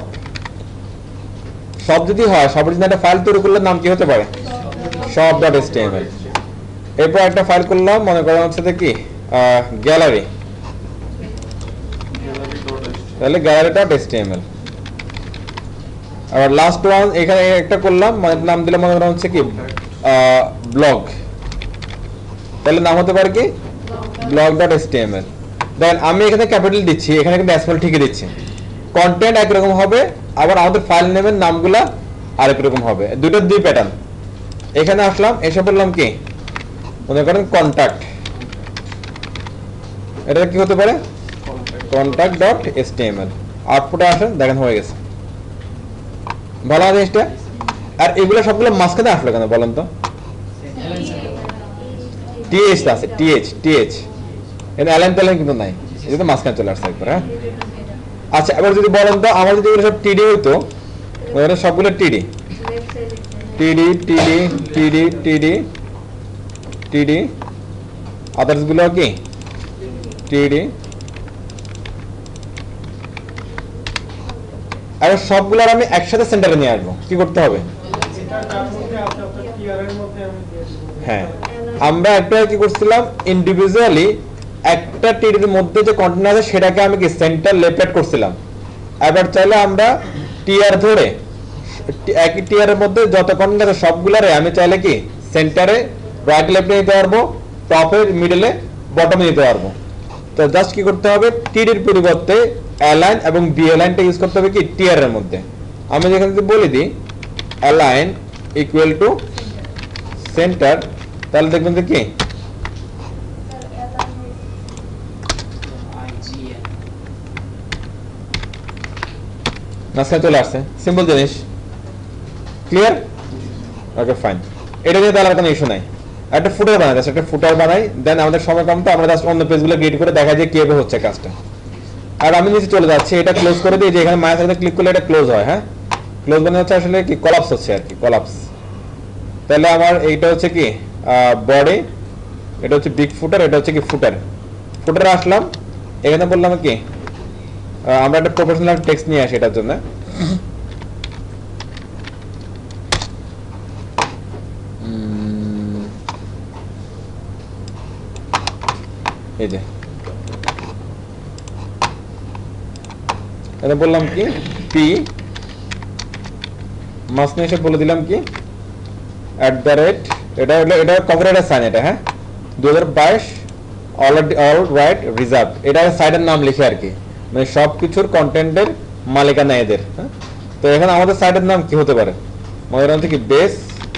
শপ যদি হয়, শপের জন্য একটা ফাইল তৈরি করলে নাম কি হতে পারে? shop.html। এরপর একটা ফাইল করলাম, মনে করেন হচ্ছে কি গ্যালারি, তাহলে gallery.html। আবার লাস্ট ওয়ান এখানে একটা করলাম, মানে নাম দিলাম মনে করেন হচ্ছে কি ব্লগ, তাহলে নাম হতে পারে কি blog.html। দেন আমি এখানে ক্যাপিটাল দিচ্ছি, এখানে কিন্তু স্মল ঠিকই দিচ্ছি, কন্টেন্ট একরকম হবে, আবার আমাদের ফাইল নেমের নামগুলা আরেক রকম হবে, দুটোর দুই প্যাটার্ন। এখানে আসলাম, এসে বললাম কি মনে করেন কন্টাক্ট, এটা কি হতে পারে? contact.html। আউটপুটে আসেন, দেখেন হয়ে গেছে, ভালো আছে জিনিসটা। আর এগুলো সবগুলো মাঝখানে আসলো কেন বলেন তো? টিএইচ আছে, টিএইচ এখানে অ্যালাইন ট্যালাইন কিন্তু নাই, এই জন্য মাঝখানে চলে আসছে একবার। হ্যাঁ, আচ্ছা, এবার যদি বলেন তো আমার যদি এগুলো সব টিডি হইতো, সবগুলো টিডি টিডি টিডি টিডি টিডি টিডি, আদার্স গুলো কি টিডি, আর সবগুলোর আমি একসাথে সেন্টারে নিয়ে আসবো, কি করতে হবে? হ্যাঁ, আমরা একটা কি করছিলাম ইন্ডিভিজুয়ালি একটা টিডির মধ্যে যে কন্টেন্ট আছে সেটাকে আমি কি সেন্টার লেফট রাইট করছিলাম। এবার চাইলে আমরা টিআর ধরে একই টিআরের মধ্যে যত কন্টেন্ট আছে সবগুলারে আমি চাইলে কি সেন্টারে রাইট লেফটে নিতে পারবো, টপে মিডলে বটমে নিতে পারবো। তো জাস্ট কি করতে হবে, টিডির পরিবর্তে অ্যালাইন এবং বি অ্যালাইনটা ইউজ করতে হবে কি টিআর এর মধ্যে। আমি যেখানে যদি বলে দিই অ্যালাইন ইকুয়াল টু সেন্টার, তাহলে দেখবেন যে কি IGN মাঝখানে চলে আসছে, সিম্পল জিনিস। ক্লিয়ার? Okay fine. এটা নিয়ে তাহলে আর কোনো ইস্যু নাই। একটা ফুটার বানাই, জাস্ট একটা ফুটার বানাই, দেন আমাদের সময় কম, তো আমরা জাস্ট অন্য পেজগুলো ক্রিয়েট করে দেখা যায় কিভাবে হচ্ছে কাজটা। আর আমি নিচে চলে যাচ্ছি, এটা ক্লোজ করে দিই, যে এখানে মায়ের সাথে ক্লিক করলে এটা ক্লোজ হয়। হ্যাঁ, ক্লোজ মানে হচ্ছে আসলে কি কলাপস হচ্ছে আর কি, কলাপস। তাহলে আমার এইটা হচ্ছে কি বডি, এটা হচ্ছে বিগ ফুটার, এটা হচ্ছে কি ফুটার। ফুটারে আসলাম, এখানে বললাম কি আমরা একটা প্রফেশনাল টেক্সট নিয়ে আসি এটার জন্য। এই যে এটা বললাম কি পি মাসনে এসে বলে দিলাম কি @ এটা হলো, এটা কপিরাইটের সাইন এটা। হ্যাঁ, 2022 অল রাইট রিজার্ভ, এটা সাইটের নাম লিখে আর কি, মানে সবকিছুর কন্টেন্টের মালিকানা এদের। হ্যাঁ, তো এখানে আমাদের সাইটের নাম কি হতে পারে, মনে হচ্ছে কি বেস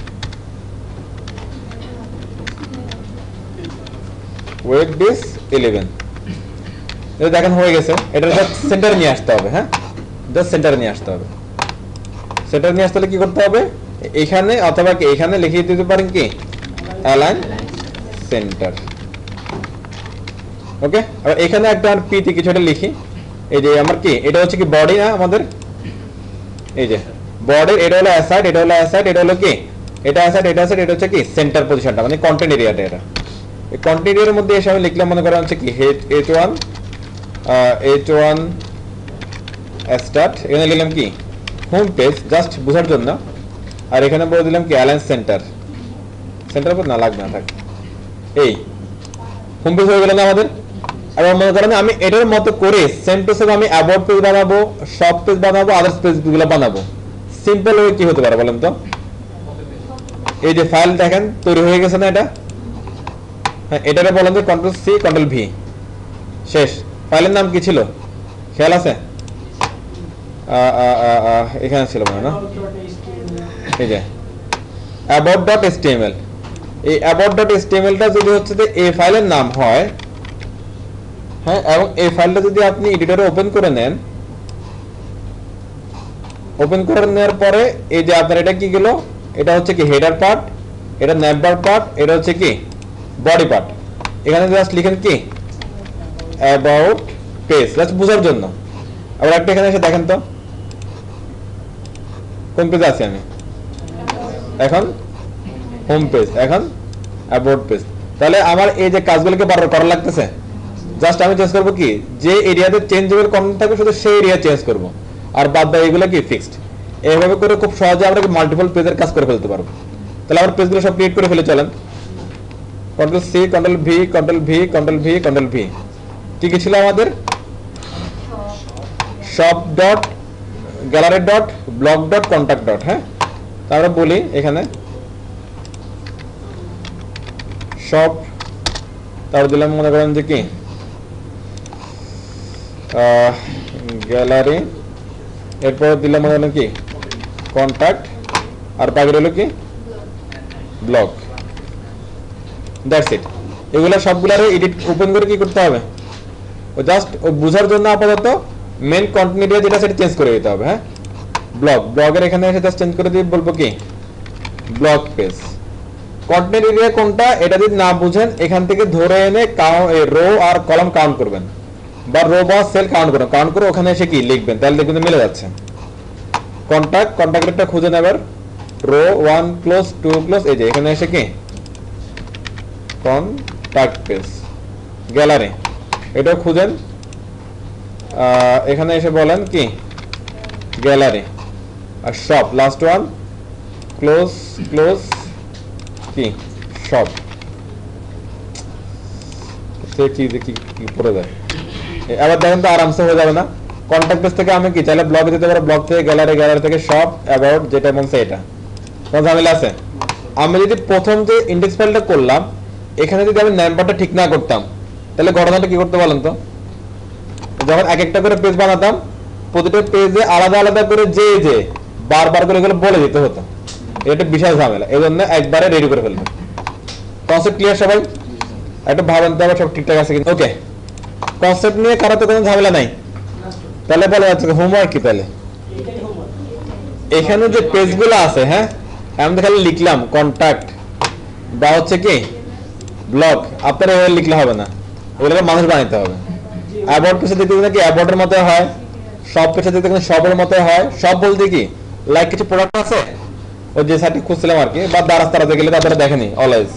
ওয়েব বেস 11। এটা দেখেন হয়ে গেছে, এটা জাস্ট সেন্টার নিয়ে আসতে হবে। হ্যাঁ, জাস্ট সেন্টার নিয়ে আসতে হবে। সেন্টার নিয়ে আসতে হলে কি করতে হবে, এখানে অথবা কি এখানে লিখিয়ে দিতে পারেন কি অ্যালাইন সেন্টার। ওকে, আর এখানে একটা আর পি তে কিছু একটা লিখি। এই যে আমার কি এটা হচ্ছে কি বডি না আমাদের, এই যে বডির এটা হলো অ্যাসাইড, এটা হলো অ্যাসাইড, এটা হলো কি এটা অ্যাসাইড, এটা অ্যাসাইড, এটা হচ্ছে কি সেন্টার পজিশনটা, মানে কন্টেন্ট এরিয়াটা। এটা এই কন্টেন্ট এরিয়ার মধ্যে এসে আমি লিখলাম, মনে করা হচ্ছে কি H1 স্টার্ট, এখানে লিখলাম কি হোম পেজ, জাস্ট বোঝার জন্য। আর এখানে বলে দিলাম কি অ্যালাইন সেন্টার, সেন্টার পর না লাগবে না, থাক। এই হোম পেজ হয়ে গেল না আমাদের। আর মনে করেন আমি এটার মতো করে সেম টু সেম আমি অ্যাবাউট পেজ বানাবো, সব পেজ বানাবো, আদার্স পেজগুলো বানাবো। সিম্পল ওয়ে কি হতে পারে বলেন তো? এই যে ফাইল দেখেন তৈরি হয়ে গেছে না এটা। হ্যাঁ, এটারে বলেন যে Ctrl+C Ctrl+V, শেষ। ফাইলের নাম কি ছিল খেয়াল আছে? এখানে ছিল মনে না, এই যে about.html। এই about.html-টা যদি হচ্ছে যে এই ফাইলের নাম হয়, হ্যাঁ, এবং এই ফাইলটা যদি আপনি এডিটরে ওপেন করে নেন, ওপেন করে নেওয়ার পরে এই যে আপনার এটা কি গেল, এটা হচ্ছে কি হেডার পার্ট, এটা ন্যাভবার পার্ট, এটা হচ্ছে কি বডি পার্ট। এখানে জাস্ট লিখেন কি অ্যাবাউট পেজ, জাস্ট বোঝার জন্য। আবার একটা এখানে এসে দেখেন তো কোন পেজে আছি আমি এখন, হোম পেজ, এখন অ্যাবাউট পেজ। তাহলে আমার এই যে কাজগুলোকে বারবার করা লাগতেছে, জাস্ট আমি চেঞ্জ করবো কি যে এরিয়াতে চেঞ্জেবল কন্টেন্ট থাকবে শুধু সেই এরিয়া চেঞ্জ করবো, আর বাদ বাকি এগুলো কি ফিক্সড। এইভাবে করে খুব সহজে আমরা মাল্টিপল পেজের কাজ করে ফেলতে পারবো। তাহলে আমার পেজগুলো সব ক্রিয়েট করে ফেলে চলেন। Ctrl+C Ctrl+V Ctrl+V Ctrl+V Ctrl+V। কি কি ছিল আমাদের, shop dot gallery dot blog dot contact dot। হ্যাঁ, তারপরে বলি এখানে shop, তারপর দিলাম মনে করেন যে কি গ্যালারি, এরপর দিলাম মনে করেন কি কন্ট্যাক্ট, আর বাকি হলো কি ব্লগ। That's it. এগুলো সবগুলারে এডিট ওপেন করে কি করতে হবে, ও জাস্ট বোঝার জন্য আপাতত মেন কন্টেন্ট এরিয়া যেটা সেটা চেঞ্জ করে দিতে হবে। হ্যাঁ, ব্লগের এখানে এসে জাস্ট চেঞ্জ করে দিয়ে বলবো কি ব্লগ পেজ। কন্টেন্ট এরিয়া কোনটা এটা যদি না বুঝেন, এখান থেকে ধরে এনে রো আর কলাম কাউন্ট করবেন, বা রো বা সেল কাউন্ট করে ওখানে এসে কি লিখবেন, তাহলে দেখবেন মিলে যাচ্ছে। কন্ট্যাক্টটা খুঁজে নেবার, রো 1 ক্লোজ 2 ক্লোজ, এই যে এখানে এসে কি কন্ট্যাক্ট পেজ, গ্যালারি এটাও খুঁজেন, এখানে এসে বলেন কি গ্যালারি, আর শপ লাস্ট ওয়ান ক্লোজ কি শপ। সে কি কি কি পড়ে যায় আবার দেখেন তো আরামসে হয়ে যাবে না কন্টাক্ট পেজ থেকে আমি কি চাইলে ব্লগে দিতে পারো ব্লগ থেকে গ্যালারি গ্যালারি থেকে সব অ্যাবাউট যেটা মন চাই এটা কোনো ঝামেলা আছে আমি যদি প্রথম যে ইন্ডেক্স ফাইলটা করলাম এখানে যদি আমি নাম্বারটা ঠিক না করতাম তাহলে ঘটনাটা কি করতে বলেন তো যখন এক একটা করে পেজ বানাতাম প্রতিটা পেজে আলাদা আলাদা করে যে বারবার করে এগুলো বলে দিতে হতো এটা বিশাল ঝামেলা এই জন্য একবারে রেডি করে ফেলবেন কনসেপ্ট ক্লিয়ার সবাই একটু ভাবেন তো আবার সব ঠিকঠাক আছে কিনা ওকে কনসেপ্ট নিয়ে কারো তো কোনো ঝামেলা নাই তাহলে বলা যাচ্ছে হোমওয়ার্ক কি তাহলে এখানে যে পেজগুলো আছে হ্যাঁ আমি তো খালি লিখলাম কন্টাক্ট বা হচ্ছে কি ব্লগ আপনারা এভাবে লিখলে হবে না ওগুলোকে মানুষ বানাইতে হবে অ্যাবাউট পেজে দেখতে নাকি অ্যাবাউটের মতো হয় সব পেজে দেখতে সবের মতো হয় সব বলতে কি লাইক কিছু প্রোডাক্ট আছে ওই যে সাইটে খুঁজছিলাম আর কি বা দারাজ তারাতে গেলে তারা দেখেনি অলওয়েজ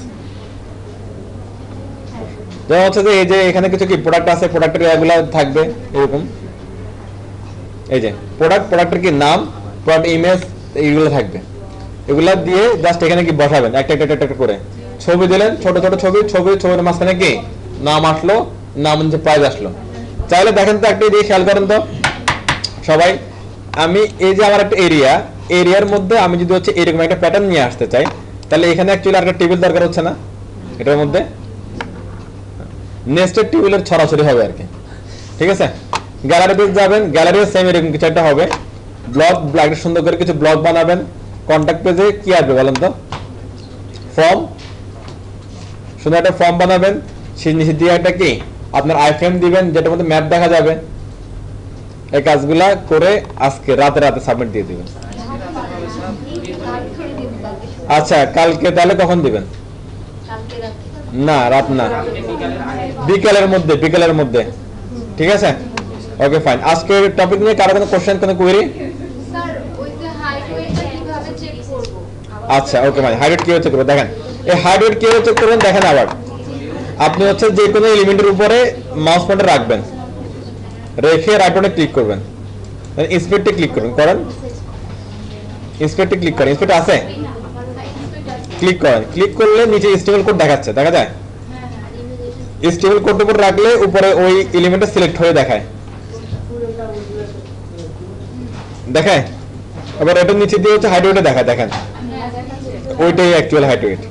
যেমন হচ্ছে যে এই যে এখানে কিছু কি প্রোডাক্ট আছে প্রোডাক্টের এগুলা থাকবে এরকম এই যে প্রোডাক্টের কি নাম প্রোডাক্ট ইমেজ এইগুলো থাকবে এগুলা দিয়ে জাস্ট এখানে কি বসাবেন একটা একটা করে ছবি দিলেন ছোট ছোট ছবির মাঝখানে কি নাম আসলো নাম যে প্রাইস আসলো চাইলে দেখেন তো একটা দিয়ে খেয়াল করেন তো সবাই আমি এই যে আমার একটা এরিয়ার মধ্যে আমি যদি হচ্ছে এরকম একটা প্যাটার্ন নিয়ে আসতে চাই তাহলে এখানে অ্যাকচুয়ালি একটা টেবিল দরকার হচ্ছে না এটার মধ্যে নেস্টেড টেবিলের ছড়াছড়ি হবে আর কি ঠিক আছে গ্যালারিতে যাবেন গ্যালারিও সেম এরকম কিছু একটা হবে ব্লগ একটা সুন্দর করে কিছু ব্লগ বানাবেন কন্টাক্ট পেজে কি আসবে বলেন তো ফর্ম সুন্দর একটা ফর্ম বানাবেন সেই নিচে দিয়ে একটা কি আপনার আইফ্রেম দিবেন যেটার মধ্যে ম্যাপ দেখা যাবে এই কাজগুলা করে আজকে রাতে সাবমিট দিয়ে দিবেন আচ্ছা কালকে তাহলে কখন দিবেন না রাত না বিকেলের মধ্যে ঠিক আছে ওকে ফাইন আজকে টপিক নিয়ে কারো কোনো কোশ্চেন কোনো কোয়েরি স্যার ওই যে হাইট ওয়েটটা কিভাবে চেক করব আচ্ছা ওকে ভাই হাইট কিভাবে চেক করব দেখেন এই হাইট কিভাবে চেক করবেন দেখেন আবার আপনি হচ্ছে যে কোনো এলিমেন্টের উপরে মাউস পয়েন্টার রাখবেন রেখে রাইট বাটনে ক্লিক করবেন ইন্সপেক্টে ক্লিক করুন করেন ইন্সপেক্টে ক্লিক করেন ইন্সপেক্ট আছে ক্লিক করেন ক্লিক করলে নিচে স্টেবল কোড দেখাচ্ছে দেখা যায় স্টেবল কোডের উপর রাখলে উপরে ওই এলিমেন্টটা সিলেক্ট হয়ে দেখায় আবার এটার নিচে দিয়ে হচ্ছে হাইট ওয়েটে দেখায় দেখেন ওইটাই অ্যাকচুয়াল হাইট ওয়েট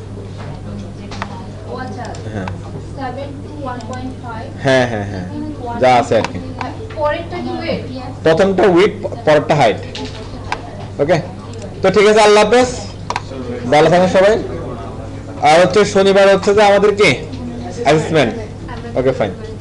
হ্যাঁ 7 to 1.5 হ্যাঁ হ্যাঁ হ্যাঁ যা আছে আর কি পরেরটা কি ওয়েট প্রথমটা উইথ পরেরটা হাইট ওকে তো ঠিক আছে আল্লাহ হাফেজ ভালো থাকেন সবাই আর হচ্ছে শনিবার হচ্ছে যে আমাদের কি অ্যাসেসমেন্ট ওকে ফাইন